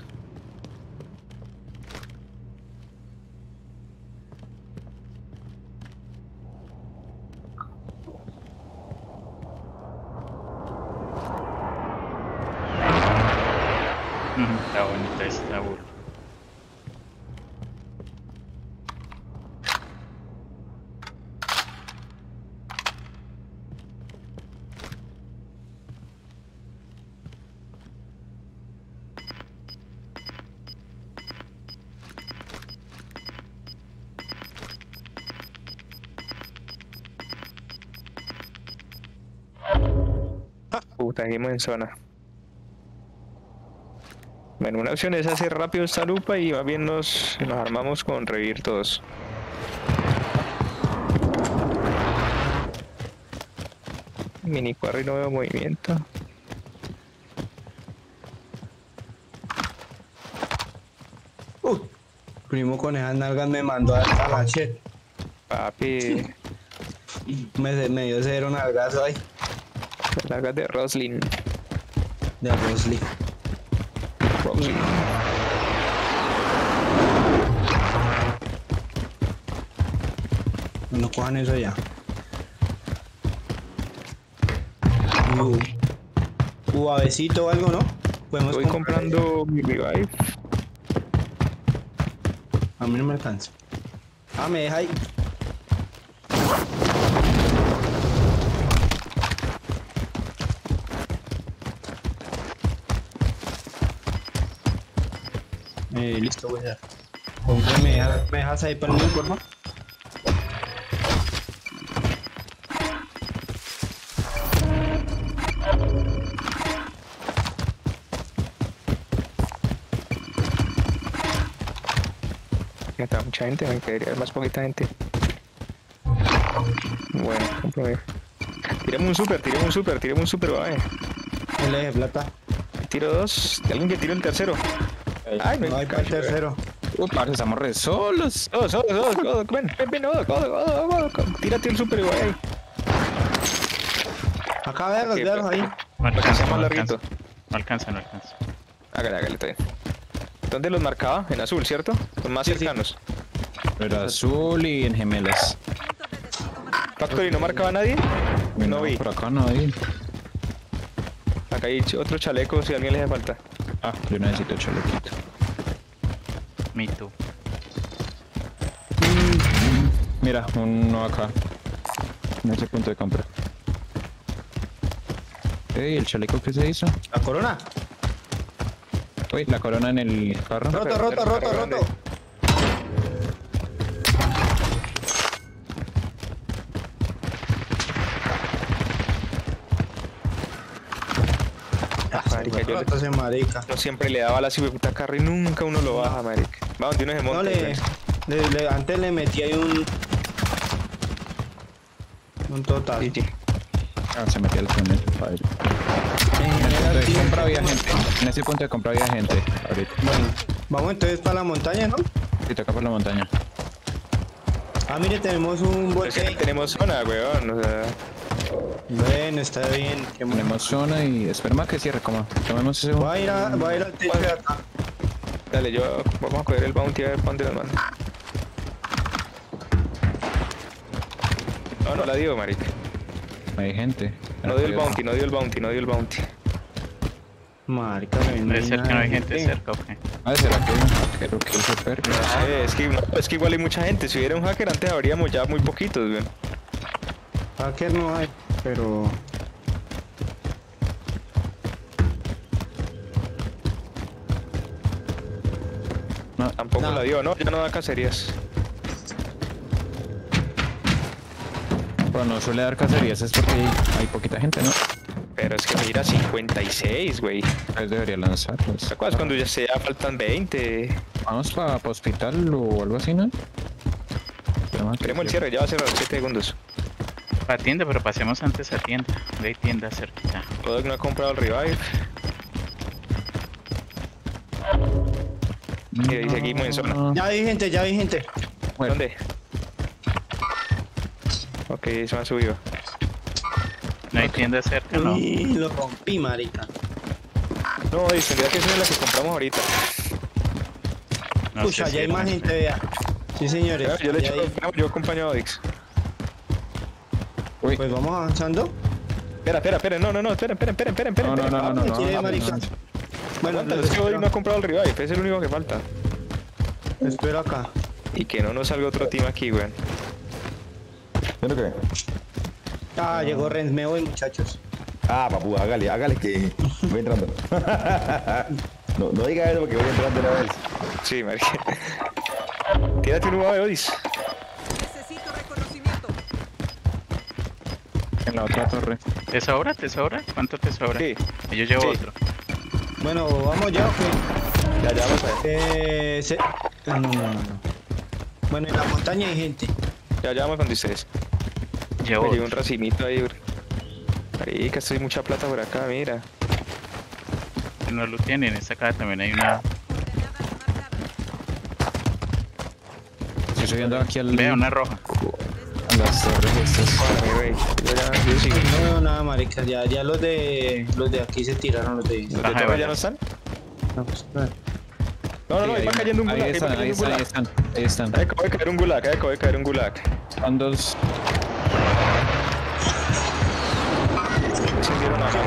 Ujú, está bonita esta burla. Puta, seguimos en zona. Bueno, una opción es hacer rápido esta lupa y más bien nos, nos armamos con revivir todos. Mini quarry no veo movimiento. Uh, primo con esas nalgas me mandó a, a la chet. Papi, Me, me dio cero nalgazo ahí. largas de Roslin. De Rosley. Roslin. No cojan eso ya. Uh, U A Vcito o algo, ¿no? Podemos Estoy comprar. comprando mi revive. A mí no me alcanza. Ah, me deja ahí. Eh, listo, voy a dar. ¿Me dejas, me dejas ahí para el por favor? Ya está mucha gente, me quedaría más poquita gente. Bueno, comprobé. Tiremos un super, tiremos un super, tiremos un super, va, eh. El eje plata. Tiro dos, alguien que tire el tercero. Ay, No hay para el tercero. Uh, parce, estamos re solos. Dos, dos, dos, dos, ven, ven, ven, dos, dos, dos, dos, dos. Tírate el super igual ahí. Acá, vean, Aquí, vean ahí. No Para que sea alcanza, más no larguito. alcanza. No alcanza, no alcanza. Hágale, hágale, está bien. ¿Dónde los marcaba? En azul, ¿cierto? Los más Sí, sí. cercanos. Pero azul y en gemelas. Puntos de destino marcados. Factory, ¿no marcaba a nadie? No vi. Por acá no hay. Acá hay ch- otro chaleco si a alguien le hace falta. Ah, yo necesito chalequito. Me too. Mira, uno acá. En ese punto de compra. Ey, ¿el chaleco qué se hizo? La corona. Uy, la corona en el carro. Roto, pero- roto, pero- roto, pero roto. grande. Marica, yo Roto ese marica. no siempre le daba la puta carro y nunca uno lo baja, marica. Va donde uno se No, monta. le, le, le- antes le metí ahí un... Un total. Sí, sí. Ah, se metió el túnel. Padre. En ese punto de compra había gente. En ese punto de compra había gente. Ahorita. Bueno, vamos entonces para la montaña, ¿no? Sí, toca por la montaña. Ah, mire, tenemos un Pero es que bote. no tenemos zona, weón. O sea, Bueno, está bien. Qué bueno. Tenemos zona y esperemos a que cierre. Como tomemos ese. Voy a ir, a, voy a ir al techo de acá. dale, yo vamos a coger el bounty a ver para dónde nos manda. No, no la dio, marica. Hay gente. No dio el bounty, no dio el bounty, no dio el bounty. Marica, no Debe ser que no hay gente cerca, ok. Ah, ¿será que hay un hacker que se perdió? No sé, es que, no, es que igual hay mucha gente. Si hubiera un hacker antes habríamos ya muy poquitos, weón. Hacker no hay, pero... No, Tampoco No. la dio, ¿no? Ya no da cacerías. cuando no suele dar cacerías es porque hay, hay poquita gente, ¿no? Pero es que mira, cincuenta y seis, güey. Entonces debería lanzarlos. ¿Te acuerdas cuando ya se ya faltan veinte? Vamos para hospital o algo así, ¿no? Queremos el cierre, ya va a cerrar siete segundos. Para tienda, pero pasemos antes a tienda. Ve tienda cerquita. Kodok no ha comprado el revive. Y ahí seguimos en zona. Ya vi gente, ya vi gente. Bueno, ¿Dónde? Ok, se me han subido. No hay tienda cerca, ¿no? Uy, lo rompí, marica. No, dice, mira que esa es la que compramos ahorita. No Pucha, sé si ya hay más más. gente, vea. Sí, señores. Yo le ya echo, hay- yo acompaño a Dix. uy, Pues vamos avanzando. Espera, espera, espera, no, no, no, espera, espera, espera, espera, espera. no, no, no, no, no, no, Tire, no, marica. no. Bueno, Aguanta, los es que hoy espero, no ha comprado el revive, es el único que falta. espero acá. Y que no nos salga otro team aquí, weón. ¿Yo no qué? Ah, llegó Renz, me voy, muchachos. Ah, papu, hágale, hágale que voy entrando. no, no diga eso porque voy entrando una vez. Sí, marica. Tírate un U A V, Odis. Necesito reconocimiento. En la otra torre. ¿Te sobra? ¿Te sobra? ¿Cuánto te sobra? Sí. Yo llevo Sí. otro. Bueno, vamos ya, ok. Ya, ya vamos a ver. Eh, se... No, no, no, no. Bueno, en la montaña hay gente. Ya, ya vamos donde ustedes. Llevo Me llevo un otro. racimito ahí, bro. Marica, estoy mucha plata por acá, mira. No lo tienen. En esta casa también hay una. Estoy subiendo aquí al, Vea, una roja. a las torres estas. Ay, güey. Yo ya, yo sigo. No veo nada, marica. Ya, ya los de los de aquí se tiraron los de. ¿Los de Baja de torre ya balas. no están? Vamos, a ver. No, no, no, Sí, ahí va hay cayendo un uno. gulag, Ahí ahí va están, ahí cayendo un están, ahí gulag. están. Ahí están. Ahí acaba de caer un gulag, ahí acaba de caer un gulag. Son dos. Se vieron a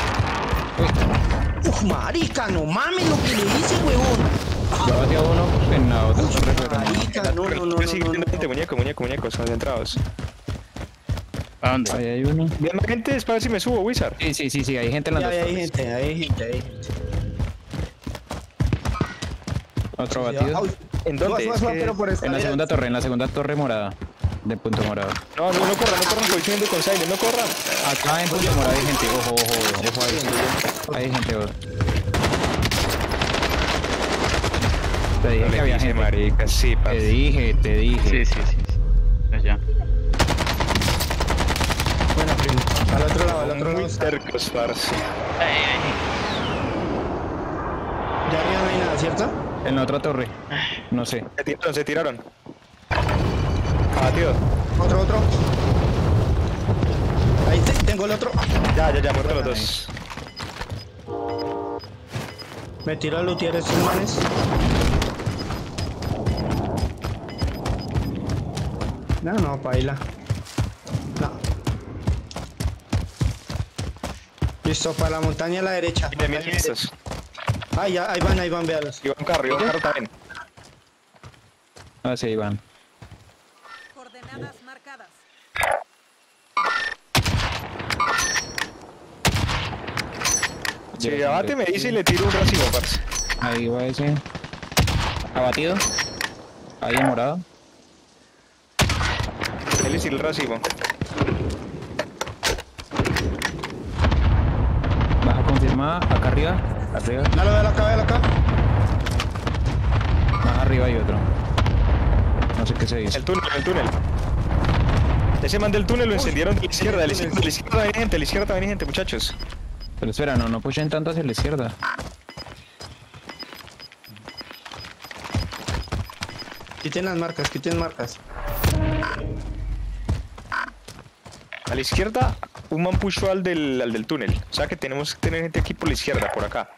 Uf, marica, no mames lo que le hice, huevón. Yo batí a uno en la otra torre, pero no. Marica, no, no, no, no, Sigue no, viendo no. gente, muñeco, muñeco, muñecos, concentrados. ¿A dónde? Ahí hay uno. Bien, gente, es para ver si me subo, Wizard. Sí, sí, sí, sí, hay gente en las Ya, dos ya hay torres. gente, hay gente, hay gente. Otro batido. Ay, ¿En suba, dónde? suba, Es suba, que- pero por En la escaleras. segunda torre, en la segunda torre morada. De punto morado. No, no, no corran, no corran, estoy subiendo con Silent, no corran. Acá en punto morado hay gente. Ojo, ojo, ojo, ojo ahí. Hay gente, ojo. Te dije que había Dice, gente. marica, sí, Te parce. dije, te dije. Sí, sí, sí. sí. Allá. Bueno, primo. Al otro lado, al otro lado. Muy está. cercos, parce. Ya arriba no hay nada, ¿cierto? En la otra torre. No sé. Se tiraron, se tiraron. Abatido. Otro, otro. Ahí te- tengo el otro. Ya, ya, ya, muerto los dos. Me tiro a lootear estos manes. No, no, paila. No. Listo, para la montaña a la derecha. Bien, bien listos. Ah, ya, ahí van, ahí van, véalos. Y va un carro, y va un carro también. Ah, sí, Iván. Coordenadas marcadas. Si abate me dice y le tiro un racimo, parce. Ahí va ese. Abatido. Ahí en morado. Él le tiro el racimo. Baja confirmada. Acá arriba. Arriba. Dale, véalo acá, véalo acá. Más arriba hay otro. No sé qué se dice. El túnel, el túnel. Ese man del túnel lo encendieron de la izquierda, de la izquierda, de la izquierda viene gente, de la izquierda también hay gente, muchachos. Pero espera, no, no pushen tanto hacia la izquierda. Quiten las marcas, quiten marcas. A la izquierda, un man pushó al del, al del túnel. O sea que tenemos que tener gente aquí por la izquierda, por acá.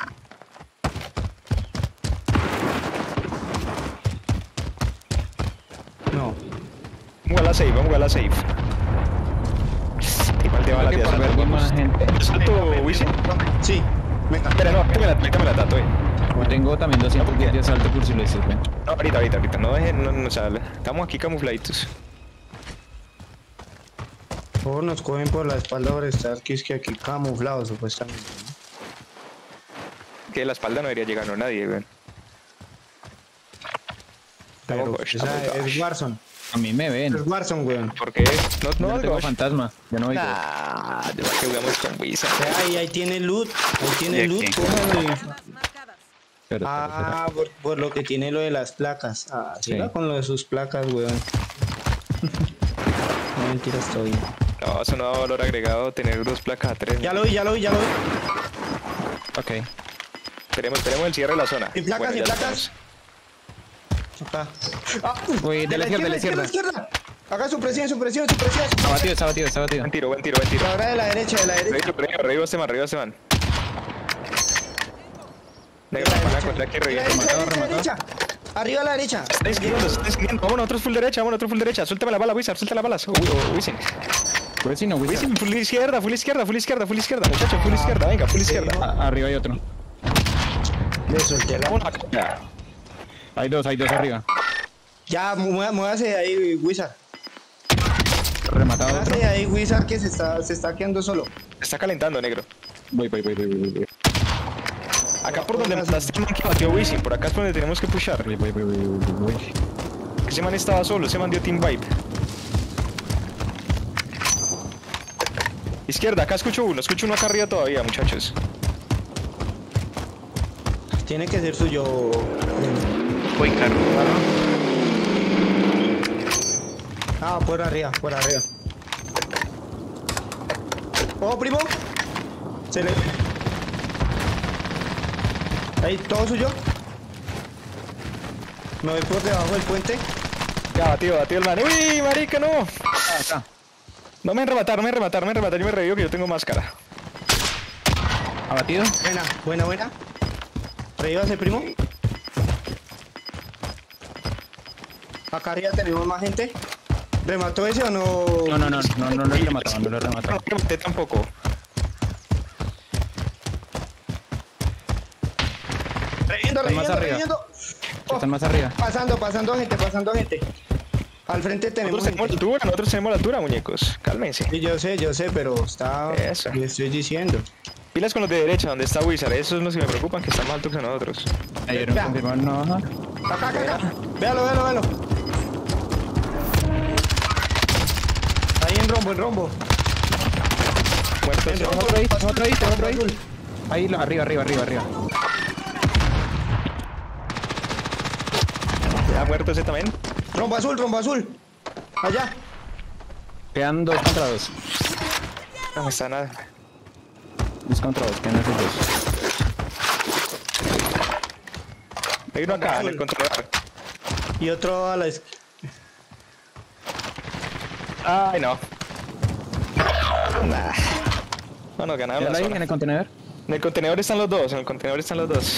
No. Vamos a la safe, vamos a la safe. Igual de Creo balas que de por ver asalto. más gente. ¿Salto, Wisin? Sí, venga. Espera, no, ahorita me la, ahorita me la tato, eh. Yo tengo también doscientos diez de asalto por si les sirve. No, ahorita, ahorita, ahorita. No dejen, no, no, o sea, estamos aquí camufladitos. Oh, nos cogen por la espalda por estar que es que aquí camuflados supuestamente. ¿no? Que de la espalda no debería llegar no nadie, weón. Pero Estamos- esa estamos es gosh. Warzone. A mí me ven. Es Warzone, weón. ¿Por qué? No, No, no, no tengo gosh. fantasma. Yo no oigo. Ah, de verdad que jugamos con Wizard. Ahí, ahí tiene loot. Ahí tiene ¿De loot. qué? cógelo y- Coordenadas marcadas. Espera, espera, Ah, por, por lo que tiene lo de las placas. Ah, Sí. siga con lo de sus placas, weón. No mentiras, estoy. No, eso no da valor agregado tener dos placas a tres. Ya lo vi, ya lo vi, ya lo vi. espera. Ok. Tenemos, tenemos el cierre de la zona. Sin placas, Bueno, sin ya placas. Acá. Ah, Uy, de la izquierda, de la izquierda. izquierda. Haga su presión, su presión, su presión. Está batido, está batido, está batido. Buen tiro, buen tiro, buen tiro. Ahora de la derecha, de la derecha. Revivo, revivo, revivo este man, revivo este man. De Negro, la van a derecha. encontrar que De la revivo. derecha, rematado, derecha, rematado. derecha. Arriba a la derecha. Está esquivando, se está esquivando. Vámonos, otros full derecha, vámonos, otros full derecha. Suéltame la bala, Wizard, suelta las balas. Uy, uy, Wisin. Pues sí, no, Wizard. Wisin, full izquierda, full izquierda, full izquierda, full izquierda. Muchachos, full izquierda, venga, full izquierda. A- Arriba hay otro. Le solté la. Vámonos acá. Hay dos, hay dos arriba. Ya, mué- muévase de ahí, Wizard. Rematado Muévase otro. de ahí, Wizard, que se está, se está quedando solo. Se está calentando, negro. Voy, voy, voy, voy, voy, voy. Acá por donde mataste el man que batió Wisin, por acá es por donde tenemos que pushar. Voy, voy, voy, voy, voy, voy. Ese man estaba solo, ese man dio team vibe. Izquierda, acá escucho uno, escucho uno acá arriba todavía, muchachos. Tiene que ser suyo. Voy carro. Ah, por arriba, por arriba. Oh, primo. Se le. Ahí, todo suyo. Me voy por debajo del puente. Ya, batido, batido el man. ¡Uy, marica, no! Ah, acá. No me rematar, no me rematar, no me rematar, yo me revivo que yo tengo máscara. Abatido. Buena, buena, buena. Revívase, primo. Acá arriba tenemos más gente. ¿Remató ese o no? No, no, no, no, no lo he rematado, no lo he No rematado. rematé tampoco. Reviendo, Están más reviendo, arriba. reviendo. Oh, Están más arriba. pasando, pasando gente, pasando gente. Al frente tenemos Nosotros tenemos la gente. altura, nosotros tenemos la altura, muñecos. Cálmense. Sí, yo sé, yo sé, pero está... Eso. Le estoy diciendo. Pilas con los de derecha, donde está Wizard. Esos son los que me preocupan, que están más altos que nosotros. Ayer no Vea. confirmaron una baja. Acá, acá, acá. Véalo, véalo, véalo. Ahí en rombo, en rombo. Muertos. En Tengo rombo. otro ahí, tengo otro ahí, tengo otro ahí. Ahí, lo- arriba, arriba, arriba, arriba. Ya muerto ese también. Rombo azul, rombo azul. Allá. Quedan dos contra dos. No me está nada. Dos contra dos, quedan esos dos. Hay uno acá en el contenedor. Y otro a la izquierda. Ay, no. Nah. No, no, ganaron la ¿Quedan ahí zona. en el contenedor? En el contenedor están los dos, en el contenedor están los dos.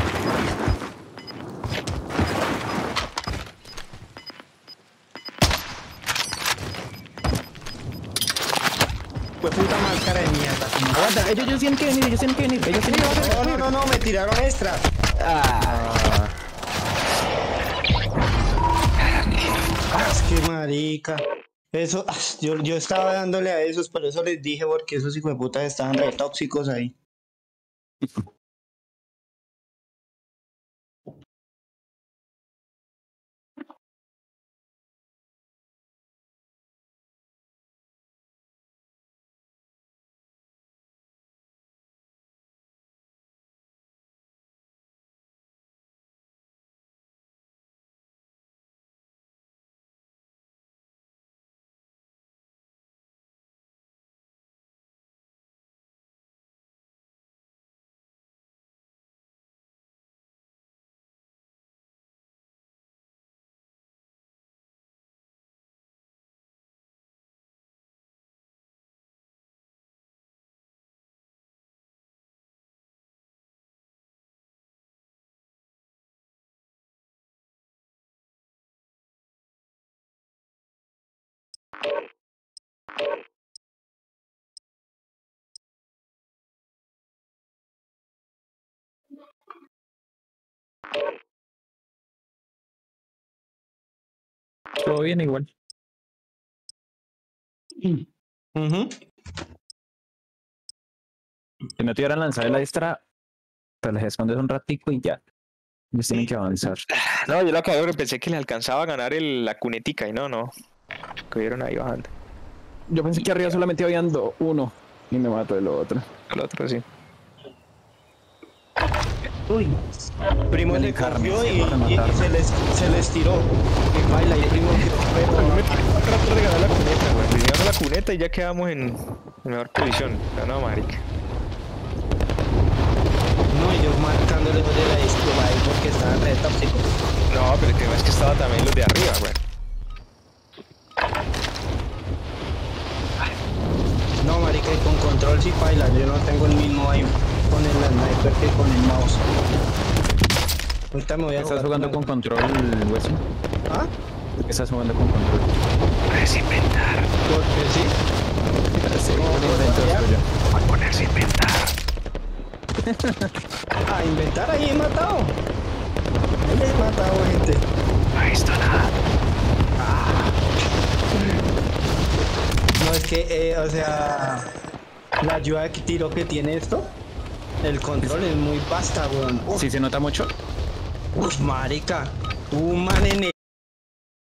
Pues puta máscara de mierda. Aguanta, ellos, ellos tienen que venir, ellos tienen que venir, ellos tienen que venir. No, no, no, no, me tiraron extra. Ah, Ah, es que marica. Eso, ah, yo, yo estaba dándole a esos, por eso les dije, porque esos hijos de puta estaban re tóxicos ahí. todo bien igual. Ujú. Si no te hubieran lanzado la extra, te les escondes un ratico y ya. Ellos tienen que avanzar. No, yo lo acabé porque pensé que le alcanzaba a ganar el, la cunetica y no, no. Que vieron ahí bajando. Yo pensé que arriba solamente habían do- uno y me mató el otro. El otro sí. Uy. Primo Dale, le Carmen, cogió se y, va a y rematar. se, les, se les tiró. Y baila, y primo quedó A mí me pero... tocó tratar de ganar la cuneta, güey. Le ganamos la cuneta y ya quedamos en, en mejor posición. Ganó marica. No, y yo marcándole de la izquierda ahí porque estaban re tóxicos. No, pero el tema es que estaba también los de arriba, güey. No, marica, y con control sí baila. Yo no tengo el mismo ahí con el sniper que con el mouse. Ahorita me voy a ¿Estás jugar jugando con control, Wesley? ¿Ah? ¿Por qué estás jugando con control? Puedes inventar. Porque sí. Sí, ¿Cómo un puedo invento fallar? tuyo. Voy a ponerse a inventar. A inventar ahí he matado. Ahí he matado gente. No he visto nada. No, es que, eh, o sea, la ayuda de tiro que tiene esto, el control es muy vasta, weón. Uf, Sí, se nota mucho. uf, marica. Un man en el